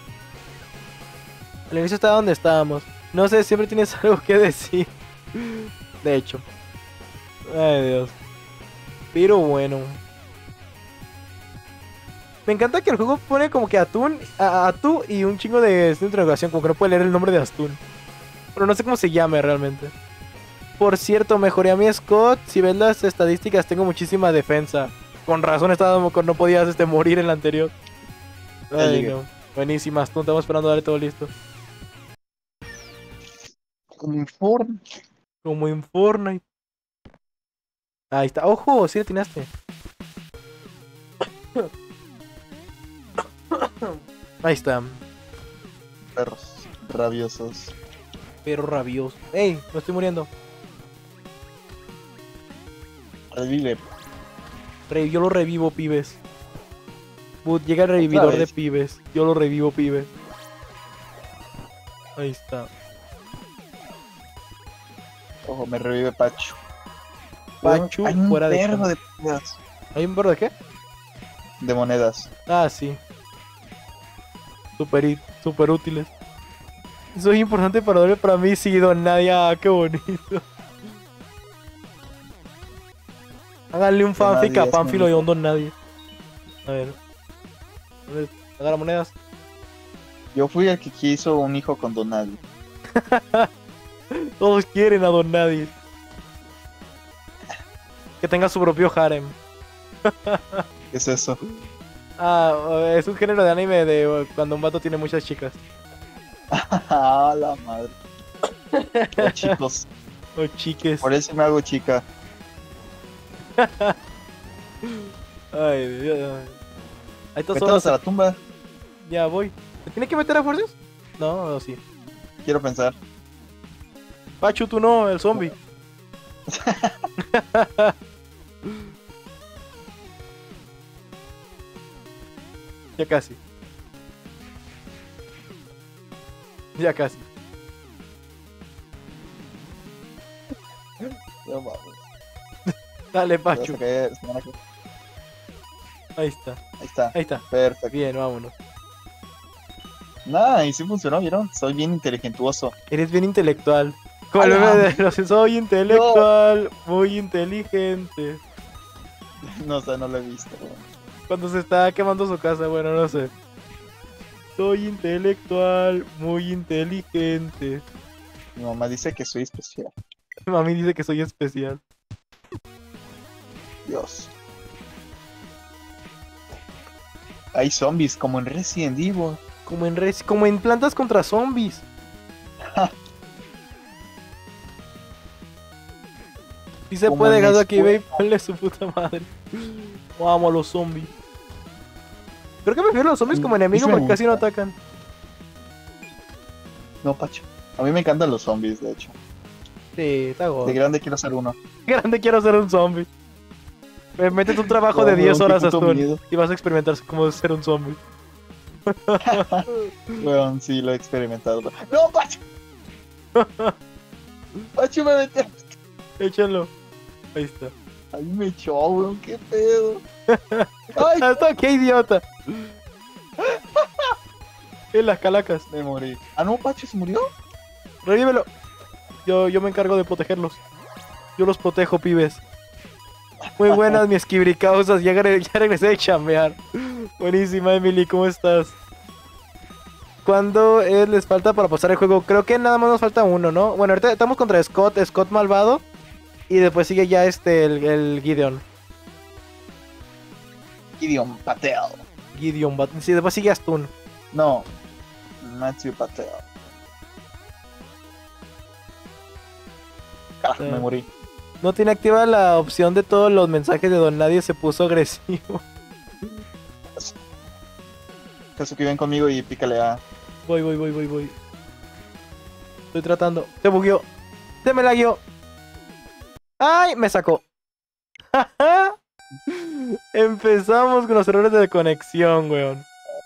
Al inicio estaba donde estábamos. No sé, siempre tienes algo que decir. De hecho. Ay, Dios. Pero bueno. Me encanta que el juego pone como que Atún, Atu y un chingo de interrogación. Como que no puede leer el nombre de Astún. Pero no sé cómo se llame realmente. Por cierto, mejoré a mi Scott. Si ves las estadísticas, tengo muchísima defensa. Con razón no podías morir en la anterior. Ay, no. Buenísimas, tú estamos esperando a darle todo listo. Como en Fortnite. Ahí está. ¡Ojo! Sí le atinaste. Ahí está. Perros rabiosos. Pero rabioso. ¡Ey! Me estoy muriendo. Revive. Yo lo revivo, pibes. Llega el revividor de pibes. Yo lo revivo, pibes. Ahí está. Ojo, me revive Pachu. Pachu fuera de monedas. ¿Hay un perro de qué? De monedas. Ah, sí. Super útiles. Eso es importante para mí, sí, don Nadia. Qué bonito. Háganle un fanfic a Pánfilo y a un Don Nadie. A ver. Agarra monedas. Yo fui el que quiso un hijo con Don Nadie. Todos quieren a Don Nadie. Que tenga su propio harem. ¿Qué es eso? Ah, es un género de anime de cuando un vato tiene muchas chicas. Ah, la madre. Oh, chicos. O chiques. Por eso me hago chica. Ay, Dios. Ahí está Métalos a la tumba. Ya voy. ¿Te tiene que meter a fuerzas? No, sí. Quiero pensar. Pachu, tú no, el zombie. Ya casi. Ya casi. No mames. Dale, Pachu. Ahí está. Ahí está. Ahí está. Perfecto. Bien, vámonos. Nah, y sí funcionó, ¿vieron? Soy bien inteligentuoso. Eres bien intelectual. Como el bebé de los soy intelectual, muy inteligente. No sé, no lo he visto. Cuando se está quemando su casa, bueno, no sé. Soy intelectual, muy inteligente. Mi mamá dice que soy especial. Mi mami dice que soy especial. Dios. Hay zombies como en Resident Evil. Como en Plantas contra Zombies. Si se puede, gato aquí, ve y ponle su puta madre. Vamos a los zombies. Creo que prefiero los zombies como enemigos porque casi no atacan. No, Pacho. A mí me encantan los zombies, de hecho. Sí, está gordo. De grande quiero ser uno. De grande quiero ser un zombie. Métete un trabajo de 10 horas, Astún, y vas a experimentar cómo ser un zombie. Weón, sí, lo he experimentado. ¡No, Pacho! Pacho, me metí. Échalo. Ahí está. Ahí me echó, weón, qué pedo. ¡Ay! Hasta qué idiota. En las calacas. Me morí. Ah, no, Pacho se murió. Revívelo. Yo me encargo de protegerlos. Yo los protejo, pibes. Muy buenas, mis esquibricausas. Ya regresé de chambear. Buenísima, Emily, ¿cómo estás? ¿Cuándo les falta para pasar el juego? Creo que nada más nos falta uno, ¿no? Bueno, ahorita estamos contra Scott malvado. Y después sigue ya el Gideon. Gideon Patel. Sí, después sigue Astún. No. Matthew Patel. Carajo, me morí. No tiene activa la opción de todos los mensajes de Don Nadie, se puso agresivo. Caso que ven conmigo y pícale a... Voy. Estoy tratando. Se bugueó. Se me lagueó. ¡Ay! Me sacó. Empezamos con los errores de conexión, weón.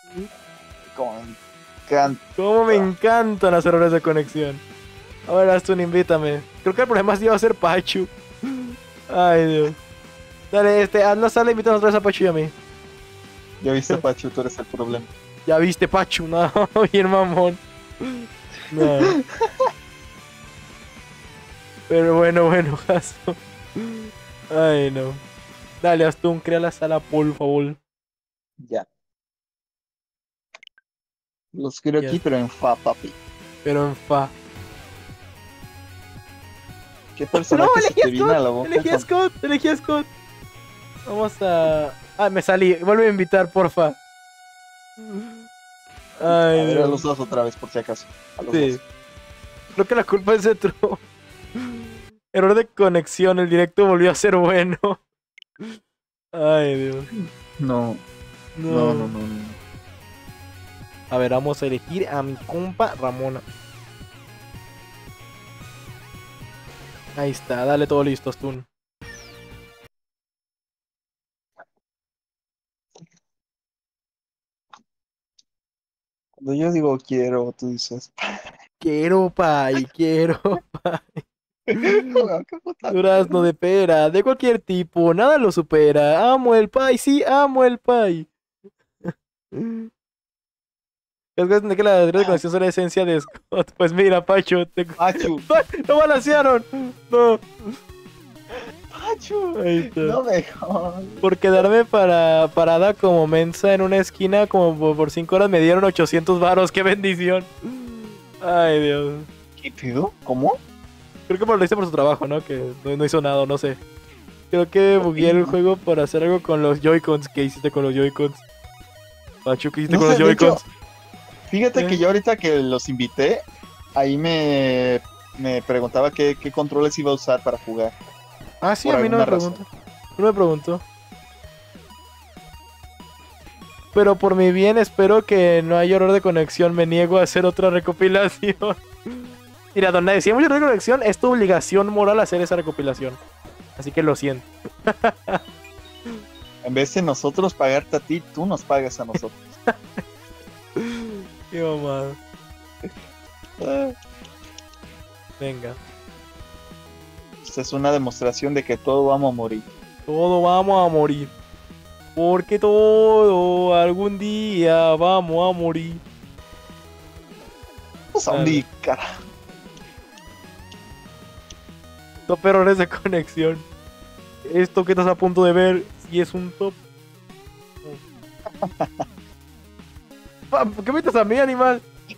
¿Cómo me encantan los errores de conexión? Ahora, Astún, invítame. Creo que el problema sí va a ser Pachu. Ay, Dios. Dale, haz la sala, invítanos otra vez a Pachu y a mí. Ya viste, Pachu, tú eres el problema. Ya viste, Pachu, no, bien mamón. No. Pero bueno, Jaso. Ay, no. Dale, Astún, crea la sala, por favor. Ya. Los quiero aquí, pero en fa, papi. Pero en fa. ¿Qué personaje se te viene a la boca? Elegí a Scott. Vamos a... Ah, me salí. Vuelve a invitar, porfa. A Ay, ver, a Dios. los dos otra vez, por si acaso. A los Sí. dos. Creo que la culpa es de Tro. Error de conexión. El directo volvió a ser bueno. Ay, Dios. No, No. no. A ver, vamos a elegir a mi compa Ramona. Ahí está, dale todo listo, Stun. Cuando yo digo quiero, tú dices. Quiero pay, quiero pay. Qué puta Durazno de pera, de cualquier tipo, nada lo supera. Amo el pay, sí, amo el pay. Es que la red de conexión es la esencia de Scott. Pues mira, Pacho, Pachu, ¡Ay! ¡No balancearon! No, Pachu, ahí está. no me jodas. Por quedarme parada como mensa en una esquina como por 5 horas me dieron 800 varos. ¡Qué bendición! Ay, Dios. ¿Qué pedo? ¿Cómo? Creo que lo hice por su trabajo, ¿no? Que no hizo nada, no sé. Creo que bugueé el juego por hacer algo con los Joy-Cons. ¿Qué hiciste con los Joy-Cons? Pachu, ¿qué hiciste No con sé, los de hecho, Joy-Cons? Fíjate que yo ahorita que los invité, ahí me preguntaba qué controles iba a usar para jugar. Ah, sí, por a mí no me alguna razón. preguntó. No me preguntó. Pero por mi bien espero que no haya error de conexión. Me niego a hacer otra recopilación. Mira, don Nadie, si hay mucho error de conexión, es tu obligación moral hacer esa recopilación. Así que lo siento. En vez de nosotros pagarte a ti, tú nos pagas a nosotros. Qué mamada. Venga. Esta es una demostración de que todos vamos a morir. Todo vamos a morir. Porque todo algún día vamos a morir. Pues a Claro. hundir, carajo. Top errores de conexión. Esto que estás a punto de ver, si es un top. ¿Por qué metes a mí, animal?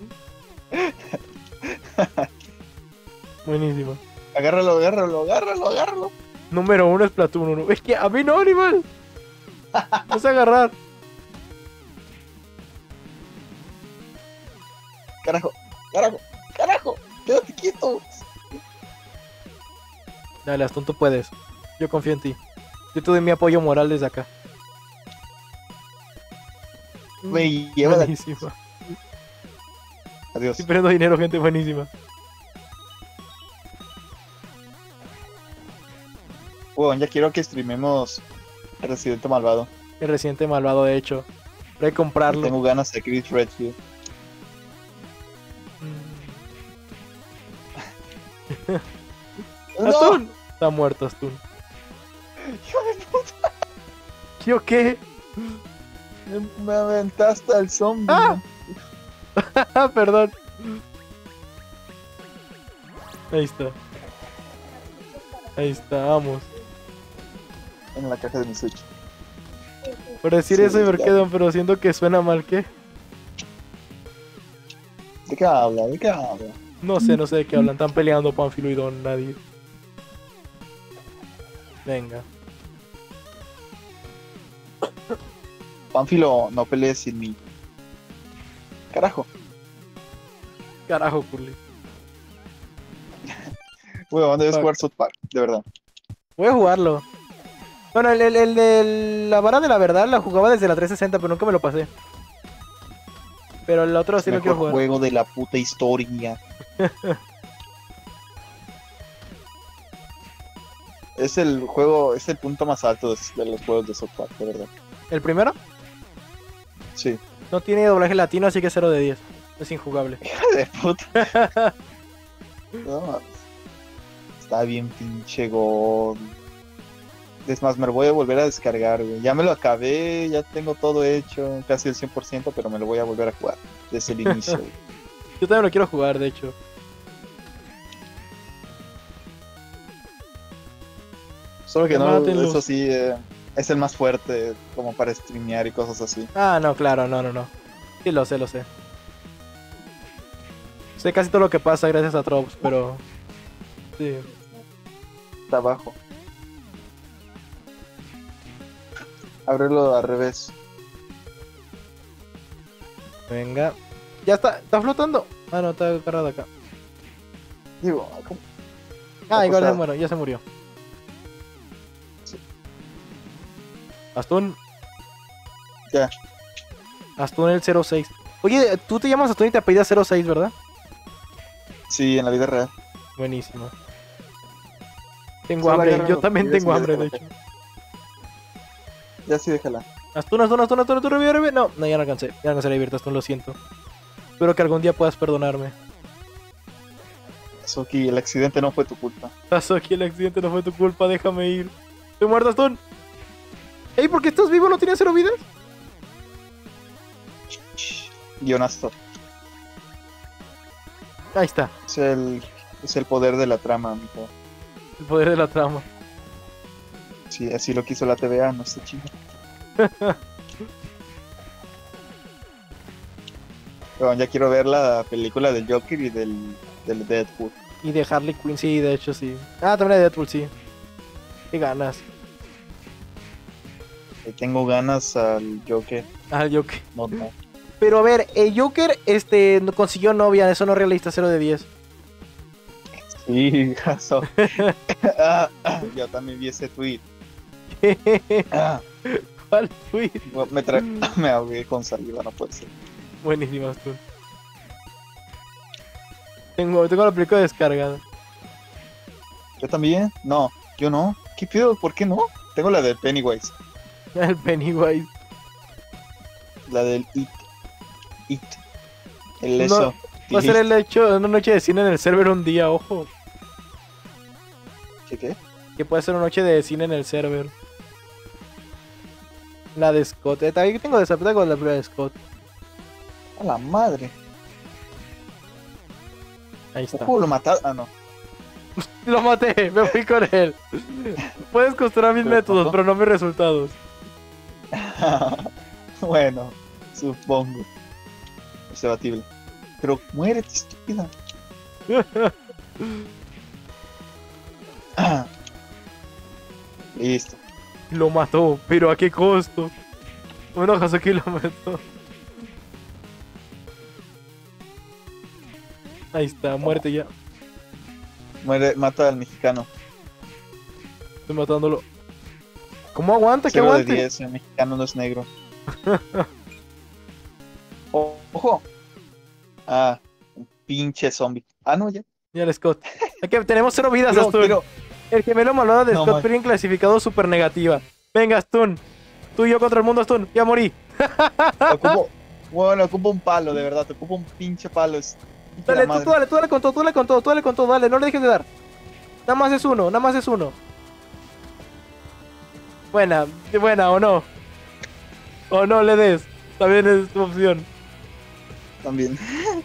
Buenísimo. Agárralo. Número 1 es Splatoon 1. Es que a mí no, animal. No sé agarrar. Carajo. Quédate quieto. Dale, Aston, tú puedes. Yo confío en ti. Yo te doy mi apoyo moral desde acá. Güey, llévala. Buenísima. Adiós. Estoy perdiendo dinero, gente, buenísima. Bueno, ya quiero que streamemos Residente Malvado. El Residente Malvado, de hecho. Voy a comprarlo. Tengo ganas de Chris Redfield. ¡No! Astun. Está muerto, Astun. ¡Hijo de puta! ¿Yo qué? Me aventaste al zombie. ¡Ah! Perdón. Ahí está, vamos. En la caja de mi Switch. Por decir Sí, eso, ya. Iberkedon, pero siento que suena mal, ¿qué? ¿De qué habla? No sé de qué hablan. Están peleando Pánfilo y Don Nadie. Venga. Pánfilo, no pelees sin mí. Carajo. Carajo, Curly. Weón, debes Fuck. jugar South Park, de verdad. Voy a jugarlo. Bueno, el de la vara de la verdad la jugaba desde la 360, pero nunca me lo pasé. Pero el otro sí lo quiero Mejor jugar. juego de la puta historia. Es el punto más alto de los juegos de South Park, de verdad. ¿El primero? Sí. No tiene doblaje latino, así que 0 de 10. Es injugable. De puta. No mames. Está bien pinche god. Es más, me lo voy a volver a descargar, güey. Ya me lo acabé, ya tengo todo hecho, casi el 100%, pero me lo voy a volver a jugar desde el inicio, güey. Yo también lo quiero jugar, de hecho. Solo que no, Mátenlos. eso sí, es el más fuerte como para streamear y cosas así. Ah, no, claro, no. Sí, lo sé. Sé casi todo lo que pasa gracias a Drops, pero... Sí. Está abajo. Ábrelo al revés. Venga. Ya está flotando. Ah, no, está agarrado acá. Digo, ¿cómo? Ah, igual Acostado. ya se murió. Sí. Astún. Ya. Astún el 06. Oye, tú te llamas Astún y te apellidas 06, ¿verdad? Sí, en la vida real. Buenísimo. Tengo Solo hambre, agarra yo los también apellidos tengo y hambre, de déjala. hecho. Ya sí, déjala. Astún, revive. No, ya no alcancé. Ya no alcancé a revivirte, Astún, lo siento. Espero que algún día puedas perdonarme. Soki, el accidente no fue tu culpa. Sasuke, el accidente no fue tu culpa, déjame ir. Estoy muerto, Astún. Ey, ¿por qué estás vivo? ¿No tienes 0 vidas? Guionazo. Ahí está, Es el poder de la trama, amigo. el poder de la trama. Sí, así lo quiso la TVA, no sé chido. Pero ya quiero ver la película del Joker y del Deadpool. Y de Harley Quinn, sí, de hecho, sí. Ah, también de Deadpool, sí. Qué ganas. Le tengo ganas al Joker. Ah, el Joker. No. Pero a ver, el Joker, no consiguió novia, eso no es realista, 0 de 10. Sí, caso. Yo también vi ese tweet. Ah, ¿Cuál fui? me ahogué con saliva, no puede ser. Buenísimo, Astún. Tengo la película descargada. ¿Yo también? No, yo no. ¿Qué pido? ¿Por qué no? Tengo la de Pennywise. El Pennywise. La del It. El No, eso. Va a ser una noche de cine en el server un día, ojo. ¿Qué? Que puede ser una noche de cine en el server. La de Scott. También tengo de zapata con la prueba de Scott. A la madre. Ahí está. ¿Cómo lo mataron? Ah, no. Lo maté, me fui con él. Puedes cuestionar mis ¿Pero métodos, mató? pero no mis resultados. Bueno, supongo. Es debatible. Pero muérete, estúpida. Listo. Lo mató, pero ¿a qué costo? Bueno, Hazuki lo mató. Ahí está, muerte ya. Mata al mexicano. Estoy matándolo. ¿Cómo aguanta? ¿Qué 0 de aguante? 10, el mexicano no es negro. Ojo. Ah, un pinche zombie. Ah, no, ya. Ya el Scott. Es que tenemos 0 vidas, Astun. Pero, El gemelo malvado de No, Scott man. Pilgrim clasificado super negativa. Venga, Astun. Tú y yo contra el mundo, Astun. Ya morí. ocupo un palo, de verdad. Te ocupo un pinche palo. Dale, tú dale con todo, dale, no le dejes de dar. Nada más es uno. Buena, o no. O no le des. También es tu opción. También.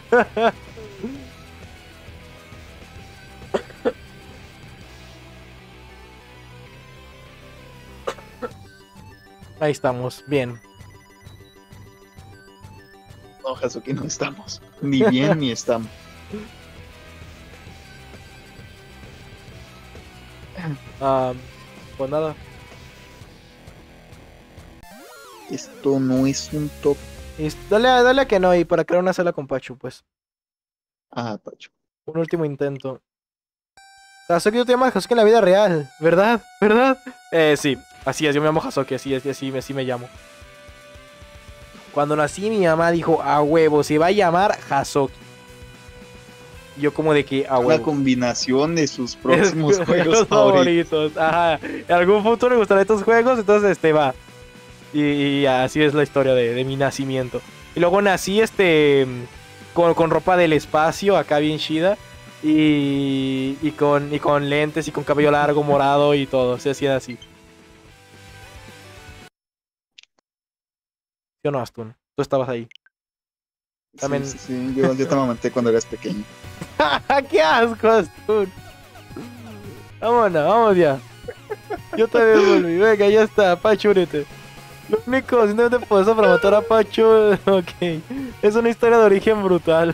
Ahí estamos, bien. No, Hazuki, no estamos. Ni bien ni estamos. Pues nada. Esto no es un top. Dale a que no, y para crear una sala con Pachu, pues. Ah, Pacho. Un último intento. Hazuki, tú te llamas Hazuki en la vida real, ¿verdad? Sí, así es, yo me llamo Hazuki, así me llamo. Cuando nací, mi mamá dijo, a huevo, se va a llamar Hazuki. Yo como de que, a Una huevo. combinación de sus próximos Los juegos favoritos. favoritos. Ajá. En algún futuro le gustarán estos juegos, entonces va. Y así es la historia de mi nacimiento. Y luego nací con ropa del espacio, acá bien chida. Y con lentes y con cabello largo, morado y todo. Se hacía así. ¿Sí o no, Astun? Tú estabas ahí. También- Sí. Yo te amamanté cuando eras pequeño. ¡Qué asco, Astun! Vamos ya. Yo también volví. Venga, ya está. Pacho, únete. Lo único simplemente poderoso para matar a Pacho. Ok. Es una historia de origen brutal.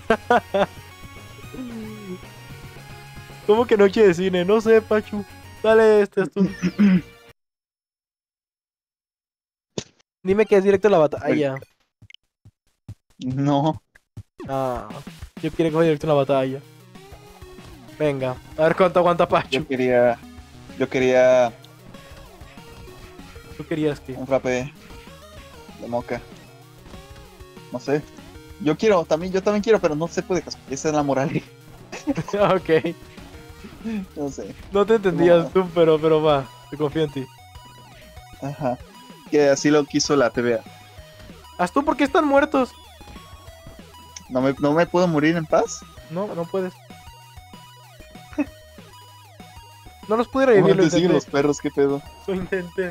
¿Cómo que noche de cine? No sé, Pachu. Dale Astun. Dime que es directo a la batalla. No. Ah, yo quiero que vaya directo a la batalla. Venga, a ver cuánto aguanta Pacho. Yo quería ¿Tú querías que? un frappé de moca. No sé. Yo también quiero, pero no se puede. Esa es la moral. Ok. No sé. No te entendías No. tú, pero va. Te confío en ti. Ajá. Que así lo quiso la TVA. ¿Haz tú por qué están muertos? ¿No me puedo morir en paz? No, no puedes. No los pude ¿Cómo revivir, lo te siguen intenté. los perros? ¿Qué pedo? Lo intenté.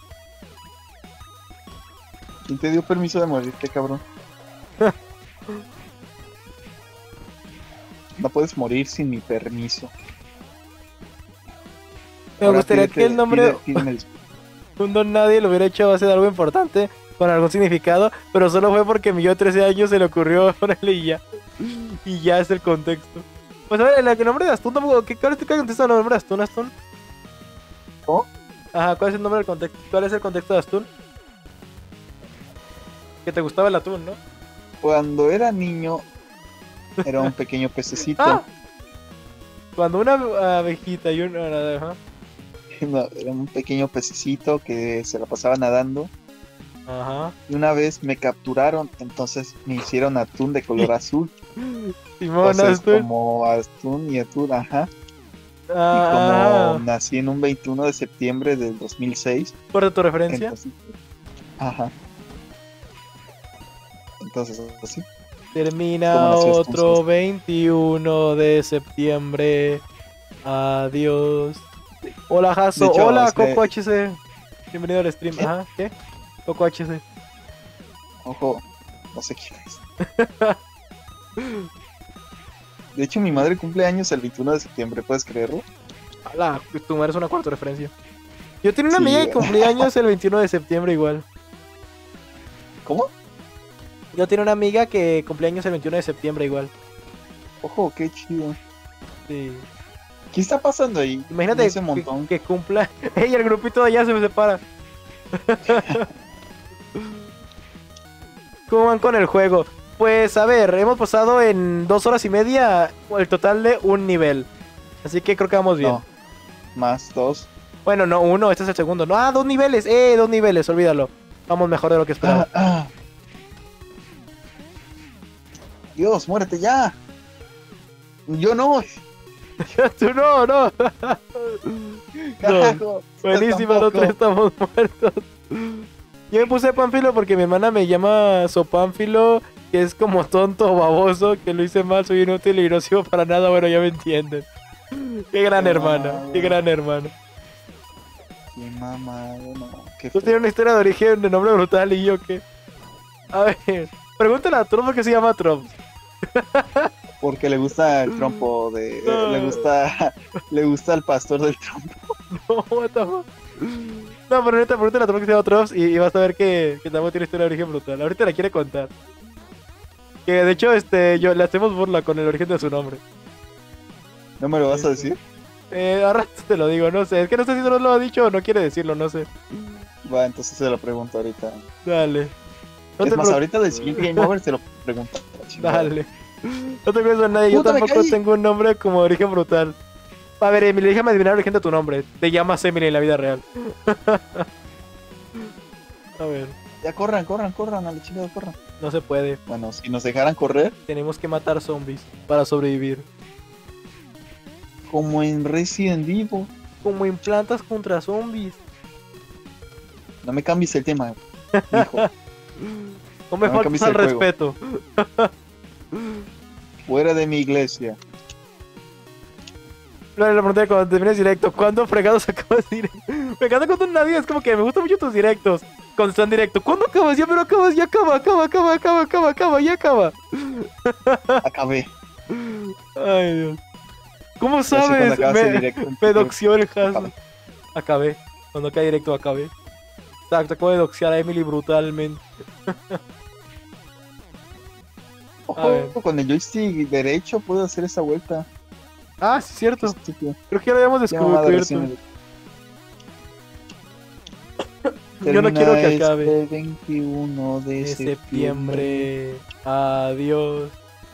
¿Quién te dio permiso de morirte, cabrón? No puedes morir sin mi permiso. Me Ahora gustaría que el nombre pídeme disculpas. un don nadie lo hubiera hecho a base de algo importante, con algún significado, pero solo fue porque mi yo de 13 años se le ocurrió ponerle y ya. Y ya es el contexto. Pues a ver, el nombre de Astun tampoco. ¿Cuál es el contexto del nombre de Astun, Astun? ¿Cómo? Ajá, ¿cuál es el nombre del contexto? ¿Cuál es el contexto de Astun? Que te gustaba el atún, ¿no? Cuando era niño, era un pequeño pececito. ¡Ah! Cuando una abejita y una... Ajá. No, era un pequeño pececito que se la pasaba nadando. Ajá. Y una vez me capturaron, entonces me hicieron atún de color azul. Simón Entonces, Astun. como atún y atún, ajá. Y Ah, como nací en un 21 de septiembre del 2006, ¿por tu referencia? entonces, ajá. Entonces, así. Termina ¿Cómo nació otro Astun? 21 de septiembre. Adiós. Hola, Jaso. De hecho, Hola, es que- Coco HC. Bienvenido al stream. ¿Qué? Ajá, ¿qué? Coco HC. Ojo, no sé quién es. De hecho, mi madre cumple años el 21 de septiembre, ¿puedes creerlo? Hola, tu madre es una cuarta referencia. Yo tenía una Sí, amiga que cumplía años el 21 de septiembre igual. ¿Cómo? Yo tenía una amiga que cumplía años el 21 de septiembre igual. Ojo, qué chido. Sí. ¿Qué está pasando ahí? Imagínate Ese montón. que cumpla. ¡Ey, el grupito de allá se me separa! ¿Cómo van con el juego? Pues a ver, hemos pasado en 2 horas y media el total de un nivel. Así que creo que vamos bien. No, más 2. Bueno, no, uno, este es el segundo. No, 2 niveles, 2 niveles, olvídalo. Vamos mejor de lo que esperaba. Dios, muérete ya. Yo no. Tú no, no. Carajo, Buenísima, tampoco. nosotros estamos muertos. Yo me puse Pánfilo porque mi hermana me llama Sopánfilo, que es como tonto o baboso, que lo hice mal, soy inútil y no sirvo para nada, bueno, ya me entienden. Qué gran Qué hermana, mamada. qué gran hermano. Qué mamada, no. Qué Tú feo. tienes una historia de origen de nombre brutal y yo qué. A ver, pregúntale a Trump por qué se llama Trump. Porque le gusta el trompo de. Le gusta el pastor del trompo. No, what the fuck. No, pero neta, pregúntale a Trump que se llama Trump y vas a ver que también tiene historia de origen brutal. Ahorita la quiere contar. Que de hecho, yo le hacemos burla con el origen de su nombre. ¿No me lo vas a decir? A rato te lo digo, no sé. Es que no sé si no lo ha dicho o no quiere decirlo, no sé. Va, entonces se lo pregunto ahorita. Dale. No Es te más, preocu- ahorita del siguiente Game Over se lo pregunto. Dale. No te preocupes, nadie. Yo Puta, me tampoco caí. tengo un nombre como origen brutal. A ver, Emily, déjame adivinar el origen de tu nombre. Te llamas Emily en la vida real. A ver, Ya corran, a la chingada, corran. no se puede. Bueno, si nos dejaran correr, Tenemos que matar zombies para sobrevivir. como en Resident Evil. Como en plantas contra zombies. No me cambies el tema, hijo. No me No me faltes cambies al el juego. respeto. Fuera de mi iglesia. No, le pregunté cuando termines directo, ¿cuándo fregados acabas directo? Me encanta cuando nadie es como que me gustan mucho tus directos. Cuando están directo, ¿cuándo acabas? Ya, pero acabas, ya acaba, ya acaba. Acabé. Ay, Dios. ¿Cómo Ya sé cuando sabes? acabas el directo. Me doxió el Haas. Acabé. Acabé. Cuando cae directo, acabé. Exacto, acabo de doxear a Emily brutalmente. A ver. Ojo, con el joystick derecho puedo hacer esa vuelta. Ah, sí, es Qué cierto. estúpido. Creo que ya lo habíamos Qué mamada descubierto. recién. Yo no quiero que acabe. Este 21 de septiembre. Adiós.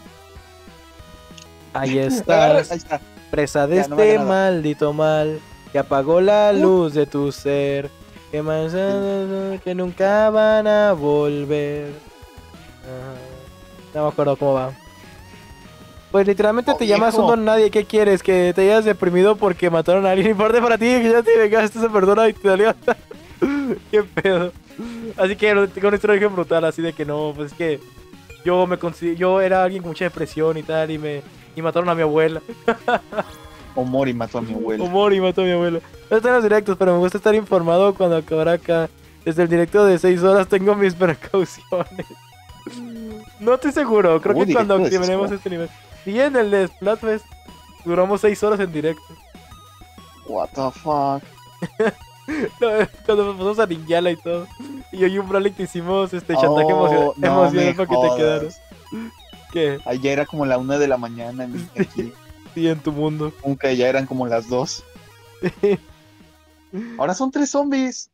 Ahí estás. Ahí está. Presa de Ya, no me este haga nada. maldito mal que apagó la luz de tu ser. Que más que nunca van a volver. No me acuerdo cómo va. Pues literalmente te llamas un viejo. don nadie. ¿Qué quieres? Que te hayas deprimido porque mataron a alguien. Importa para ti que ya te vengaste esa persona y te salió. Qué pedo. Así que tengo una historia brutal. Así de que no, pues es que yo era alguien con mucha depresión y tal. Y mataron a mi abuela. Omori mató a mi abuelo. Omori mató a mi abuela. No están los directos, pero me gusta estar informado cuando acabará acá. Desde el directo de 6 horas tengo mis precauciones. No estoy seguro, creo que cuando directo de 6 activaremos horas. este nivel. Y en el de Splatfest duramos 6 horas en directo. What the fuck. No, cuando pasamos a Ninjala y todo. Y yo y un Bralic te hicimos chantaje Oh, no emocional me para que te jodas. quedaras. ¿Qué? Allá era como la 1 de la mañana aquí. Sí, en tu mundo. Nunca ya eran como las 2. Ahora son 3 zombies.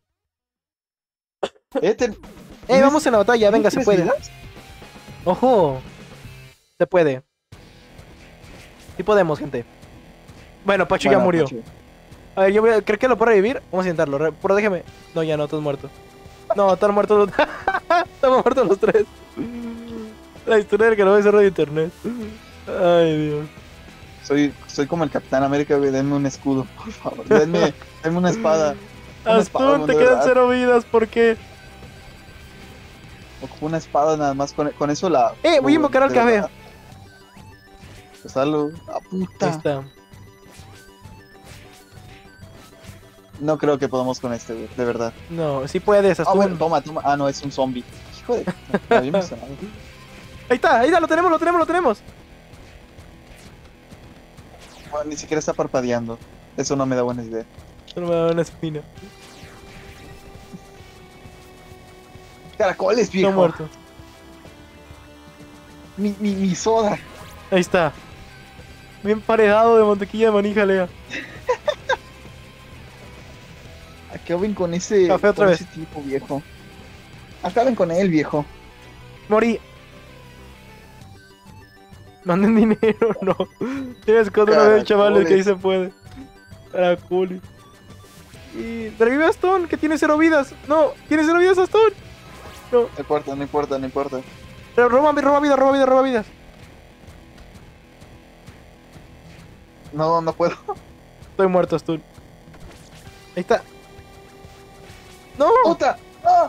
Vamos en la batalla, venga, se ¿tienes puede. vidas? Ojo. Se puede. Sí podemos, gente. Bueno, Pacho ya Bueno, murió. Pacho. A ver, creo que lo puedo revivir. Vamos a intentarlo. Pero déjeme. No, ya no, todos muertos. No, están muertos los... Estamos muertos los 3. La historia del que no me cerró de internet. Ay, Dios. Soy como el Capitán América, güey. Denme un escudo, por favor. Denme una espada. Una espada, Astún, te de quedan verdad. 0 vidas. ¿Por qué? Ocupo una espada nada más. Con eso la. Voy a invocar al de café. verdad. Pues hazlo. ¡Ah, puta! Ahí está. No creo que podamos con este, güey. De verdad. No, sí puedes, Ah, Astún. bueno, toma. Ah, no, es un zombie. Hijo de. Me había emocionado. Ahí está, lo tenemos. Bueno, ni siquiera está parpadeando. Eso no me da buena idea. No me da una espina. Caracoles, viejo. Está muerto. Mi soda. Ahí está. Bien paredado de mantequilla de maní jalea. Acaben con ese. Café otra con vez. ese tipo, viejo. Acaben con él, viejo. Morí. Manden dinero, no. Tienes que una vez, chavales, que ahí se puede. Caracoles. Y revive a Astón, que tiene 0 vidas. No, tiene 0 vidas Astón. No. No importa. Pero roba vidas. No puedo. Estoy muerto, Astón. Ahí está. ¡No! ¡Puta! ¡Ah!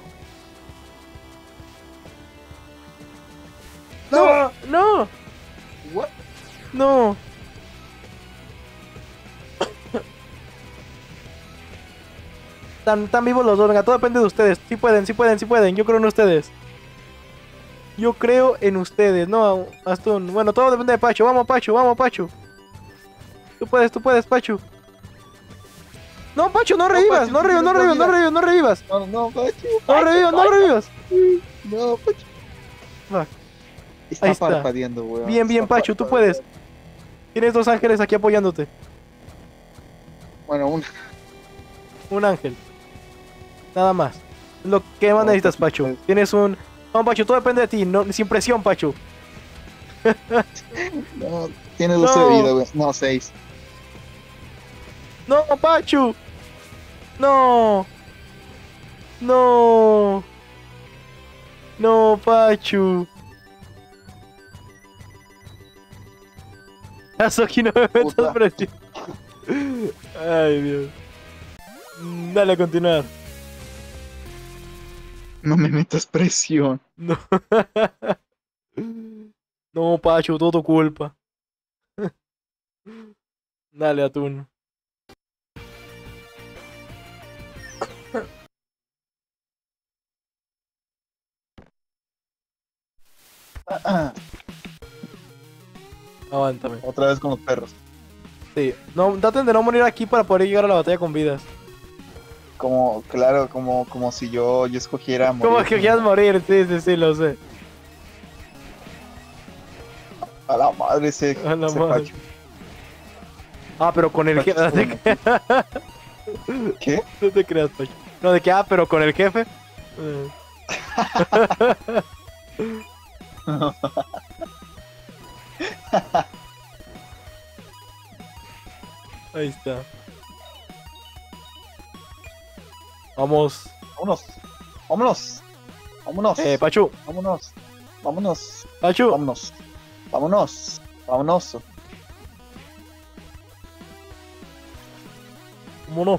¡No! ¡No! What? ¡No! Tan vivos los dos, venga, todo depende de ustedes. Sí pueden. Yo creo en ustedes. No, Astún. Bueno, todo depende de Pacho. Vamos, Pacho. Tú puedes, Pacho. No, Pacho, no revivas, Pacho, no revivas. No, Pacho. No revivas. No, Pacho. Fuck. Está Ahí está. parpadeando, weón. Bien, Está Pacho, tú parpadeando. puedes. Tienes 2 ángeles aquí apoyándote. Bueno, Un ángel. Nada más. Lo que más No, necesitas, Pacho, Pacho. Tienes un... No, Pacho, todo depende de ti. No, sin presión, Pacho. no, tiene 12 No. de vida, güey. No, 6. No, Pacho. No, Pacho. Azoki, no me metas Puta. presión. Ay, Dios. Dale a continuar. No me metas presión. No. No, Pacho, todo tu culpa. Dale, Atún. Aguántame. Otra vez con los perros. Sí. No, traten de no morir aquí para poder llegar a la batalla con vidas. Claro, como si yo escogiera morir. ¿Cómo que quieras morir? Sí, lo sé. A la madre ese. A la ese madre. Pacho. Ah, pero con energía. Pacho, No te creas. ¿Qué? No te creas, Pacho. No, de que, pero con el jefe. Ahí está. Vamos. Vámonos. Vámonos. Vámonos. Pachu. Vámonos. Vámonos. Pachu. Vámonos. Vámonos. Vámonos. Vámonos.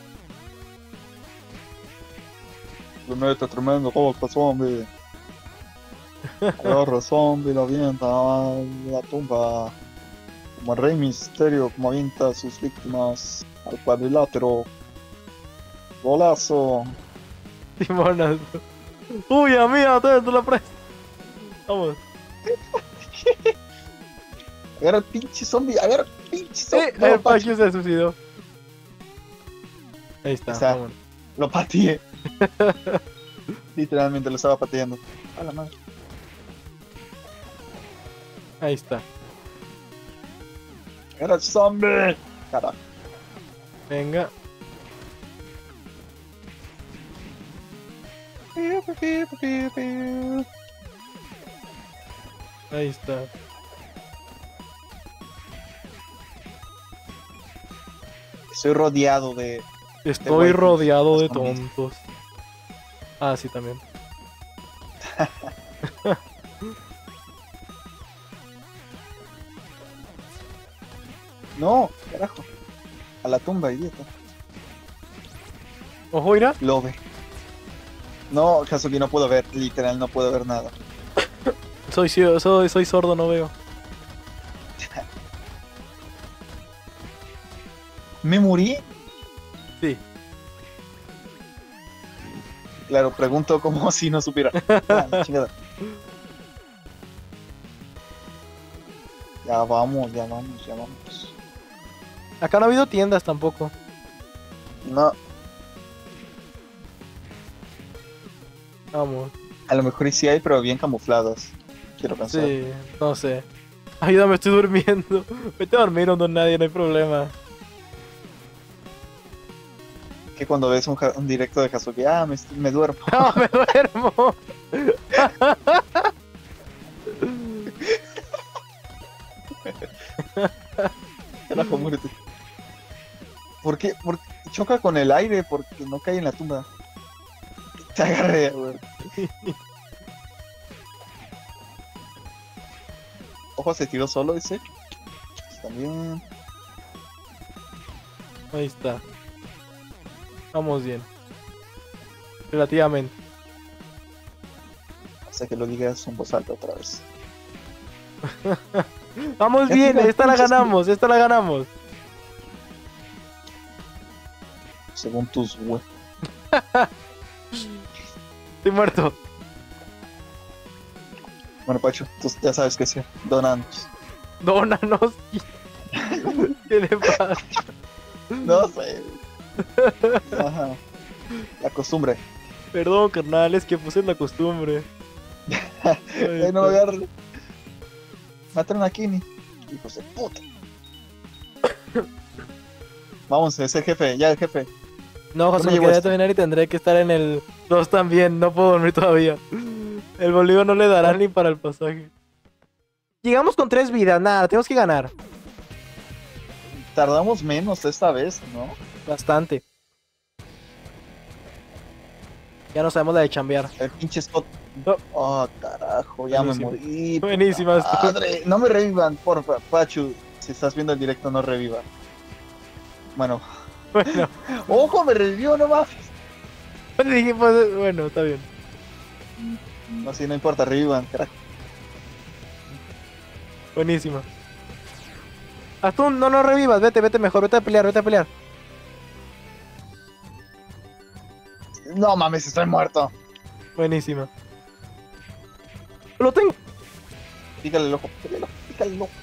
Le mete tremendo golpe, zombie. Agarra zombie, lo avienta a la tumba. Como el Rey Misterio, como avienta a sus víctimas al cuadrilátero. Golazo. Timonas. Uy, amiga, te la presto. Vamos. Agarra el pinche zombie, agarra el pinche zombie. El Pachu se suicidó. Ahí está. Vámonos. Lo pateé. Literalmente lo estaba pateando. A la madre. Ahí está. Era el zombie. Carajo. Venga. Ahí está. Estoy rodeado de... Estoy rodeado de zombies. tontos. Ah, sí, también. No, carajo. A la tumba, idiota. Ojo, irá. Lo ve. No, Kazuki, no puedo ver. Literal, no puedo ver nada. Soy sordo, no veo. ¿Me morí? Sí. Claro, pregunto como si no supiera. Ah, chingada. Ya vamos, ya vamos, ya vamos. Acá no ha habido tiendas tampoco. No, Vamos. a lo mejor sí hay, pero bien camufladas. Quiero pensar. Sí, no sé. Ayúdame, estoy durmiendo. Vete a dormir, no nadie, no hay problema. Que cuando ves un directo de Kazuki, me duermo. ¡No, me duermo! Carajo, muérete. ¿Por qué? Porque choca con el aire, porque no cae en la tumba. Te agarré, güey. Ojo, se tiró solo ese. También. Ahí está. Vamos bien. Relativamente. O sea que lo digas en voz alta otra vez. Vamos Ya bien, tira, esta la pinches- ganamos, esta la ganamos. Según tus güey. Estoy muerto. Bueno, Pacho, tú ya sabes qué hacer. Donanos. Dónanos. ¿Qué le pasa? No sé. Ajá. La costumbre. Perdón, carnal, es que puse la costumbre. Ahí No me está. agarre. Mataron a Kini. Hijos de puta. Vamos, es el jefe, ya el jefe. No, José, me me llevo quería este. terminar y tendré que estar en el 2 también. No puedo dormir todavía. El Bolívar no le dará ni para el pasaje. Llegamos con 3 vidas, nada, tenemos que ganar. Tardamos menos esta vez, ¿no? Bastante. Ya no sabemos la de chambear. El pinche spot. No. Oh, carajo, ya Buenísimo. me morí. puta Buenísima, Spot. madre. No me revivan, porfa. Pachu, si estás viendo el directo, no revivan. Bueno. Bueno, ¡Ojo, me revivió, no más! dije, pues, bueno, está bien. No, sí, no importa, revivan, carajo. Buenísima. Astún, no revivas, vete mejor, vete a pelear. No mames, estoy muerto. Buenísima. Lo tengo. Pícale el ojo, pícale el ojo.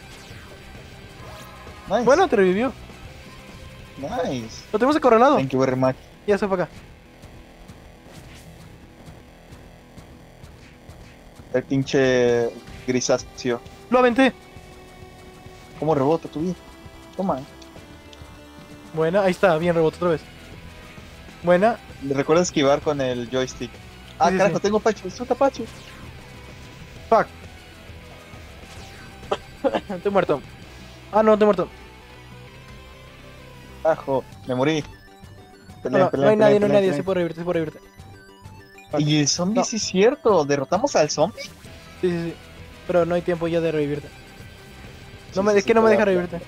Nice. Bueno, te revivió. Nice. Lo tenemos acorralado. Thank you very much. Ya se fue acá. El pinche grisáceo. Lo aventé. ¿Cómo rebota tu vida? Toma. Buena, ahí está, bien, rebote otra vez. Buena. Recuerda esquivar con el joystick. Ah, Sí, carajo, sí. tengo Pachu. Suelta Pachu. Fuck. Estoy muerto. Ah, no, estoy muerto. Carajo, me morí. No, no, no hay nadie, no hay nadie. Sí puedo revivirte, sí puedo revivirte. Fuck. Y el zombie No. sí es cierto. ¿Derrotamos al zombie? Sí, sí, sí. Pero no hay tiempo ya de revivirte. Sí, Es sí, que no me deja claro. revivirte.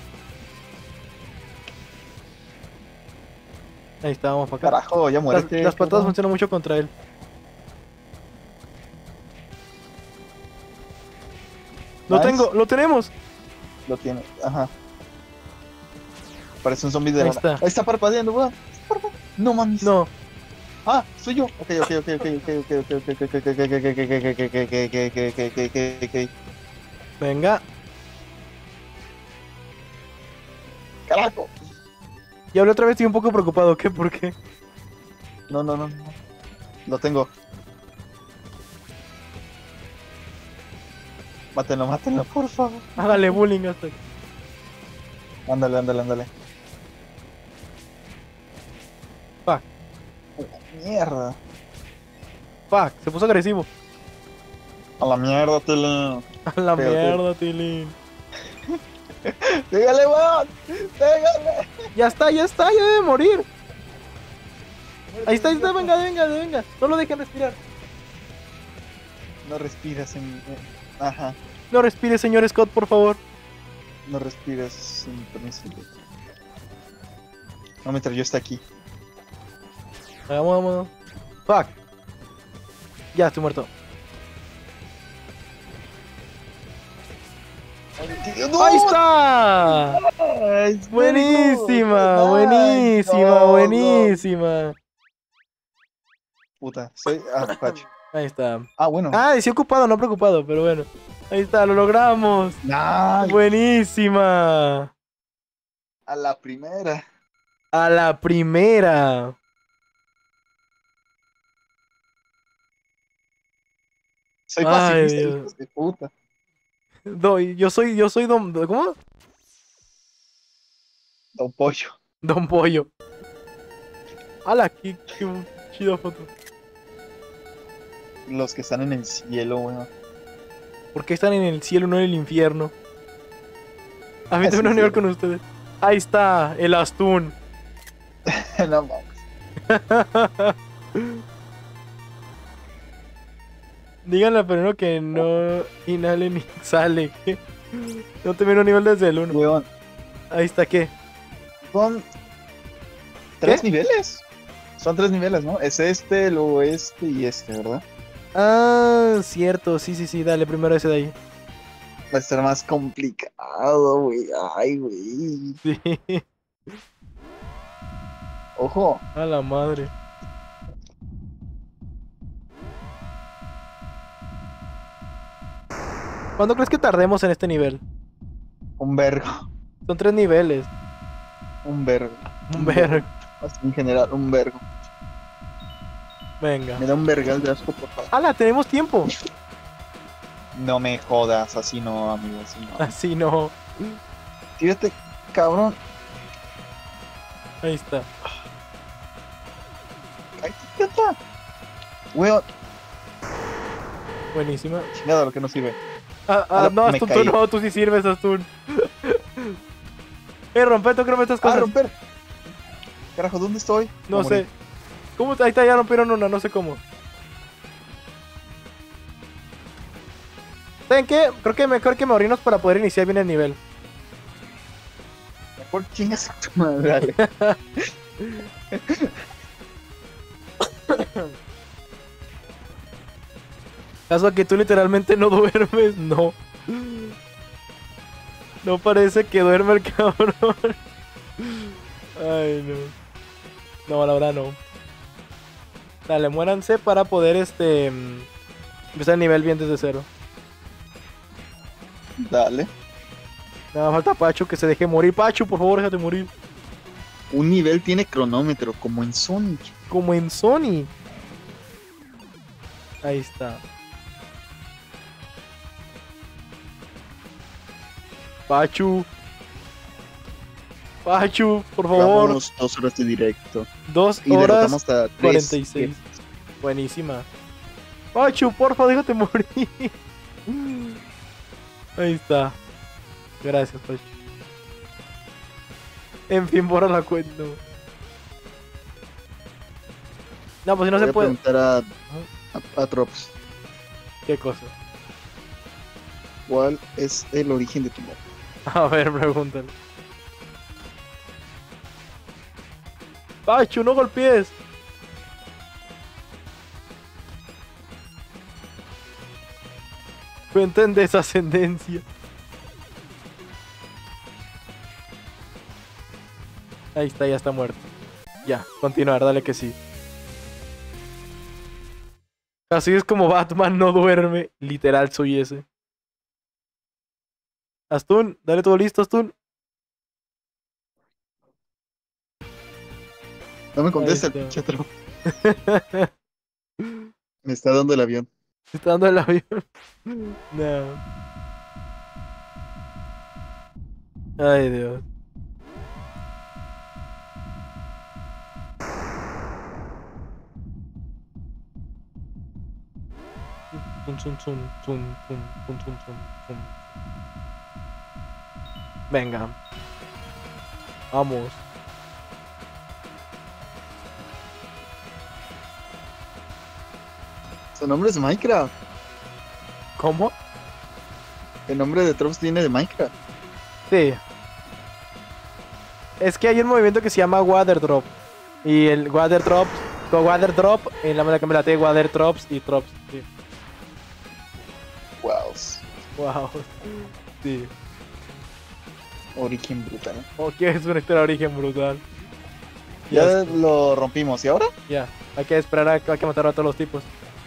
Ahí está, vamos para acá. Carajo, ya muérete. Las patadas cabrón. funcionan mucho contra él. Lo Nice. tengo, lo tenemos. Lo tiene, ajá. Parece un zombie de Ahí la... está. Ahí está parpadeando, weón. Está parpadeando. No mames. No. Ah, soy yo. Ok. Venga. Carajo. Y hablé otra vez, estoy un poco preocupado. ¿Qué? ¿Por qué? No. Lo tengo. Mátenlo, por favor. Hágale bullying hasta aquí. Ándale. Fuck. Mierda. Fuck. Se puso agresivo. A la mierda, Tilín. A la Pégate. mierda, Tilín. Pégale, weón. Pégale. Ya está, ya debe morir. Ahí está, venga. No lo dejen respirar. No respiras en... Ajá. No respire, señor Scott, por favor. No respiras sin permiso. No, mientras yo esté aquí. Vamos. Fuck. Ya estoy muerto. ¡No! ¡Ahí está! Ay, es Buenísima, very good. No. buenísima. Puta, soy Pachu. Ahí está. Ah, bueno. Ah, decía ocupado, no preocupado, pero bueno. Ahí está, lo logramos. Nice. Buenísima. A la primera. A la primera. Soy Ay, pacifista, Dios. hijos de puta. Yo soy Don... ¿Cómo? Don Pollo. Don Pollo. ¡Hala! Qué chida foto. Los que están en el cielo, weón. ¿Por qué están en el cielo, no en el infierno? A mí Así tengo un es, nivel sí. con ustedes. Ahí está, el Astún. No mames. Díganle pero no que no inhale ni exhale. No te un nivel desde el 1. Weón. Ahí está, ¿qué? Son 3 ¿Qué? niveles. Son 3 niveles, ¿no? Es este, luego este y este, ¿verdad? Ah, cierto, sí, dale, primero ese de ahí. Va a estar más complicado, güey. Ay, güey. Sí, Ojo. a la madre. ¿Cuándo crees que tardemos en este nivel? Un vergo. Son 3 niveles. Un vergo. Un vergo. Así en general, un vergo. Venga. Me da un vergal de asco, por favor. ¡Hala! Tenemos tiempo. No me jodas, así no, amigo, así no. Así no. Tírate, cabrón. Ahí está. Ay, idiota. Weón, Buenísima. chingada lo que no sirve. No, me Astun, caí. tú sí sirves, Astun. Rompe, tú creo estas Ah, cosas. romper. Carajo, ¿dónde estoy? No Me morí. sé. ¿Cómo? Ahí está, ya rompieron una, no sé cómo. ¿Saben qué? Creo que mejor que morirnos para poder iniciar bien el nivel. Mejor chingas a tu madre, dale. ¿Caso a que tú literalmente no duermes? No. No parece que duerme el cabrón. Ay, no. No, la verdad no. Dale, muéranse para poder empezar el nivel bien desde cero. Dale. Nada más falta Pachu que se deje morir. Pachu, por favor, déjate morir. Un nivel tiene cronómetro, como en Sonic. Como en Sony. Ahí está. Pachu. Pachu, por favor. Vamos 2 horas de directo. 2 Y horas derrotamos a 46. Buenísima. Pachu, porfa, déjate morir. Ahí está. Gracias, Pachu. En fin, borra la cuenta. No, pues si no se puede. Voy a preguntar a Trops. ¿Qué cosa? ¿Cuál es el origen de tu nombre? A ver, pregúntale. Pachu, no golpees. Cuenta en desascendencia. Ahí está, ya está muerto. Ya, continuar, dale que sí. Así es como Batman no duerme. Literal soy ese. Astun, dale todo listo, Astun. No me contesta el Ahí pinche está. Trops. Me está dando el avión. Se está dando el avión. No. Ay, Dios. Tun, tun, tun, tun, tun, tun, tun, tun, tun. Venga. Vamos. Su nombre es Minecraft. ¿Cómo? El nombre de Trops viene de Minecraft. Sí. Es que hay un movimiento que se llama Water Drop. Y el Water Drop, en la que me la tengo, Water Drops y Drops. Sí. Wow. Wow. Sí. Origen brutal. Oh, que es una historia de origen brutal. Ya está. lo rompimos. ¿Y ahora? Ya. Hay que esperar hay que matar a todos los tipos.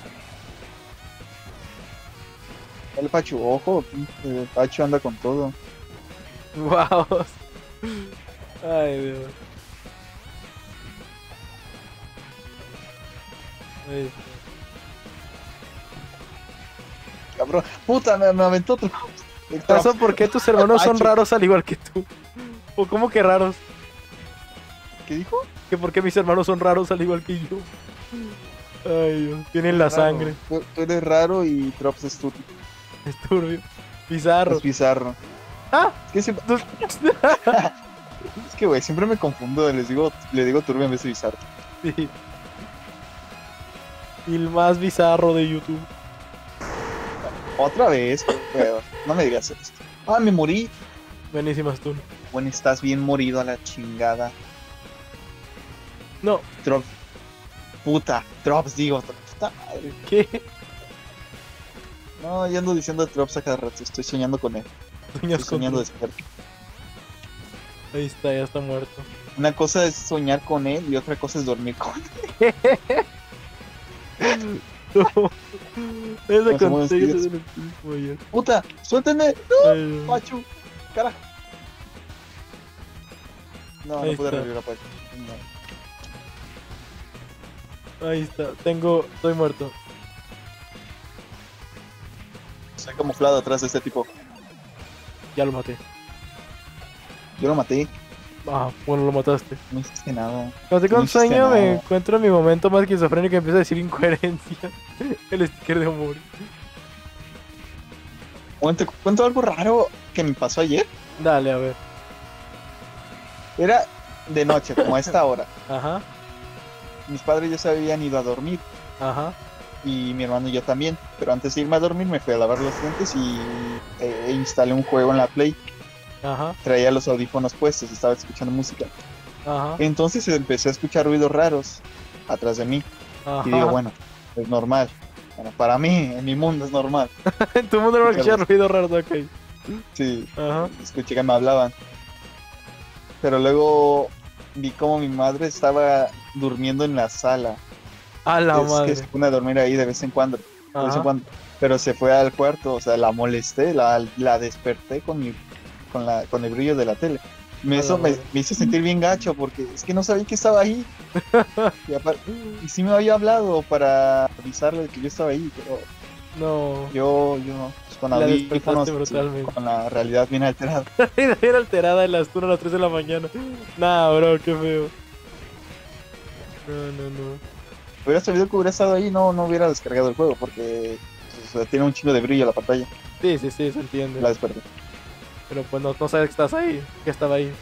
El Pachu, ojo. Pachu anda con todo. Wow. Ay, Dios. Ahí está. Cabrón. Puta, me aventó otro. ¿Acaso por qué tus hermanos son Pachu. raros al igual que tú? ¿O cómo que raros? ¿Qué dijo? ¿Que por qué mis hermanos son raros al igual que yo? Ay, Dios. Tienen la Raro. sangre. Tú eres raro y Trops es turbio. Es turbio. Bizarro. Es bizarro. Ah. Es que siempre... Es que, güey, siempre me confundo. Le digo turbio en vez de bizarro. Sí. Y el más bizarro de YouTube. Otra vez, pero no me digas esto. Ah, me morí. Buenísimas tú. Bueno, estás bien morido a la chingada. No. Drops. Puta. Drops, digo. Puta madre. ¿Qué? No, yo ando diciendo Drops a cada rato. Estoy soñando con él. Sueñas Estoy soñando con despierto. Ahí está, ya está muerto. Una cosa es soñar con él y otra cosa es dormir con él. No. Ese No se mueven contexto espíritus. del espíritu ayer. Puta, suéltenme. Ay, No, Pachu. Carajo. No, Ahí no pude está. revivir a Pachu. No. Ahí está. Estoy muerto. Estoy camuflado atrás de este tipo. Ya lo maté. Yo lo maté. Ah, bueno, lo mataste. No hiciste nada. Cuando tengo No un hiciste sueño me nada. encuentro en mi momento más esquizofrénico y empiezo a decir incoherencia. El sticker de humor. Bueno, te cuento algo raro que me pasó ayer. Dale, a ver. Era de noche, como a esta hora. Ajá, Mis padres ya se habían ido a dormir ajá. y mi hermano y yo también. Pero antes de irme a dormir me fui a lavar los dientes y instalé un juego en la Play. Ajá, Traía los audífonos puestos, estaba escuchando música. ajá, Entonces empecé a escuchar ruidos raros atrás de mí. ajá. Y digo, bueno, es normal. Bueno, para mí, en mi mundo es normal. En tu mundo no me escucha ruido raro, ok. Sí, Ajá. escuché que me hablaban. Pero luego vi como mi madre estaba durmiendo en la sala. A la Es que madre. se pone a dormir ahí de vez en cuando. De vez en Ajá. cuando. Pero se fue al cuarto, o sea, la molesté, la desperté con el brillo de la tele. Eso me hizo sentir bien gacho porque es que no sabía que estaba ahí. Y sí me había hablado para avisarle de que yo estaba ahí, pero No. Yo, pues, con La audífonos, despertaste brutalmente. con la realidad bien alterada. Era alterada en las turnas a las 3 de la mañana. Nah, bro, qué feo. No. Hubiera sabido que hubiera estado ahí, no hubiera descargado el juego, porque pues, o sea, tiene un chingo de brillo la pantalla. Sí, se entiende. La desperté. Pero pues no sabes que estás ahí, que estaba ahí.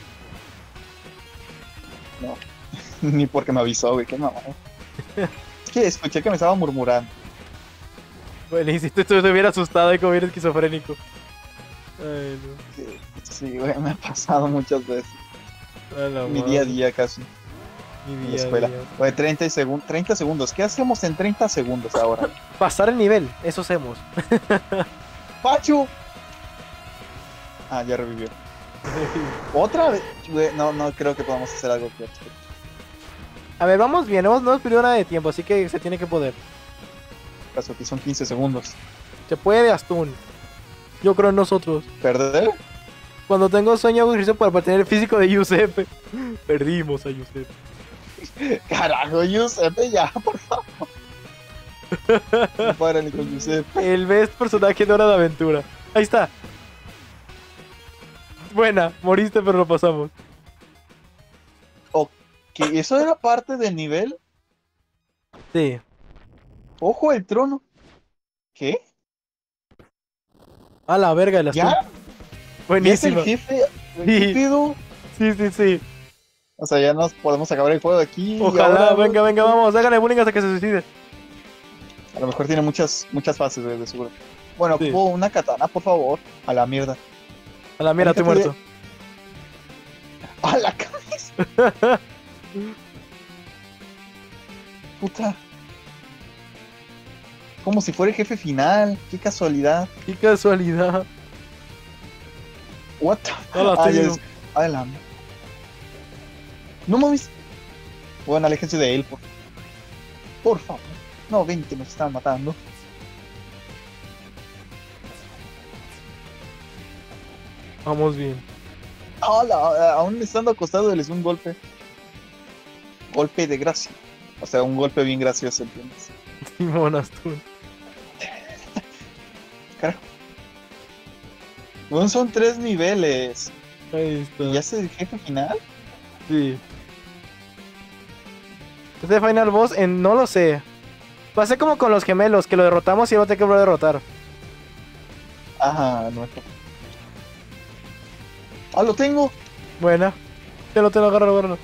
No. Ni porque me avisó, güey, qué mamá. Es que escuché que me estaba murmurando. Bueno, y si tú te hubiera asustado y como bien esquizofrénico. Ay, Sí, güey, me ha pasado muchas veces. no. A la Mi madre. día a día casi. Mi En la día a escuela. día. Güey, 30 segundos. ¿Qué hacemos en 30 segundos ahora? Pasar el nivel, eso hacemos. ¡Pachu! Ah, ya revivió. ¿Otra vez? Güey, no creo que podamos hacer algo que A ver, vamos bien, no hemos perdido nada de tiempo, así que se tiene que poder. caso que son 15 segundos. Se puede, Astun. Yo creo en nosotros. ¿Perder? Cuando tengo sueño hago ejercicio para tener el físico de Giuseppe. Perdimos a Giuseppe. Carajo, Giuseppe, ya, por favor. No párale con Giuseppe. El best personaje de Hora de Aventura. Ahí está. Buena, moriste pero lo pasamos. ¿Que eso era parte del nivel? Sí. Ojo, el trono. ¿Qué? A la verga el Astun. ¿Ya? ¿Ya es el Buenísimo. jefe? Sí. ¿Qué pedo? Sí. O sea, ya nos podemos acabar el juego de aquí. y Ojalá, ahora, venga, vamos, háganle bullying hasta que se suicide. A lo mejor tiene muchas fases, de seguro. Bueno, Sí. ocupo una katana, por favor. A la mierda. A la mierda, estoy Déjate muerto. ¡A la cabeza! Puta. Como si fuera el jefe final. Qué casualidad. Qué casualidad. What the... No la Ah, ya tengo. es- ah, la- No mames. Bueno, aléjense de él, por favor. No, ven que nos están matando. Vamos bien. Hola, aún estando acostado les un golpe. Golpe de gracia. O sea, un golpe bien gracioso, ¿entiendes? Simón Astun. Carajo. Bueno, son 3 niveles. Ahí está. ¿Y ya es el jefe final? Sí. Este final boss, no lo sé. Pasé como con los gemelos, que lo derrotamos y luego te que volver a derrotar. Ajá, no. ¡Ah, lo tengo! Buena. Te lo agárralo.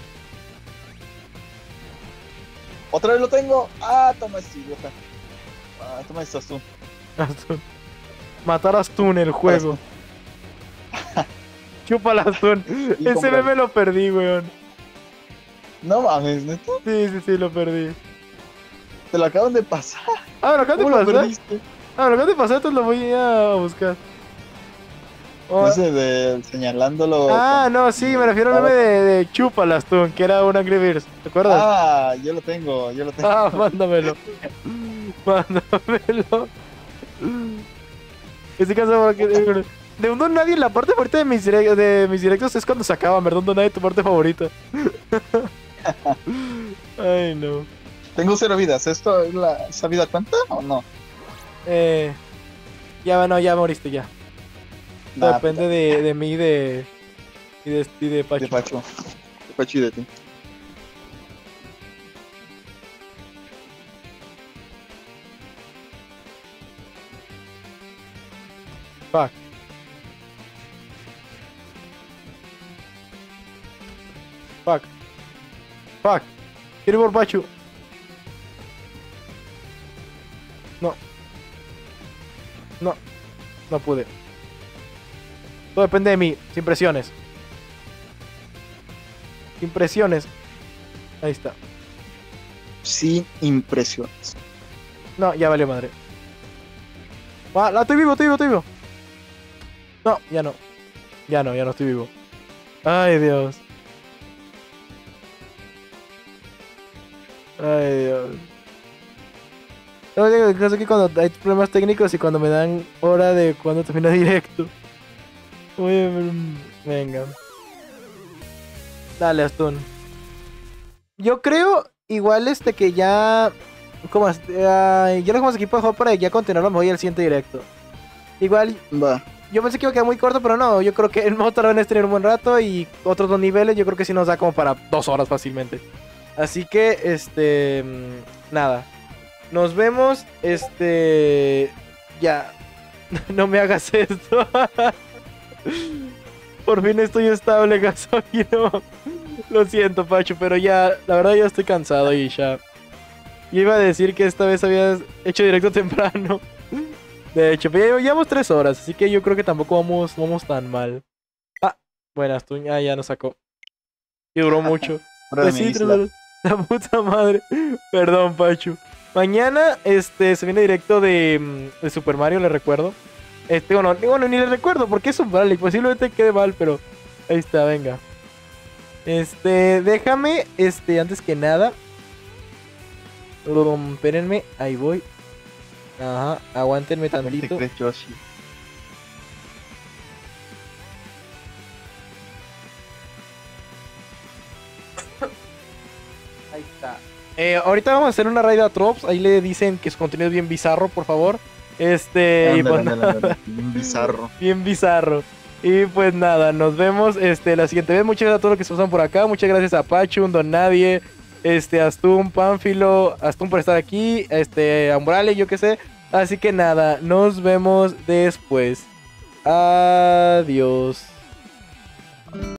¡Otra vez lo tengo! ¡Ah, toma esto, idiota! ¡Ah, toma esto, tú! Astun. Matar a Astun el juego. Chúpala Astun. Ese comprar. meme lo perdí, weón. No mames, ¿neta? Sí, lo perdí. Te lo acaban de pasar. Ah, ¿me lo acabas ¿Cómo de lo pasar? perdiste? Ah, ¿me lo acabas de pasar? Entonces lo voy a buscar. Oh, Ese de señalándolo. ah, no, sí, me refiero al meme de Chúpala Astun, que era un Angry Birds. ¿Te acuerdas? Ah, yo lo tengo. Ah, mándamelo. Mándamelo. Estoy cansado porque... De Undo Nadie, la parte favorita de mis directos es cuando se acaban, ¿verdad? Undo Nadie, tu parte favorita. Ay, no. Tengo 0 vidas. ¿Esto es esa vida cuenta o no? Ya moriste ya. Nah, Depende de mí y de Pacho. De Pacho. De Pacho y de ti. Fuck. Quiero ir por Pachu. No pude. Todo depende de mí. Sin presiones. Ahí está. Sin impresiones. No, ya valió madre. Ah, estoy vivo. No, ya no. Ya no estoy vivo. Ay, Dios. No, digo, creo que cuando hay problemas técnicos y cuando me dan hora de cuando termina directo. Venga. Dale, Astun. Yo creo igual que ya ¿Cómo es? Ya lo dejamos aquí por favor para ya continuarlo. Me voy al siguiente directo. Igual, Va. yo pensé que iba a quedar muy corto, pero no. Yo creo que el modo tardó en streamar un buen rato y otros 2 niveles. Yo creo que sí nos da como para 2 horas fácilmente. Así que, nada. Nos vemos, ya. No me hagas esto. Por fin estoy estable, gasolino. Lo siento, Pacho, pero ya, la verdad ya estoy cansado y ya. Yo iba a decir que esta vez habías hecho directo temprano. De hecho, pero ya llevamos 3 horas, así que yo creo que tampoco vamos tan mal. Ah, buenas, tú ya nos sacó. Y duró mucho. Pues sí, 3 horas. La puta madre. Perdón, Pacho. Mañana, se viene directo de Super Mario, le recuerdo. Bueno, ni le recuerdo porque es un Bradley. Posiblemente quede mal, pero ahí está, venga. Déjame, antes que nada. Espérenme, ahí voy. Ajá, aguántenme tantito. ¿Qué Yoshi? Ahí está. Ahorita vamos a hacer una raid a Trops. Ahí le dicen que su contenido es bien bizarro, por favor. Y pues nada. Bien bizarro. Bien bizarro. Y pues nada, nos vemos la siguiente vez. Muchas gracias a todos los que se pasan por acá. Muchas gracias a Pachu, Don Nadie, Astun, Pánfilo, Astun por estar aquí, Umbrale, yo qué sé. Así que nada, nos vemos después. Adiós.